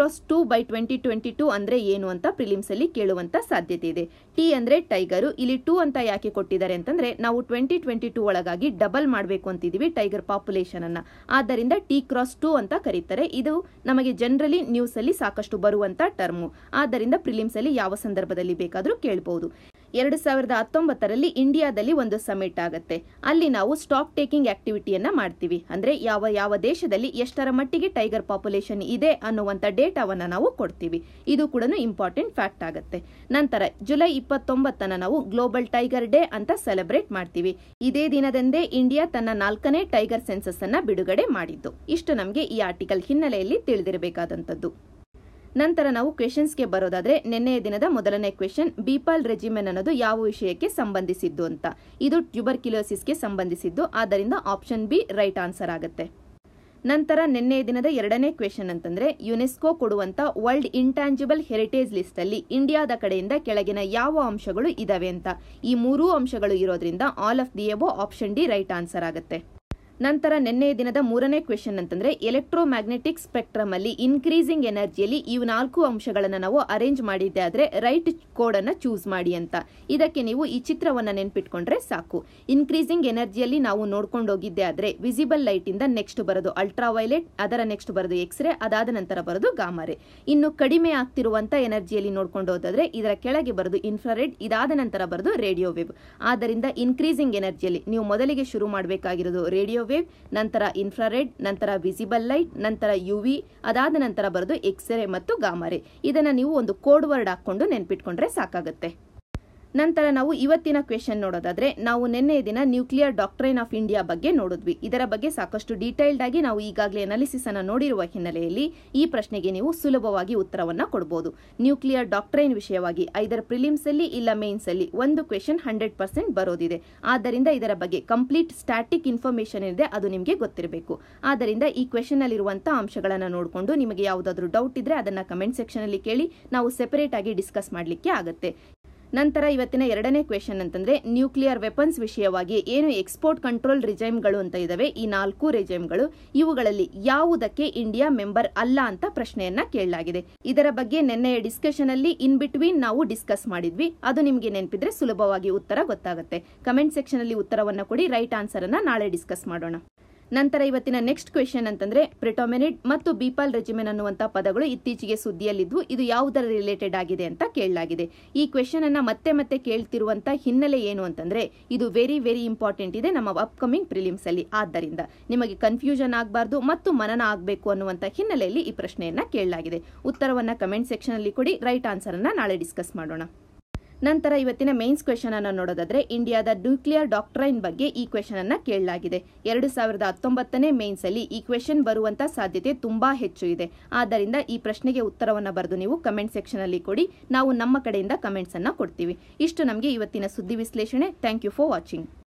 [SPEAKER 1] T×2/2022 ಅಂದ್ರೆ ಏನು ಅಂತ ಪ್ರಿಲಿಮ್ಸ್ ಅಲ್ಲಿ ಕೇಳುವಂತ ಸಾಧ್ಯತೆ ಇದೆ. ಟಿ ಅಂದ್ರೆ ಟೈಗರು. ಇಲ್ಲಿ 2 ಅಂತ ಯಾಕೆ ಕೊಟ್ಟಿದ್ದಾರೆ ಅಂತಂದ್ರೆ ನಾವು 2022 ಒಳಗಾಗಿ ಡಬಲ್ ಮಾಡಬೇಕು ಅಂತಿದೀವಿ ಟೈಗರ್ ಪಾಪ್ಯುಲೇಷನ್ ಅನ್ನ. ಆದ್ದರಿಂದ T×2 ಅಂತ ಕರೀತಾರೆ. ಇದು ನಮಗೆ ಜನರಲಿ ನ್ಯೂಸ್ ಅಲ್ಲಿ ಸಾಕಷ್ಟು ಬರುವಂತ ಟರ್ಮು. ಆದ್ದರಿಂದ ಪ್ರಿಲಿಮ್ಸ್ ಅಲ್ಲಿ ಯಾವ ಸಂದರ್ಭದಲ್ಲಿ ಬೇಕಾದ್ರೂ ಕೇಳಬಹುದು. 2019ರಲ್ಲಿ ಇಂಡಿಯಾದಲ್ಲಿ ಒಂದು ಸಮಿಟ್ ಆಗುತ್ತೆ. ಅಲ್ಲಿ ನಾವು ಸ್ಟಾಕ್ ಟೇಕಿಂಗ್ ಆಕ್ಟಿವಿಟಿಯನ್ನ ಮಾಡ್ತೀವಿ. ಅಂದ್ರೆ ಯಾವ ದೇಶದಲ್ಲಿ ಎಷ್ಟರ ಮಟ್ಟಿಗೆ ಟೈಗರ್ ಪಾಪ್ಯುಲೇಷನ್ ಇದೆ ಅನ್ನುವಂತ ಡೇಟಾವನ್ನ ನಾವು ಕೊಡ್ತೀವಿ. ಇದು ಕೂಡ ಇಂಪಾರ್ಟೆಂಟ್ ಫ್ಯಾಕ್ಟ್ ಆಗುತ್ತೆ. ನಂತರ ಜುಲೈ 29ನ ನಾವು ಗ್ಲೋಬಲ್ ಟೈಗರ್ ಡೇ ಅಂತ ಸೆಲೆಬ್ರೇಟ್ ಮಾಡ್ತೀವಿ. ಇದೇ ದಿನದಂದೇ ಇಂಡಿಯಾ ತನ್ನ 4ನೇ ಟೈಗರ್ ಸೆನ್ಸಸ್ ಅನ್ನ ಬಿಡುಗಡೆ ಮಾಡಿದ್ದು. ಇಷ್ಟು ನಮಗೆ ಈ ಆರ್ಟಿಕಲ್ ಹಿನ್ನೆಲೆಯಲ್ಲಿ ತಿಳಿದಿರಬೇಕಾದಂತದ್ದು. ನಂತರ ನಾವು ಕ್ವೆಶನ್ಸ್ಗೆ ಬರೋದಾದ್ರೆ ನಿನ್ನೆಯ ದಿನದ ಮೊದಲನೇ ಕ್ವೆಶನ್ ಬೀಪಾಲ್ ರೆಜಿಮೆನ್ ಅನ್ನೋದು ಯಾವ ವಿಷಯಕ್ಕೆ ಸಂಬಂಧಿಸಿದ್ದು ಅಂತ. ಇದು ಟ್ಯೂಬರ್ಕ್ಯುಲೋಸಿಸ್ಗೆ ಸಂಬಂಧಿಸಿದ್ದು, ಆದ್ದರಿಂದ ಆಪ್ಷನ್ ಬಿ ರೈಟ್ ಆನ್ಸರ್ ಆಗುತ್ತೆ. ನಂತರ ನಿನ್ನೆಯ ದಿನದ ಎರಡನೇ ಕ್ವೆಶನ್ ಅಂತಂದ್ರೆ ಯುನೆಸ್ಕೋ ಕೊಡುವಂತ ವರ್ಲ್ಡ್ ಇಂಟ್ಯಾಂಜಿಬಲ್ ಹೆರಿಟೇಜ್ ಲಿಸ್ಟ್ ಅಲ್ಲಿ ಇಂಡಿಯಾದ ಕಡೆಯಿಂದ ಕೆಳಗಿನ ಯಾವ ಅಂಶಗಳು ಇದಾವೆ ಅಂತ. ಈ ಮೂರೂ ಅಂಶಗಳು ಇರೋದ್ರಿಂದ all of the above option D right answer ಆಗುತ್ತೆ. ನಂತರ ನಿನ್ನೆಯ ದಿನದ ಮೂರನೇ ಕ್ವೆಶನ್ ಅಂತಂದ್ರೆ ಎಲೆಕ್ಟ್ರೋಮ್ಯಾಗ್ನೆಟಿಕ್ ಸ್ಪೆಕ್ಟ್ರಮ್ ಅಲ್ಲಿ ಇನ್ಕ್ರೀಸಿಂಗ್ ಎನರ್ಜಿಯಲ್ಲಿ ಈ 4 ಅಂಶಗಳನ್ನು ನಾವು ಅರೇಂಜ್ ಮಾಡಿದ್ದೆ ಆದ್ರೆ ರೈಟ್ ಕೋಡ್ ಅನ್ನ ಚೂಸ್ ಮಾಡಿ ಅಂತ. ಇದಕ್ಕೆ ನೀವು ಈ ಚಿತ್ರವನ್ನ ನೆನ್ಪಿಟ್ಕೊಂಡ್ರೆ ಸಾಕು. ಇನ್ಕ್ರೀಸಿಂಗ್ ಎನರ್ಜಿಯಲ್ಲಿ ನಾವು ನೋಡ್ಕೊಂಡು ಹೋಗಿದ್ದೆ ಆದ್ರೆ ವಿಸಿಬಲ್ ಲೈಟ್ ಇಂದ ನೆಕ್ಸ್ಟ್ ಬರೋದು ಅಲ್ಟ್ರಾ ವೈಲೆಟ್, ಅದರ ನೆಕ್ಸ್ಟ್ ಬರೋದು ಎಕ್ಸ್ರೇ, ಅದಾದ ನಂತರ ಬರೋದು ಗಾಮಾರೆ. ಇನ್ನು ಕಡಿಮೆ ಆಗ್ತಿರುವಂತ ಎನರ್ಜಿಯಲ್ಲಿ ನೋಡ್ಕೊಂಡು ಹೋದಾದ್ರೆ ಇದರ ಕೆಳಗೆ ಬರೋದು ಇನ್ಫ್ರಾರೆಡ್, ಇದಾದ ನಂತರ ಬರೋದು ರೇಡಿಯೋ ವೇವ್. ಆದ್ದರಿಂದ ಇನ್ಕ್ರೀಸಿಂಗ್ ಎನರ್ಜಿಯಲ್ಲಿ ನೀವು ಮೊದಲಿಗೆ ಶುರು ಮಾಡಬೇಕಾಗಿರೋದು ರೇಡಿಯೋ ವೇವ್, ನಂತರ ಇನ್ಫ್ರಾರೆಡ್, ನಂತರ ವಿಸಿಬಲ್ ಲೈಟ್, ನಂತರ ಯುವಿ, ಅದಾದ ನಂತರ ಬರೋದು ಎಕ್ಸ್ರೇ ಮತ್ತು ಗಾಮಾರೆ. ಇದನ್ನ ನೀವು ಒಂದು ಕೋಡ್ ವರ್ಡ್ ಹಾಕೊಂಡು ನೆನ್ಪಿಟ್ಕೊಂಡ್ರೆ ಸಾಕಾಗುತ್ತೆ. ನಂತರ ನಾವು ಇವತ್ತಿನ ಕ್ವೆಶನ್ ನೋಡೋದಾದ್ರೆ ನಾವು ನಿನ್ನೆಯ ದಿನ ನ್ಯೂಕ್ಲಿಯರ್ ಡಾಕ್ಟ್ರೈನ್ ಆಫ್ ಇಂಡಿಯಾ ಬಗ್ಗೆ ನೋಡಿದ್ವಿ. ಇದರ ಬಗ್ಗೆ ಸಾಕಷ್ಟು ಡೀಟೇಲ್ಡ್ ಆಗಿ ನಾವು ಈಗಾಗಲೇ ಅನಾಲಿಸಿಸ್ ಅನ್ನು ನೋಡಿರುವ ಹಿನ್ನೆಲೆಯಲ್ಲಿ ಈ ಪ್ರಶ್ನೆಗೆ ನೀವು ಸುಲಭವಾಗಿ ಉತ್ತರವನ್ನ ಕೊಡಬಹುದು. ನ್ಯೂಕ್ಲಿಯರ್ ಡಾಕ್ಟ್ರೈನ್ ವಿಷಯವಾಗಿ ಐದರ್ ಪ್ರಿಲಿಮ್ಸ್ ಅಲ್ಲಿ ಇಲ್ಲ ಮೇನ್ಸ್ ಅಲ್ಲಿ ಒಂದು ಕ್ವೆಶನ್ 100% ಬರೋದಿದೆ. ಆದ್ದರಿಂದ ಇದರ ಬಗ್ಗೆ ಕಂಪ್ಲೀಟ್ ಸ್ಟ್ಯಾಟಿಕ್ ಇನ್ಫಾರ್ಮೇಶನ್ ಇದೆ, ಅದು ನಿಮಗೆ ಗೊತ್ತಿರಬೇಕು. ಆದ್ದರಿಂದ ಈ ಕ್ವೆಶನ್ ಅಲ್ಲಿರುವಂತಹ ಅಂಶಗಳನ್ನು ನೋಡಿಕೊಂಡು ನಿಮಗೆ ಯಾವುದಾದ್ರೂ ಡೌಟ್ ಇದ್ರೆ ಅದನ್ನ ಕಮೆಂಟ್ ಸೆಕ್ಷನ್ ಅಲ್ಲಿ ಕೇಳಿ, ನಾವು ಸೆಪರೇಟ್ ಆಗಿ ಡಿಸ್ಕಸ್ ಮಾಡಲಿಕ್ಕೆ ಆಗುತ್ತೆ. ನಂತರ ಇವತ್ತಿನ ಎರಡನೇ ಕ್ವೆಶನ್ ಅಂತಂದ್ರೆ ನ್ಯೂಕ್ಲಿಯರ್ ವೆಪನ್ಸ್ ವಿಷಯವಾಗಿ ಏನು ಎಕ್ಸ್ಪೋರ್ಟ್ ಕಂಟ್ರೋಲ್ ರಿಜೈಮ್ಗಳು ಅಂತ ಇದಾವೆ, ಈ 4 ರಿಜೈಮ್ಗಳು, ಇವುಗಳಲ್ಲಿ ಯಾವುದಕ್ಕೆ ಇಂಡಿಯಾ ಮೆಂಬರ್ ಅಲ್ಲ ಅಂತ ಪ್ರಶ್ನೆಯನ್ನ ಕೇಳಲಾಗಿದೆ. ಇದರ ಬಗ್ಗೆ ನಿನ್ನೆಯ ಡಿಸ್ಕಷನ್ ಅಲ್ಲಿ ಇನ್ ಬಿಟ್ವೀನ್ ನಾವು ಡಿಸ್ಕಸ್ ಮಾಡಿದ್ವಿ. ಅದು ನಿಮಗೆ ನೆನಪಿದ್ರೆ ಸುಲಭವಾಗಿ ಉತ್ತರ ಗೊತ್ತಾಗುತ್ತೆ. ಕಮೆಂಟ್ ಸೆಕ್ಷನ್ ಅಲ್ಲಿ ಉತ್ತರವನ್ನ ಕೊಡಿ, ರೈಟ್ ಆನ್ಸರ್ ಅನ್ನ ನಾಳೆ ಡಿಸ್ಕಸ್ ಮಾಡೋಣ. ನಂತರ ಇವತ್ತಿನ ನೆಕ್ಸ್ಟ್ ಕ್ವೆಶನ್ ಅಂತಂದ್ರೆ ಪ್ರಿಟಾಮಿನಿಡ್ ಮತ್ತು ಬೀಪಾಲ್ ರೆಜಿಮೆನ್ ಅನ್ನುವಂತ ಪದಗಳು ಇತ್ತೀಚೆಗೆ ಸುದ್ದಿಯಲ್ಲಿದ್ವು, ಇದು ಯಾವುದರ ರಿಲೇಟೆಡ್ ಆಗಿದೆ ಅಂತ ಕೇಳಲಾಗಿದೆ. ಈ ಕ್ವೆಶನ್ ಅನ್ನ ಮತ್ತೆ ಮತ್ತೆ ಕೇಳ್ತಿರುವಂತ ಹಿನ್ನೆಲೆ ಏನು ಅಂತಂದ್ರೆ ಇದು ವೆರಿ ವೆರಿ ಇಂಪಾರ್ಟೆಂಟ್ ಇದೆ ನಮ್ಮ ಅಪ್ಕಮಿಂಗ್ ಪ್ರಿಲಿಮ್ಸ್ ಅಲ್ಲಿ. ಆದ್ದರಿಂದ ನಿಮಗೆ ಕನ್ಫ್ಯೂಷನ್ ಆಗಬಾರ್ದು ಮತ್ತು ಮನನ ಆಗಬೇಕು ಅನ್ನುವಂತ ಹಿನ್ನೆಲೆಯಲ್ಲಿ ಈ ಪ್ರಶ್ನೆಯನ್ನ ಕೇಳಲಾಗಿದೆ. ಉತ್ತರವನ್ನ ಕಮೆಂಟ್ ಸೆಕ್ಷನ್ ಅಲ್ಲಿ ಕೊಡಿ, ರೈಟ್ ಆನ್ಸರ್ ಅನ್ನ ನಾಳೆ ಡಿಸ್ಕಸ್ ಮಾಡೋಣ. ನಂತರ ಇವತ್ತಿನ ಮೇನ್ಸ್ ಕ್ವೆಶನ್ ಅನ್ನು ನೋಡೋದಾದ್ರೆ ಇಂಡಿಯಾದ ನ್ಯೂಕ್ಲಿಯರ್ ಡಾಕ್ಟ್ರೈನ್ ಬಗ್ಗೆ ಈ ಕ್ವೆಶನ್ ಅನ್ನ ಕೇಳಲಾಗಿದೆ. 2019ನೇ ಮೇನ್ಸ್ ಅಲ್ಲಿ ಈ ಕ್ವೆಶನ್ ಬರುವಂತ ಸಾಧ್ಯತೆ ತುಂಬಾ ಹೆಚ್ಚು ಇದೆ. ಆದ್ದರಿಂದ ಈ ಪ್ರಶ್ನೆಗೆ ಉತ್ತರವನ್ನ ಬರೆದು ನೀವು ಕಮೆಂಟ್ ಸೆಕ್ಷನ್ ಅಲ್ಲಿ ಕೊಡಿ, ನಾವು ನಮ್ಮ ಕಡೆಯಿಂದ ಕಮೆಂಟ್ಸ್ ಅನ್ನ ಕೊಡ್ತೀವಿ. ಇಷ್ಟು ನಮಗೆ ಇವತ್ತಿನ ಸುದ್ದಿ ವಿಶ್ಲೇಷಣೆ. Thank you for watching.